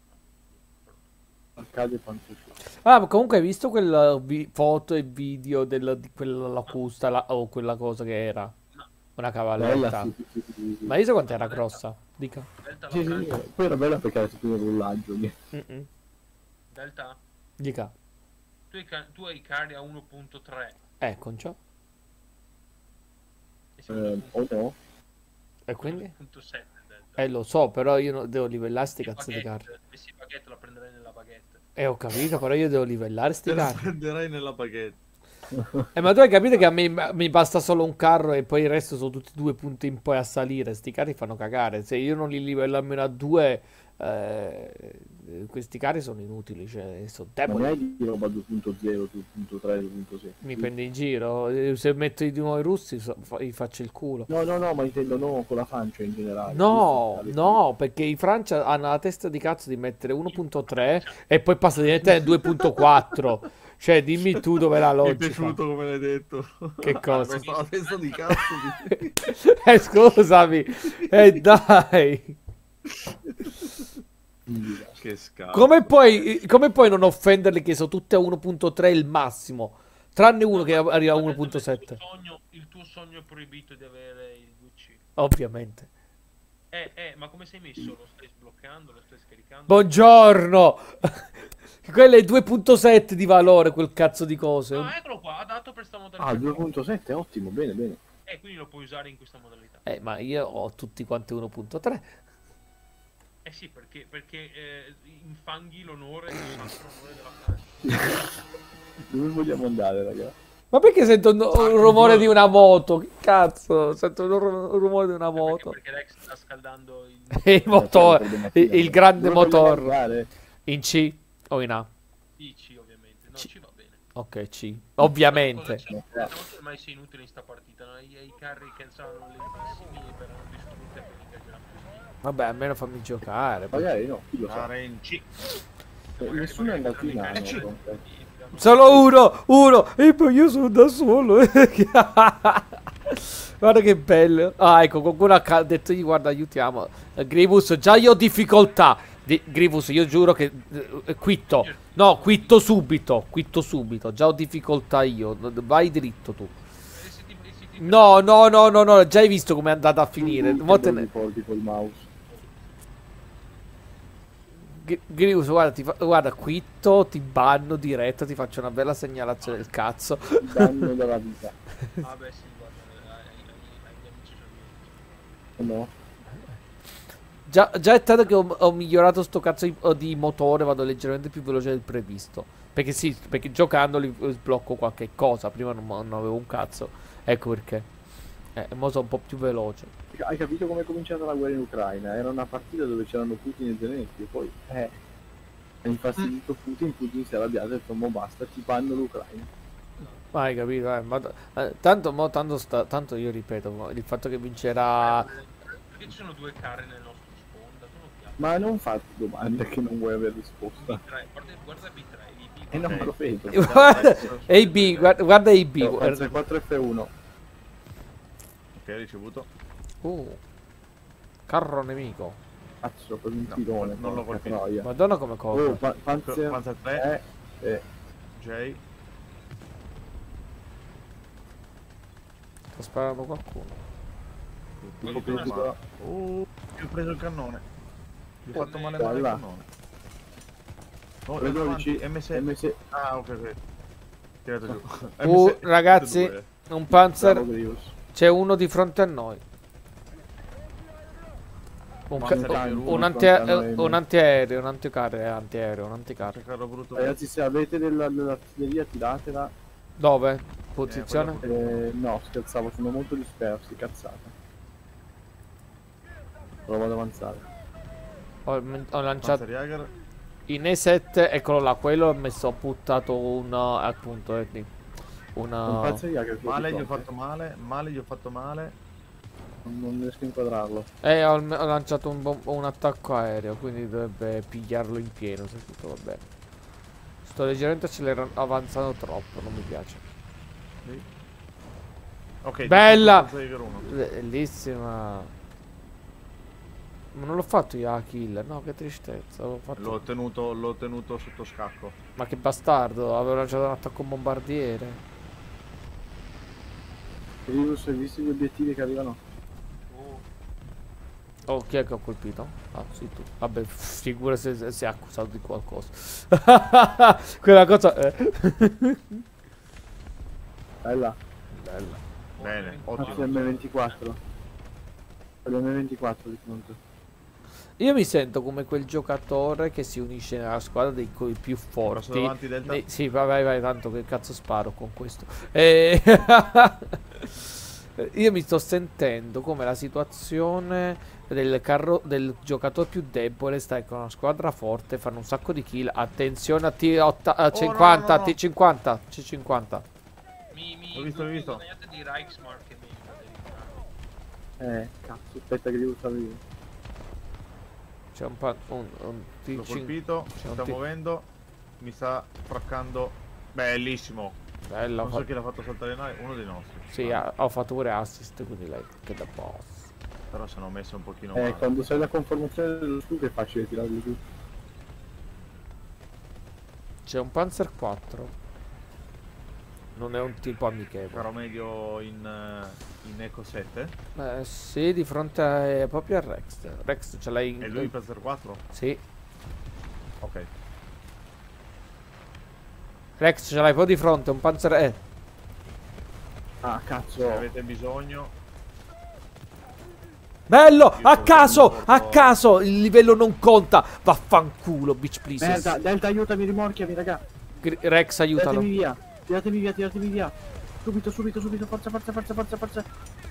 Arcade pantuccio. Ah, ma comunque hai visto quella vi- foto e video del- di quella locusta la- o quella cosa che era? Una cavalletta. Bella, sì, sì, sì, sì, sì. Ma io so quanto era grossa? Dica. Delta Sì, sì, la sì. carica. Poi era bella perché era tutto un rullaggio. Mm-mm. Delta, Dica. tu hai, ca- tu hai cari a uno punto tre. Eh, con ciò. E siamo Eh, o no? E quindi? uno punto sette Delta. Eh, lo so, però io no- devo livellare sti E cazzo di carri. baguette, e sì, baguette la prenderai nella baguette. Eh, ho capito, però io devo livellare sti Te la carri. prenderai nella baguette. Eh, ma tu hai capito che a me mi basta solo un carro e poi il resto sono tutti due punti in poi a salire. Sti carri fanno cagare. Se io non li livello almeno a due, eh, questi carri sono inutili. Cioè, sono Ma deboli. non è di roba due punto zero, due punto tre, due punto sei. Mi prende in giro. Eh, Se metto di nuovo i russi, so- fa- gli faccio il culo. No, no, no, ma intendo no con la Francia in generale. No, Giusto? no, perché i Francia hanno la testa di cazzo di mettere uno punto tre e poi passa a diventare due punto quattro. Cioè, dimmi tu dove è la Mi è logica. piaciuto come l'hai detto. Che cosa? Questa la testa di cazzo di... Eh, scusami. Eh, dai. Che scavo. Come puoi, come puoi non offenderli che sono tutte a uno punto tre il massimo? Tranne uno che arriva a uno punto Il sette. tuo sogno, il tuo sogno è proibito di avere il due C. Ovviamente. Eh, eh, ma come sei messo? Lo stai sbloccando? Lo stai scaricando? Buongiorno. Quello è due punto sette di valore, quel cazzo di cose. No, eccolo qua, adatto per sta modalità. Ah, due punto sette, ottimo, bene, bene. E quindi lo puoi usare in questa modalità. Eh, ma io ho tutti quanti uno punto tre. Eh sì, perché, perché eh, infanghi l'onore, il sacro onore della Francia. Dove vogliamo andare, raga? Ma perché sento un, un rumore di una moto? Che cazzo? Sento un, ru- un rumore di una moto. Perché Rex sta scaldando il... Il motore, il, il grande Dove vogliamo motor. andare? In C o in A? I C ovviamente. No, C. ci va bene. Ok, C. Ovviamente. Cosa c'è? Una volta ormai sei inutile in sta partita, no? I, i carri che saranno lentissimi verranno distrutti appena ingaggeranno questi. Vabbè, almeno fammi giocare. poi. Magari no, chi lo sa. Andare in C. Eh, Nessuno è andato in Eh, anno. sì. comunque. Solo uno, uno. E poi io sono da solo. Guarda che bello. Ah, ecco, qualcuno ha detto, guarda, aiutiamo. Eh, Grivus, già io ho difficoltà. Di- Grivus, io giuro che eh, quitto. No, quitto subito. Quitto subito. Già ho difficoltà io. Vai dritto tu. E se ti- e se ti- No, no, no, no, no. Già hai visto come è andata a finire. Mo te ne- Ricordi col mouse. Gr- Grivus, guarda, ti fa- guarda, quitto, ti banno diretto, ti faccio una bella segnalazione del cazzo. Danno dalla vita. Ah beh sì, guarda, ai, ai- agli amici sono No? Già, già è tanto che ho, ho migliorato sto cazzo di, di motore, vado leggermente più veloce del previsto. Perché sì, perché giocando li sblocco qualche cosa, prima non, non avevo un cazzo. Ecco perché. Eh, mo sono un po' più veloce. Hai capito come è cominciata la guerra in Ucraina? Era una partita dove c'erano Putin e Zelensky, poi eh, è infastidito Putin, Putin si è arrabbiato e ha detto mo basta, ti banno l'Ucraina. Ma hai capito? Eh, ma, eh, tanto, mo, tanto, sta, tanto io ripeto, mo, il fatto che vincerà... Perché ci sono due carri nel nostro sponda? Sono chiaro. Ma non farti domande che non vuoi avere risposta. Tre, guarda, guarda B tre, I B. E non me lo vedo. guarda A B, guarda, guarda A B. Panzer quattro F uno. Ok, ricevuto. Uh, carro nemico. Cazzo, per un No, filone. non l'ho porca colpito. troia. Madonna come corre. Oh, pa- Panzer Panzer tre. eh, eh. J. Sta sparando qualcuno. Tipo preso- Uh, mi ho preso il cannone. Mi ho fatto male Bella. male il cannone. Oh, Preso davanti, vicino- M sei. M sei. Ah, ok, ok. Tirato giù. Uh, M sei, ragazzi, tutte e due. un Panzer. Bravo, Grius. C'è uno di fronte a noi. Un, ca- Panzer tank, un, uno anti- di fronte a noi, eh, no. un antiaereo, un anticarro, antiaereo, un anticarro. C'è carro brutto. Ragazzi, se avete della- dell'artiglieria tiratela. Dove? Posizione? Eh, no, scherzavo, sono molto dispersi, cazzata. Provo ad avanzare. Ho, ho lanciato. Panzer Jäger. In E sette, eccolo là, quello ho messo, ho buttato un, appunto, eh, lì. Una... Un pezzo di hacker. Male, gli ho fatto male, male, gli ho fatto male. Non, non riesco a inquadrarlo. Eh, ho, ho lanciato un, bom- un attacco aereo, quindi dovrebbe pigliarlo in pieno se tutto va bene. Sto leggermente accelerando, avanzando troppo, non mi piace. Sì. Ok, Bella! uno. Bellissima. Ma non l'ho fatto io a kill, no, che tristezza. L'ho fatto... L'ho tenuto, l'ho tenuto sotto scacco. Ma che bastardo, avevo lanciato un attacco bombardiere. Virus, hai visto gli obiettivi che arrivano? Oh, chi è che ho colpito? Ah, sì, tu. Vabbè, figura se, se si è accusato di qualcosa. Quella cosa... Eh. Bella. Bella. Bene, Faccio ottimo. M ventiquattro. M ventiquattro di fronte. Io mi sento come quel giocatore che si unisce nella squadra dei coi più Passo forti. davanti, Delta. Nei- sì, vai, vai, vai, tanto che cazzo sparo con questo. E... Io mi sto sentendo come la situazione del, carro, del giocatore più debole. Stai con una squadra forte, fanno un sacco di kill. Attenzione a T otta- a cinquanta, no, no, no. T cinquanta, C cinquanta. Mi, mi, L'ho visto, l'ho visto. guadagnate di Reichsmark che mi Eh, cazzo, aspetta che devo usare io. C'è un, pa- un, un T L'ho cinquanta. colpito, si c'è un sta T- muovendo. Mi sta fraccando. Bellissimo. Bello, ho Non so fatto- chi l'ha fatto saltare noi, uno dei nostri. sì, Ah, ha- ho fatto pure assist, quindi lei che da boss. Però se l'ho messo un pochino Eh, male. quando sei la conformazione dello scudo è facile tirarli giù. C'è un Panzer quattro. Non è un tipo amichevole. Caro medio in, eh, in Eco sette. Eh, sì, di fronte a, eh, proprio a Rex. Rex ce l'hai in... E lui Panzer quattro? Sì. Ok. Rex ce l'hai proprio di fronte, un Panzer... Eh. Ah, Se cazzo. avete bisogno. Bello! Io A sono caso! un A po'- caso! Il livello non conta! Vaffanculo, bitch please. Delta, Delta, aiutami, rimorchiami, raga. Gr- Rex, aiutalo. Tiratemi via. Tiratemi via, tiratemi via. Subito, subito, subito. Forza, forza, forza, forza, forza.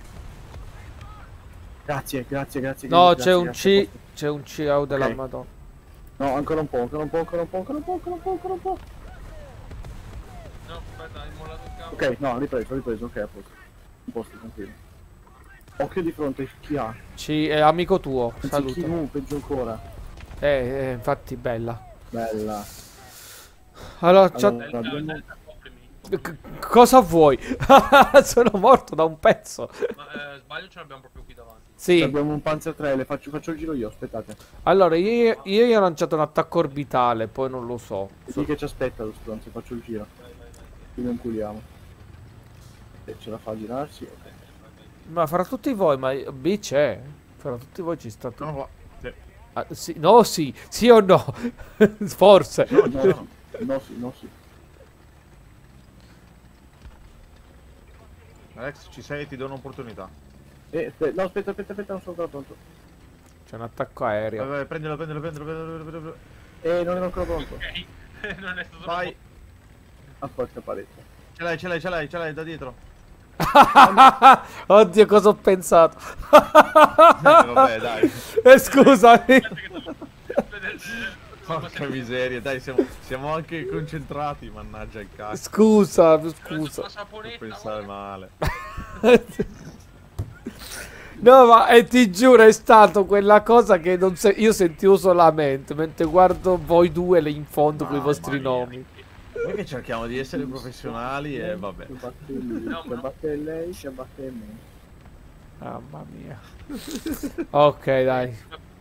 Grazie, grazie, grazie. No, grazie, c'è un grazie. C. C'è un C out della Ok. Madonna. No, ancora un po', ancora un po', ancora un po', ancora un po', ancora un po', ancora un po'. No, aspetta, hai mollato il cavo. Ok, no, ripreso, ripreso, ok, a posto. Un posto, tranquillo. Occhio di fronte, chi ha? C è amico tuo. Anzi, chi Saluta. non, peggio ancora. Eh, eh, infatti, bella. Bella. Allora, c'ho- Allora, Delta, abbiamo... Delta, coprimi. C- cosa vuoi? Sono morto da un pezzo. Ma eh, sbaglio, ce l'abbiamo proprio qui davanti. Sì. Abbiamo un Panzer tre, le faccio, faccio il giro io, aspettate. Allora, io, io gli ho lanciato un attacco orbitale, poi non lo so. Sì che ci aspetta lo stronzo, faccio il giro. Vai, vai, vai. Qui non culiamo. E ce la fa a girarsi, ok. Ma fra tutti voi, ma B c'è? Fra tutti voi ci sta tutto. Sono qua. Sì. Ah, sì, no, sì, sì o no? Forse. No, no, no. No, sì, no, sì. Alex, ci sei? Ti do un'opportunità. Eh, aspetta, no, aspetta, aspetta, aspetta, non sono ancora pronto. C'è un attacco aereo. Vai, vai, prendilo, prendilo, prendilo, prendilo, prendilo, prendilo. Eh, non ero ancora pronto. Ok, non è stato Vai. Ah, porca paletta. Ce l'hai, ce l'hai, ce l'hai, ce l'hai da dietro. Oddio, cosa ho pensato? Eh, vabbè, dai. Eh, scusami. Porca miseria, dai, siamo, siamo anche concentrati, mannaggia il cazzo. Scusa, La scusa. Non pensare male. No, ma eh, ti giuro, è stato quella cosa che non se- io sentivo solamente mentre guardo voi due lì in fondo con i Mamma vostri mia. nomi. Noi che cerchiamo di essere professionali e vabbè. Si abbatte lui, No, si ma- abbatte lei, si abbatte me. Mamma mia. Ok, dai.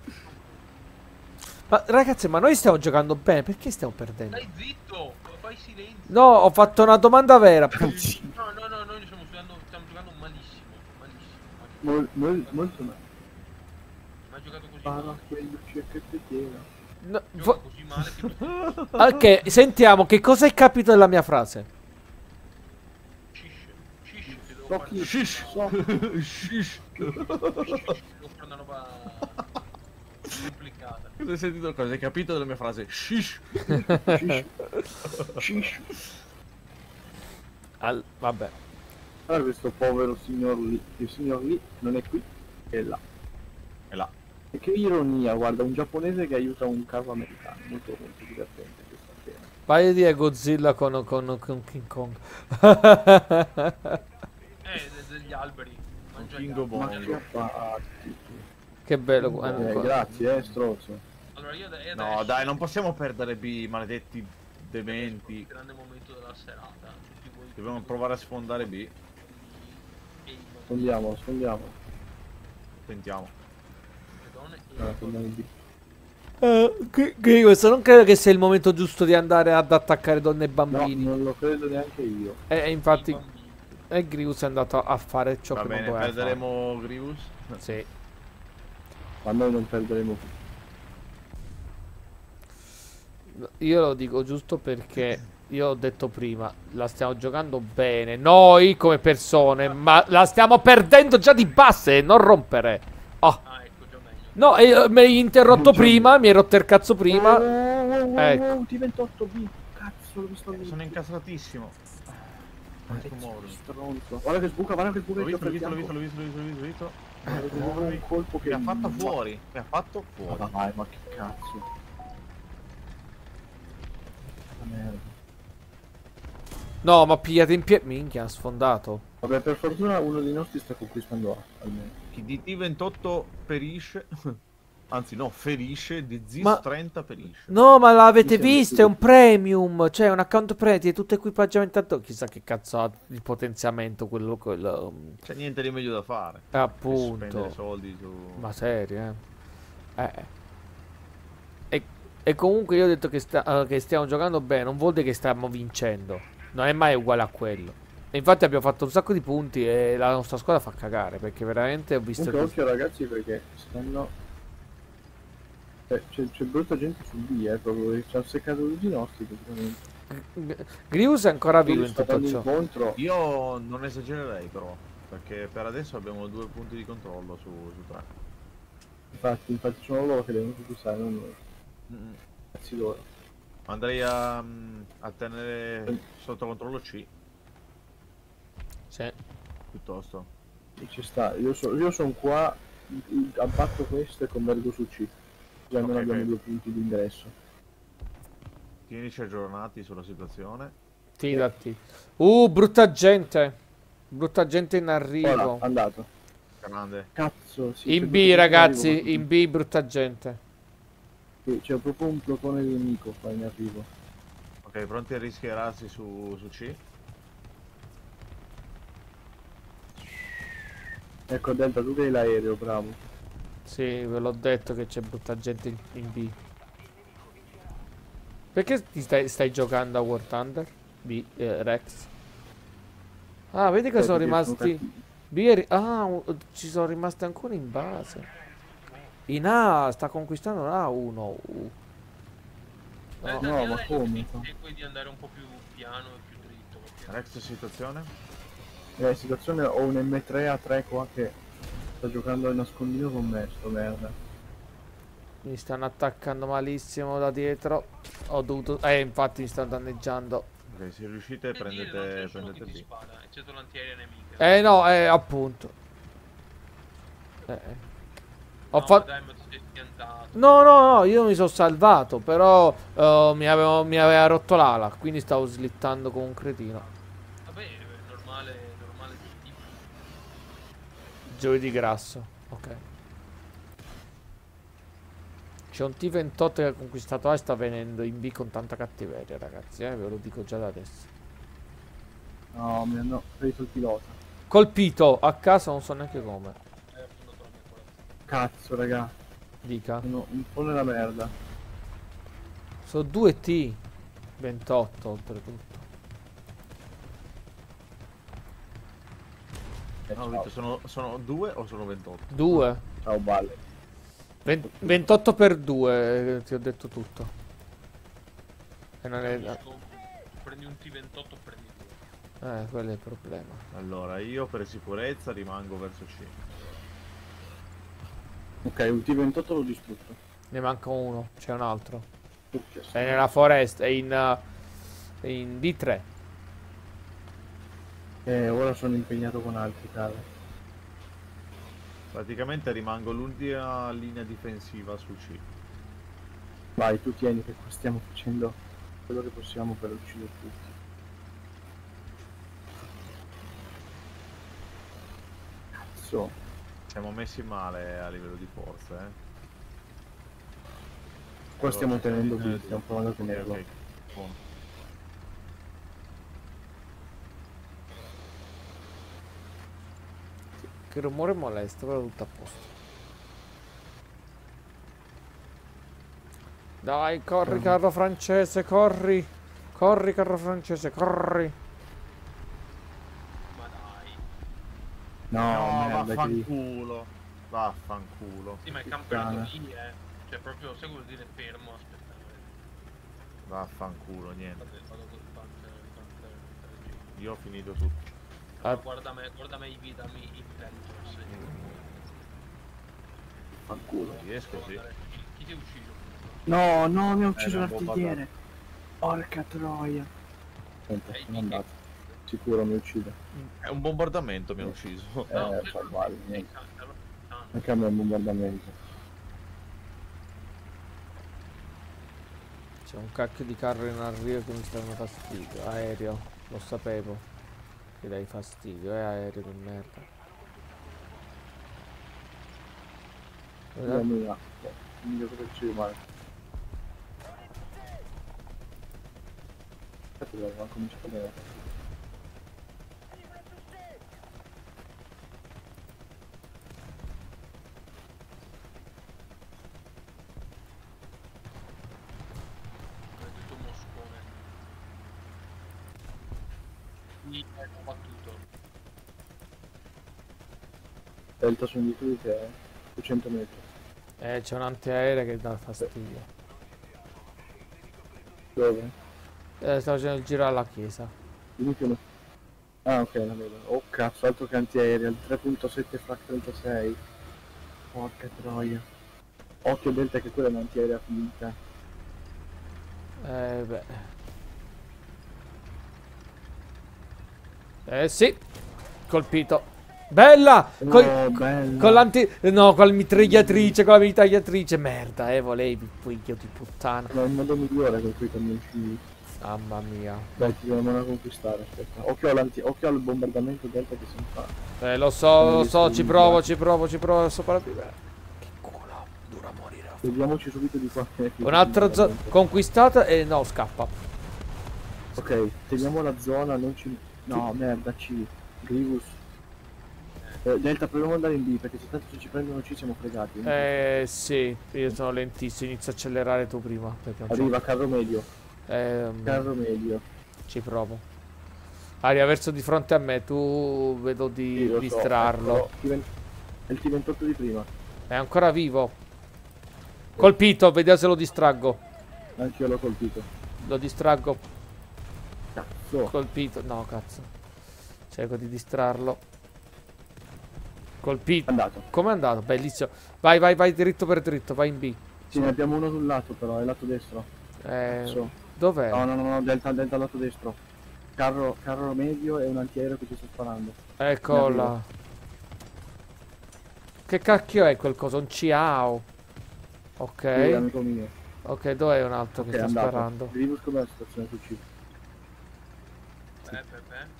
Ma ragazzi, ma noi stiamo giocando bene, perché stiamo perdendo? Stai zitto, fai silenzio. No, ho fatto una domanda vera. No, no, no, noi stiamo giocando, stiamo giocando malissimo. Malissimo. malissimo. Mol, mol, molto male. Ma hai giocato così Spara male. quello che ti tiene. No, Gioca vo- così male che non ok, sentiamo che cosa hai capito della mia frase. Shish. Shish, che devo So fare. chi, Shish. so. Shish. Devo fare una roba complicata. Cosa hai sentito? Cosa hai capito della mia frase? Shish. Shish. Shish. Al- vabbè. Allora questo povero signor lì, il signor lì non è qui, è là. E là. E che ironia, guarda, un giapponese che aiuta un capo americano, molto molto divertente questa scena. Vai a dire Godzilla con, con, con King Kong. Eh, de- degli alberi. Mangia gli Kingo alberi. Ma Bongo. che fatti? Che bello. Eh, eh, grazie, eh, strozzo. Allora io ade- No, adesso dai, non possiamo perdere B, maledetti dementi. il grande momento della serata. Tutti voi Dobbiamo provare a sfondare B. e i Sfondiamo, sfondiamo. Tentiamo. le donne e Ah, i sfondiamo il B. Eh, Gri- Grievous, non credo che sia il momento giusto di andare ad attaccare donne e No, bambini. non lo credo neanche io. E e infatti bambini. e Grievous è andato a fare ciò Va che bene, non doveva perderemo Grievous. fare. Sì. Ma noi non perderemo più. Io lo dico giusto perché io ho detto prima, la stiamo giocando bene, noi come persone, ma la stiamo perdendo già di base, non rompere. Oh. Ah, ecco, già meglio. No, eh, mi hai interrotto Non c'è- prima, mi hai rotto il cazzo prima. Oh, oh, oh, Ecco. oh, T ventotto B. Cazzo, l'ho visto lì. Sono incastratissimo. Non riesco a muovermi. Stronzo. Guarda che sbuca, guarda che sbuca. L'ho il visto, l'ho fianco. visto, l'ho visto, l'ho visto, l'ho visto, l'ho visto. Guarda che muove un colpo che Mi ha fatto fuori. Mi ha fatto Ma fuori. vai, ma che cazzo. Ma merda. No, ma pigliate in piedi. Minchia, ha sfondato. Vabbè, per fortuna uno dei nostri sta conquistando A, almeno. Chi di T ventotto perisce. Anzi, no, ferisce. Di Zis Ma- trenta perisce. No, ma l'avete Mi sembra visto? È che- un premium. Cioè, un account premium. È tutto equipaggiamentato. Chissà che cazzo ha di potenziamento quello. quello C'è niente di meglio da fare. eh, Che appunto. spendere soldi su. Ma serio, eh. eh. E, e comunque io ho detto che, sta- eh, che stiamo giocando bene. Non vuol dire che stiamo vincendo. Non è mai uguale a quello. E infatti abbiamo fatto un sacco di punti. E la nostra squadra fa cagare. Perché veramente ho visto Comunque che. occhio ragazzi perché stanno... Eh, c'è, c'è brutta gente sul B, eh, proprio che ci hanno seccato tutti i nostri praticamente. Grius è ancora vivo in Sta tutto dando ciò. incontro. Io non esagererei però. Perché per adesso abbiamo due punti di controllo su, su tre. Infatti, infatti sono loro che devono conquistare, non noi. Mm. Cazzi loro. Andrei a, a tenere sotto controllo C Sì. piuttosto. E ci sta, io, so, io sono qua, abbatto questo e convergo su C. Così almeno Ok, abbiamo ok. due punti di ingresso. Tienici aggiornati sulla situazione. Tirati. Uh, brutta gente. Brutta gente in arrivo. Ora, andato. Grande. Cazzo, sì. c'è In due B, punti ragazzi. arrivo, In B, brutta gente. sì, c'è proprio un plotone di nemico qua in arrivo. Ok, pronti a rischierarsi su, su C? Ecco Delta, tu che hai l'aereo, bravo. Sì, ve l'ho detto che c'è brutta gente in, in B. Perché ti stai, stai giocando a War Thunder? B, eh, Rex. Ah, vedi che Eh, sono perché sono rimasti. cattivi. B è ri- ah, u- ci sono rimasti ancora in base. In A, sta conquistando A uno. Uh. Dai, No. Daniele, no, ma come? cerchi di andare un po' più piano e più dritto. Perché... Rex situazione? Eh, situazione, ho un M tre A tre qua che sta giocando a nascondino con me, sto merda. Mi stanno attaccando malissimo da dietro. Ho dovuto. Eh, infatti mi stanno danneggiando. Ok, se riuscite Per dire, non c'è prendete, nessuno che prendete ti B. spara, eccetto l'antiaerea nemica. Eh no, eh, appunto. Eh. eh. Ho No, fatto. dai, ma ti sei schiantato. No, no, no, io mi sono salvato, però eh, mi, avevo- mi aveva rotto l'ala, quindi stavo slittando come un cretino. Vabbè, è normale, normale tipo. Giovedì grasso, ok. C'è un T ventotto che ha conquistato A e sta venendo in B con tanta cattiveria, ragazzi, eh, ve lo dico già da adesso. No, mi hanno preso il pilota. Colpito, a casa non so neanche come. È affondato la mia corazza. Cazzo, raga. Dica. Sono un po' nella merda. Sono due T ventotto oltretutto. Eh, No, ho ciao. detto, sono, sono due o sono ventotto? Due. Ciao, balle. Ven- ventotto per due, eh, ti ho detto tutto. E non è... Capisco. Prendi un T ventotto, prendi due. Eh, quello è il problema. Allora, io per sicurezza rimango verso C. Ok, un T ventotto l'ho distrutto. Ne manca uno, c'è un altro. Successo. È nella foresta, è in, uh, in D tre. Eh, ora sono impegnato con altri, cara. Praticamente rimango l'ultima linea difensiva su C. Vai, tu tieni che qua stiamo facendo quello che possiamo per uccidere tutti. Cazzo. Siamo messi male a livello di forze, eh. Qua stiamo tenendo B, eh, stiamo provando a tenerlo. Ok, buono. Che rumore molesto, però tutto a posto. Dai, corri carro francese, corri. Corri carro francese, corri. Ma dai. No, No, merda, che... vaffanculo. Vaffanculo. Sì, ma è campionato lì, eh. Cioè, proprio, sai come dire, fermo, aspettare. Vaffanculo, niente. Vabbè, vado col Panther, Panther, Panther. Io ho finito tutto. Ah. Guarda me, guarda me i vitami intelligence. Fanculo. Riesco, sì. Chi ti ha ucciso? No, no, mi ha ucciso Eh, l'artigliere. Porca troia. Senta, sono andato. Sicuro mi uccide. È un bombardamento, mi ha ucciso. Eh, fa uguale, niente. Anche a me è un bombardamento. C'è un cacchio di carro in arrivo che mi sta dando fastidio. Aereo, lo sapevo. Che dai fastidio, è aereo di merda. Mamma mia. Non mi cosa ci rimane. Aspetta, devo cominciare a vedere. Tutto moscone. Mi hanno battuto. Delta sono di tu che è duecento metri. Eh, c'è un antiaereo che dà fastidio. Dove? Eh, sto facendo il giro alla chiesa. Dimmi più. Ah, ok, la vedo. Oh cazzo, altro che antiaereo, il tre punto sette F trentasei. Porca troia. Occhio Delta che quella è un'antiaerea finita. Eh, beh. Eh, sì. Colpito. Bella! No, Col- bella. Con l'anti... No, con la mitragliatrice, con la mitragliatrice. Merda, eh, volevi, figlio di puttana. Ma è il modo migliore con cui camminci. Mamma mia. Dai, ti dobbiamo a conquistare, aspetta. Occhio, all'anti- occhio al bombardamento Delta che si fa. Eh, lo so, lo so, ci provo, ci provo, ci provo a sopravvivere. Che culo, dura morire. Vediamoci subito di qua. Un'altra zona conquistata e no, scappa. Ok, teniamo la zona, non ci... No, merda, C. Grievous. Eh, Delta, proviamo ad andare in B, perché se tanto ci prendono C siamo fregati. Eh, sì, io sono lentissimo, inizio a accelerare tu prima. Perché non Arriva, carro medio. Ehm, Carro medio. Ci provo. Aria verso di fronte a me, tu vedo di Sì, lo so, distrarlo. eccolo. T venti È il T ventotto di prima. È ancora vivo. Colpito, vediamo se lo distraggo. Anch'io l'ho colpito. Lo distraggo. Cazzo. Colpito, no cazzo. Cerco di distrarlo. Colpito. Andato. Come è andato? Bellissimo. Vai, vai, vai dritto per dritto, vai in B. Sì, ne abbiamo uno sul lato però, è lato destro. Eh, Cazzo. dov'è? No, no, no, no, Delta, Delta lato destro. Carro, carro medio e un antiaereo che ci sta sparando. Eccola. Che cacchio è quel coso? Un ciao. Ok. Sì, amico mio. Ok, dov'è un altro Ok, che sta è andato. sparando? Grievous com'è la situazione su C? Beh, beh, beh.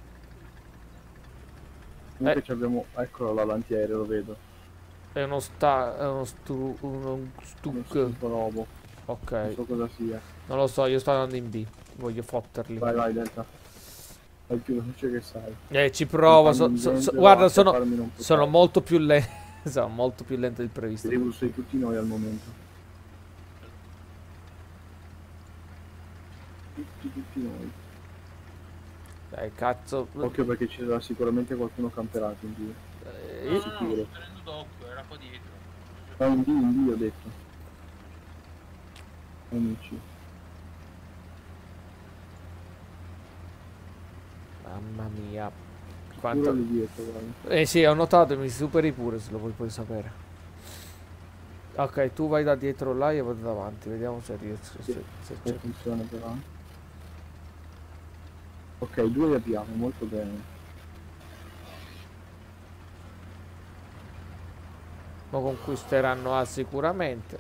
Comunque ci abbiamo... Eccolo là l'antiaereo, lo vedo. È uno sta... è uno stu... uno Uno stuk. schifo robo. Ok. Non so cosa sia. Non lo so, io sto andando in B. Voglio fotterli. Vai, vai, Delta. È il più veloce che sai. Eh, ci provo. So, so, so, guarda, sono, sono po' molto più lento. Sono molto più lento del previsto. Grievous sei tutti noi al momento. Tutti, tutti noi. Dai, cazzo. Occhio perché ci sarà sicuramente qualcuno camperato in B. Eh, No, no, no, sicuro. sto tenendo d'occhio, era qua dietro. No, in B, in B ho detto. Amici. Mamma mia. Quanto... Quanto... lì dietro, guarda. Eh sì, ho notato, mi superi pure se lo vuoi poi sapere. Ok, tu vai da dietro là e io vado davanti, vediamo se riesco. Sì, Se, se se c'è. funziona però. Ok, due li abbiamo, molto bene. Lo conquisteranno A sicuramente.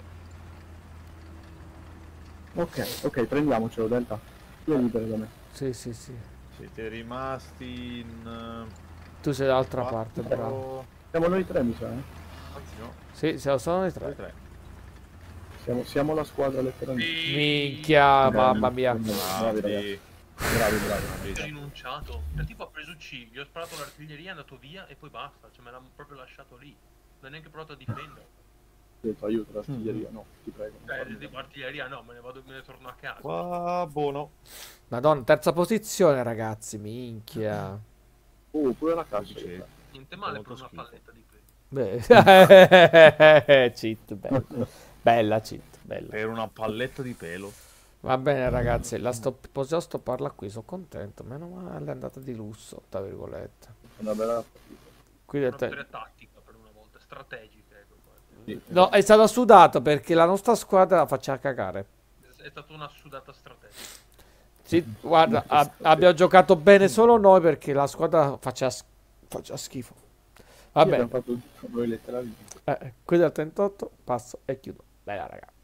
Ok, ok, prendiamocelo, Delta. Io libero da me. Sì, sì, sì. Siete rimasti in... Tu sei dall'altra quattro- parte, bravo. Siamo noi tre, mi sa, eh? Anzi no, Sì, siamo solo noi voi tre. tre. Siamo, siamo la squadra letteralmente. Minchia, mamma mia. Bravi, ragazzi. Bravi, bravi. Ho rinunciato. Cioè, tipo ha preso C, gli ho sparato l'artiglieria, è andato via e poi basta. Cioè me l'ha proprio lasciato lì. Non ha neanche provato a difendere. Ho detto aiuto l'artiglieria, no, ti prego. non Eh, farmi tipo artiglieria no, me ne vado, me ne torno a casa. Qua, buono. Madonna, terza posizione, ragazzi, minchia. male. Oh, pure una caccia. Sì. io. Niente male per molto una schifo. palletta di pelo. Beh, cheat, bella. Bella cheat, bella. Per una palletta di pelo. Va bene, ragazzi, la stop possiamo stopparla qui, sono contento. Meno male, è andata di lusso, tra virgolette. Una bella partita. Qui Una del te- vittoria tattica per una volta, strategica. Ecco qua. Sì. No, è stato sudato perché la nostra squadra la faceva cagare. È stata una sudata strategica. Sì, guarda, a- abbiamo giocato bene solo noi perché la squadra faceva, s- faceva schifo. Va Sì, bene, abbiamo fatto noi letteralmente. eh, qui del trentotto passo e chiudo. Bella, raga.